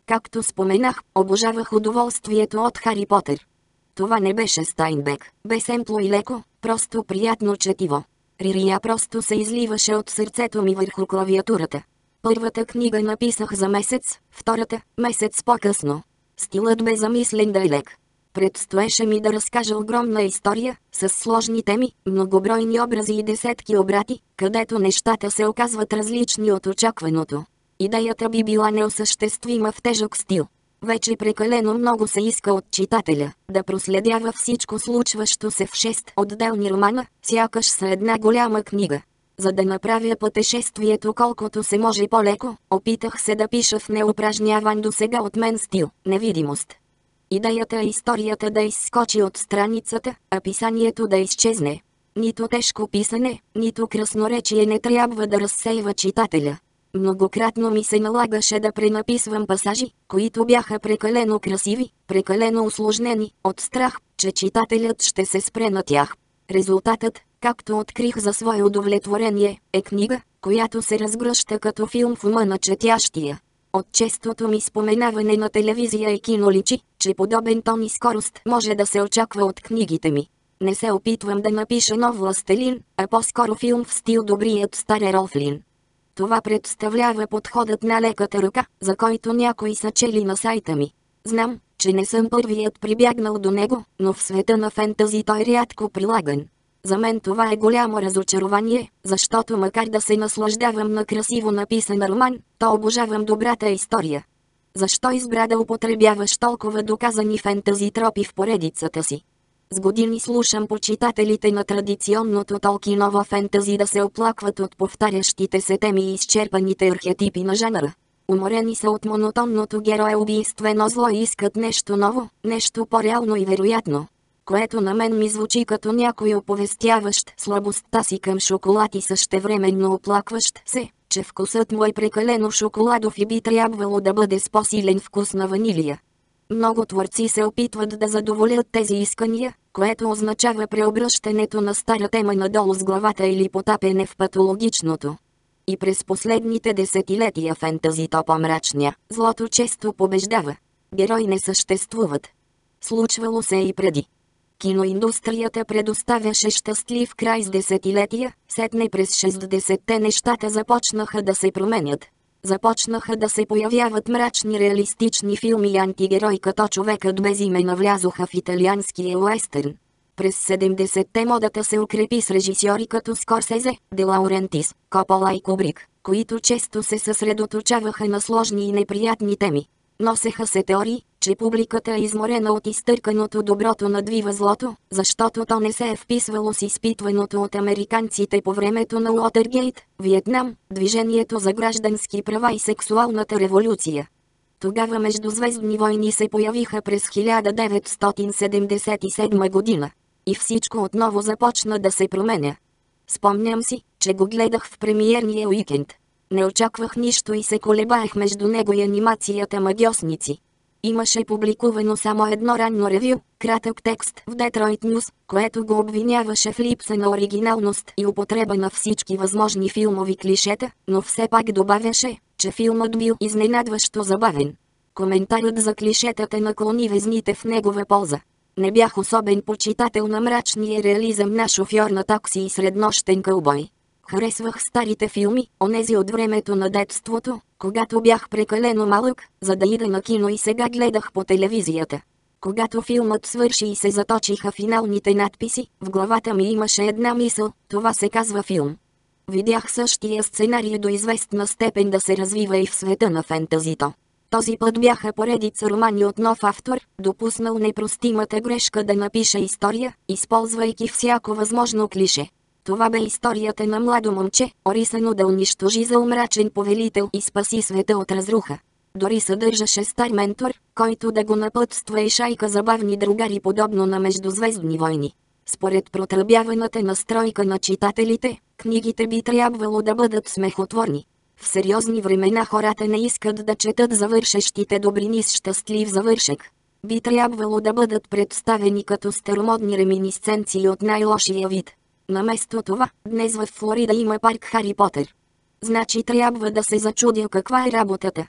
Както споменах, обожавах удоволствието от Хари Потър. Това не беше Стайнбек, безсемпло и леко, просто приятно четиво. Ририя просто се изливаше от сърцето ми върху клавиатурата. Първата книга написах за месец, втората – месец по-късно. Стилът бе замислен да е лек. Предстоеше ми да разкажа огромна история, с сложни теми, многобройни образи и десетки обрати, където нещата се оказват различни от очакваното. Идеята би била неосъществима в тежък стил. Вече прекалено много се иска от читателя да проследява всичко случващо се в шест отделни романа, сякаш са една голяма книга. За да направя пътешествието колкото се може по-леко, опитах се да пиша в неупражняван досега от мен стил – невидимост. Идеята е историята да изскочи от страницата, а писанието да изчезне. Нито тежко писане, нито красноречие не трябва да разсейва читателя. Многократно ми се налагаше да пренаписвам пасажи, които бяха прекалено красиви, прекалено усложнени, от страх, че читателят ще се спре на тях. Резултатът, както открих за свое удовлетворение, е книга, която се разгръща като филм в ума на четящия. От честото ми споменаване на телевизия и кино личи, че подобен тон и скорост може да се очаква от книгите ми. Не се опитвам да напиша нов властелин, а по-скоро филм в стил добрият стар Ерол Флин. Това представлява подходът на леката ръка, за който някои са чели на сайта ми. Знам, че не съм първият прибягнал до него, но в света на фентази той е рядко прилаган. За мен това е голямо разочарование, защото макар да се наслаждавам на красиво написан роман, то обожавам добрата история. Защо избра да употребяваш толкова доказани фентази тропи в поредицата си? С години слушам почитателите на традиционното толкиново фентази да се оплакват от повтарящите се теми и изчерпаните архетипи на жанра. Уморени са от монотонното героеубийствено зло и искат нещо ново, нещо по-реално и вероятно. Което на мен ми звучи като някой оповестяващ слабостта си към шоколад и същевременно оплакващ се, че вкусът му е прекалено шоколадов и би трябвало да бъде с по-силен вкус на ванилия. Много творци се опитват да задоволят тези искания, което означава преобръщането на стара тема надолу с главата или потапене в патологичното. И през последните десетилетия фентазито по-мрачня, злото често побеждава. Герои не съществуват. Случвало се и преди. Киноиндустрията предоставяше щастлив край с десетилетия, сетне през шестдесетте нещата започнаха да се променят. Започнаха да се появяват мрачни реалистични филми и антигерои като Човекът без име навлязоха в италианския уестърн. През седемдесетте модата се укрепи с режисьори като Скорсезе, Де Лаурентис, Копола и Кубрик, които често се съсредоточаваха на сложни и неприятни теми. Носеха се теории, че публиката е изморена от изтърканото доброто надвива злото, защото то не се е вписвало с изпитваното от американците по времето на Уотергейт, Виетнам, движението за граждански права и сексуалната революция. Тогава междузвездни войни се появиха през хиляда деветстотин седемдесет и седма година. И всичко отново започна да се променя. Спомням си, че го гледах в премиерния уикенд. Не очаквах нищо и се колебаех между него и анимацията Магьосници. Имаше публикувано само едно ранно ревю, кратък текст в Детройт Нюс, което го обвиняваше в липса на оригиналност и употреба на всички възможни филмови клишета, но все пак добавяше, че филмът бил изненадващо забавен. Коментарът за клишетата наклони везните в негова полза. Не бях особен почитател на мрачния реализъм на шофьор на такси и среднощен кълбой. Харесвах старите филми, онези от времето на детството, когато бях прекалено малък, за да ида на кино и сега гледах по телевизията. Когато филмът свърши и се заточиха финалните надписи, в главата ми имаше една мисъл – това се казва филм. Видях същия сценарий до известна степен да се развива и в света на фентазито. Този път бяха поредица романи от нов автор, допуснал непростимата грешка да напише история, използвайки всяко възможно клише. Това бе историята на младо момче, орисано да унищожи зломрачен повелител и спаси света от разруха. Дори съдържаше стар ментор, който да го напътства и шайка забавни другари подобно на междузвездни войни. Според протръбяваната настройка на читателите, книгите би трябвало да бъдат смехотворни. В сериозни времена хората не искат да четат завършещите добрини с щастлив завършек. Би трябвало да бъдат представени като старомодни реминисценции от най-лошия вид. Наместо това, днес в Флорида има парк Хари Потър. Значи трябва да се зачудя каква е работата.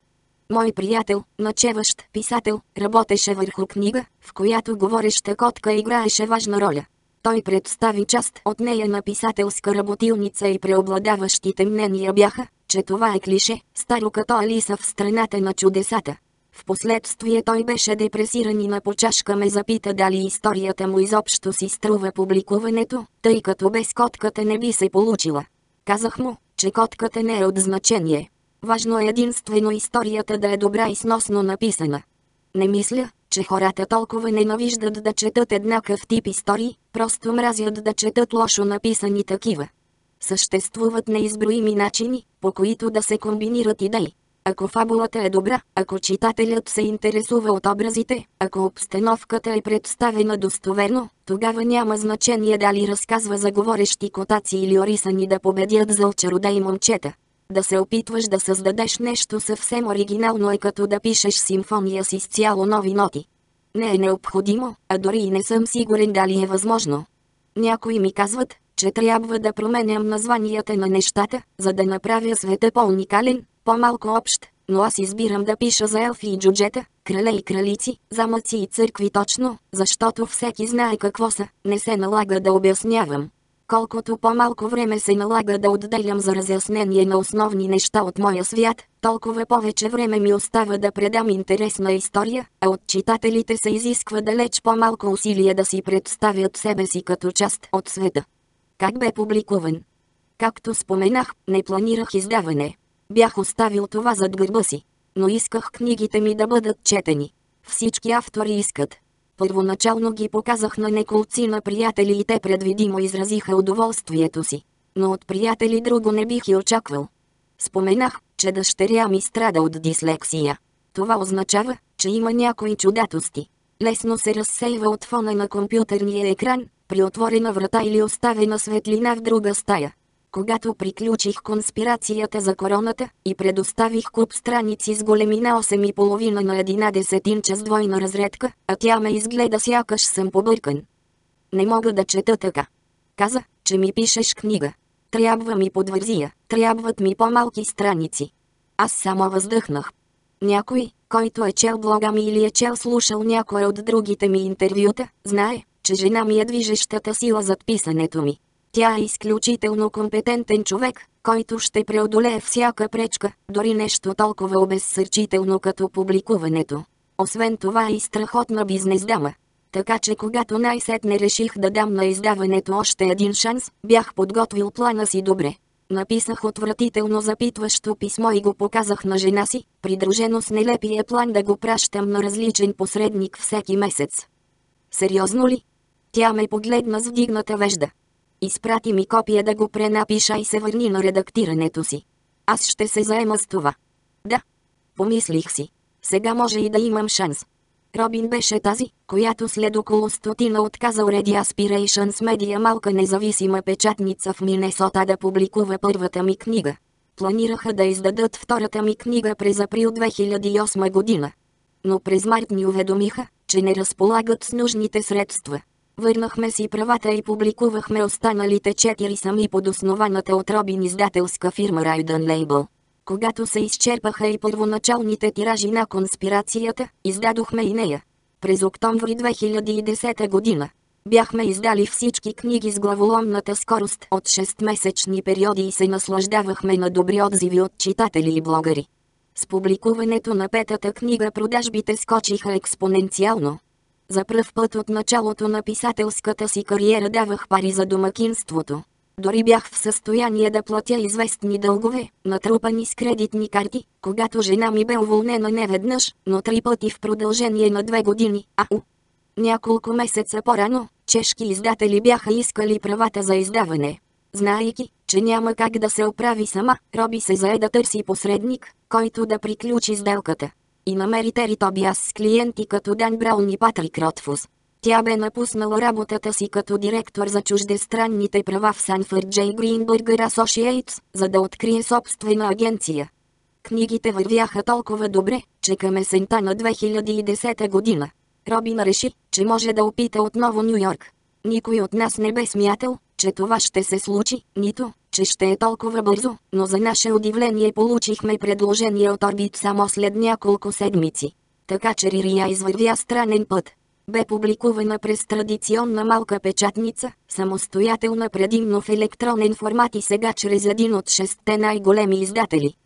Мой приятел, начеващ писател, работеше върху книга, в която говореща котка играеше важна роля. Той представи част от нея на писателска работилница и преобладаващите мнения бяха, че това е клише, старо като Алиса в страната на чудесата. Впоследствие той беше депресиран и на почашка ме запита дали историята му изобщо си струва публикуването, тъй като без котката не би се получила. Казах му, че котката не е от значение. Важно е единствено историята да е добра и сносно написана. Не мисля, че хората толкова ненавиждат да четат еднакъв тип истории, просто мразят да четат лошо написани такива. Съществуват неизброими начини, по които да се комбинират идеи. Ако фабулата е добра, ако читателят се интересува от образите, ако обстановката е представена достоверно, тогава няма значение дали разказва за говорещи котаци или орисани да победят зъл чародей момчета. Да се опитваш да създадеш нещо съвсем оригинално е като да пишеш симфония с изцяло нови ноти. Не е необходимо, а дори и не съм сигурен дали е възможно. Някои ми казват, че трябва да променям названията на нещата, за да направя света по-уникален, по-малко общ, но аз избирам да пиша за елфи и джуджета, крале и кралици, замъци и църкви точно, защото всеки знае какво са, не се налага да обяснявам. Колкото по-малко време се налага да отделям за разяснение на основни неща от моя свят, толкова повече време ми остава да предам интересна история, а от читателите се изисква далеч по-малко усилие да си представят себе си като част от света. Как бе публикуван? Както споменах, не планирах издаване. Бях оставил това зад гърба си. Но исках книгите ми да бъдат четени. Всички автори искат. Първоначално ги показах на неколци на приятели и те предвидимо изразиха удоволствието си. Но от приятели друго не бих и очаквал. Споменах, че дъщеря ми страда от дислексия. Това означава, че има някои чудатости. Лесно се разсейва от фона на компютърния екран, при отворена врата или оставена светлина в друга стая. Когато приключих конспирацията за короната и предоставих куп страници с големина осем и половина на единадесет инча с двойна разредка, а тя ме изгледа сякаш съм побъркан. Не мога да чета така. Каза, че ми пишеш книга. Трябва ми подвързия, трябват ми по-малки страници. Аз само въздъхнах. Някой, който е чел блога ми или е чел слушал някое от другите ми интервюта, знае, че жена ми е движещата сила зад писането ми. Тя е изключително компетентен човек, който ще преодолее всяка пречка, дори нещо толкова обезсърчително като публикуването. Освен това е и страхотна бизнес дама. Така че когато най-сетне реших да дам на издаването още един шанс, бях подготвил плана си добре. Написах отвратително запитващо писмо и го показах на жена си, придружено с нелепия план да го пращам на различен посредник всеки месец. Сериозно ли? Тя ме погледна с вдигната вежда. Изпрати ми копия да го пренапиша и се върни на редактирането си. Аз ще се заема с това. Да. Помислих си. Сега може и да имам шанс. Робин беше тази, която след около стотина отказа Ready Aspirations Media, малка независима печатница в Минесота, да публикува първата ми книга. Планираха да издадат втората ми книга през април две хиляди и осма година. Но през март ни уведомиха, че не разполагат с нужните средства. Върнахме си правата и публикувахме останалите четири сами под основаната от Робин издателска фирма Raidan Label. Когато се изчерпаха и първоначалните тиражи на конспирацията, издадохме и нея. През октомври две хиляди и десета година. Бяхме издали всички книги с главоломната скорост от шестмесечни периоди и се наслаждавахме на добри отзиви от читатели и блогъри. С публикуването на петата книга продажбите скочиха експоненциално. За пръв път от началото на писателската си кариера давах пари за домакинството. Дори бях в състояние да платя известни дългове, натрупани с кредитни карти, когато жена ми бе уволнена не веднъж, но три пъти в продължение на две години. Ау! Няколко месеца по-рано, чешки издатели бяха искали правата за издаване. Знаейки, че няма как да се оправи сама, Роби се зае да търси посредник, който да приключи сделката. И намери Тери Тобиас с клиенти като Дан Браун и Патрик Ротфус. Тя бе напуснала работата си като директор за чуждестранните права в Санфорд Джей Гринбъргър Associates, за да открие собствена агенция. Книгите вървяха толкова добре, че към есента на две хиляди и десета година Робин реши, че може да опита отново Ню Йорк. Никой от нас не бе смятал, че това ще се случи, нито, че ще е толкова бързо, но за наше удивление получихме предложение от Орбит само след няколко седмици. Така че Ририя извървя странен път. Бе публикувана през традиционна малка печатница, самостоятелна предимно в електронен формат и сега чрез един от шестте най-големи издатели.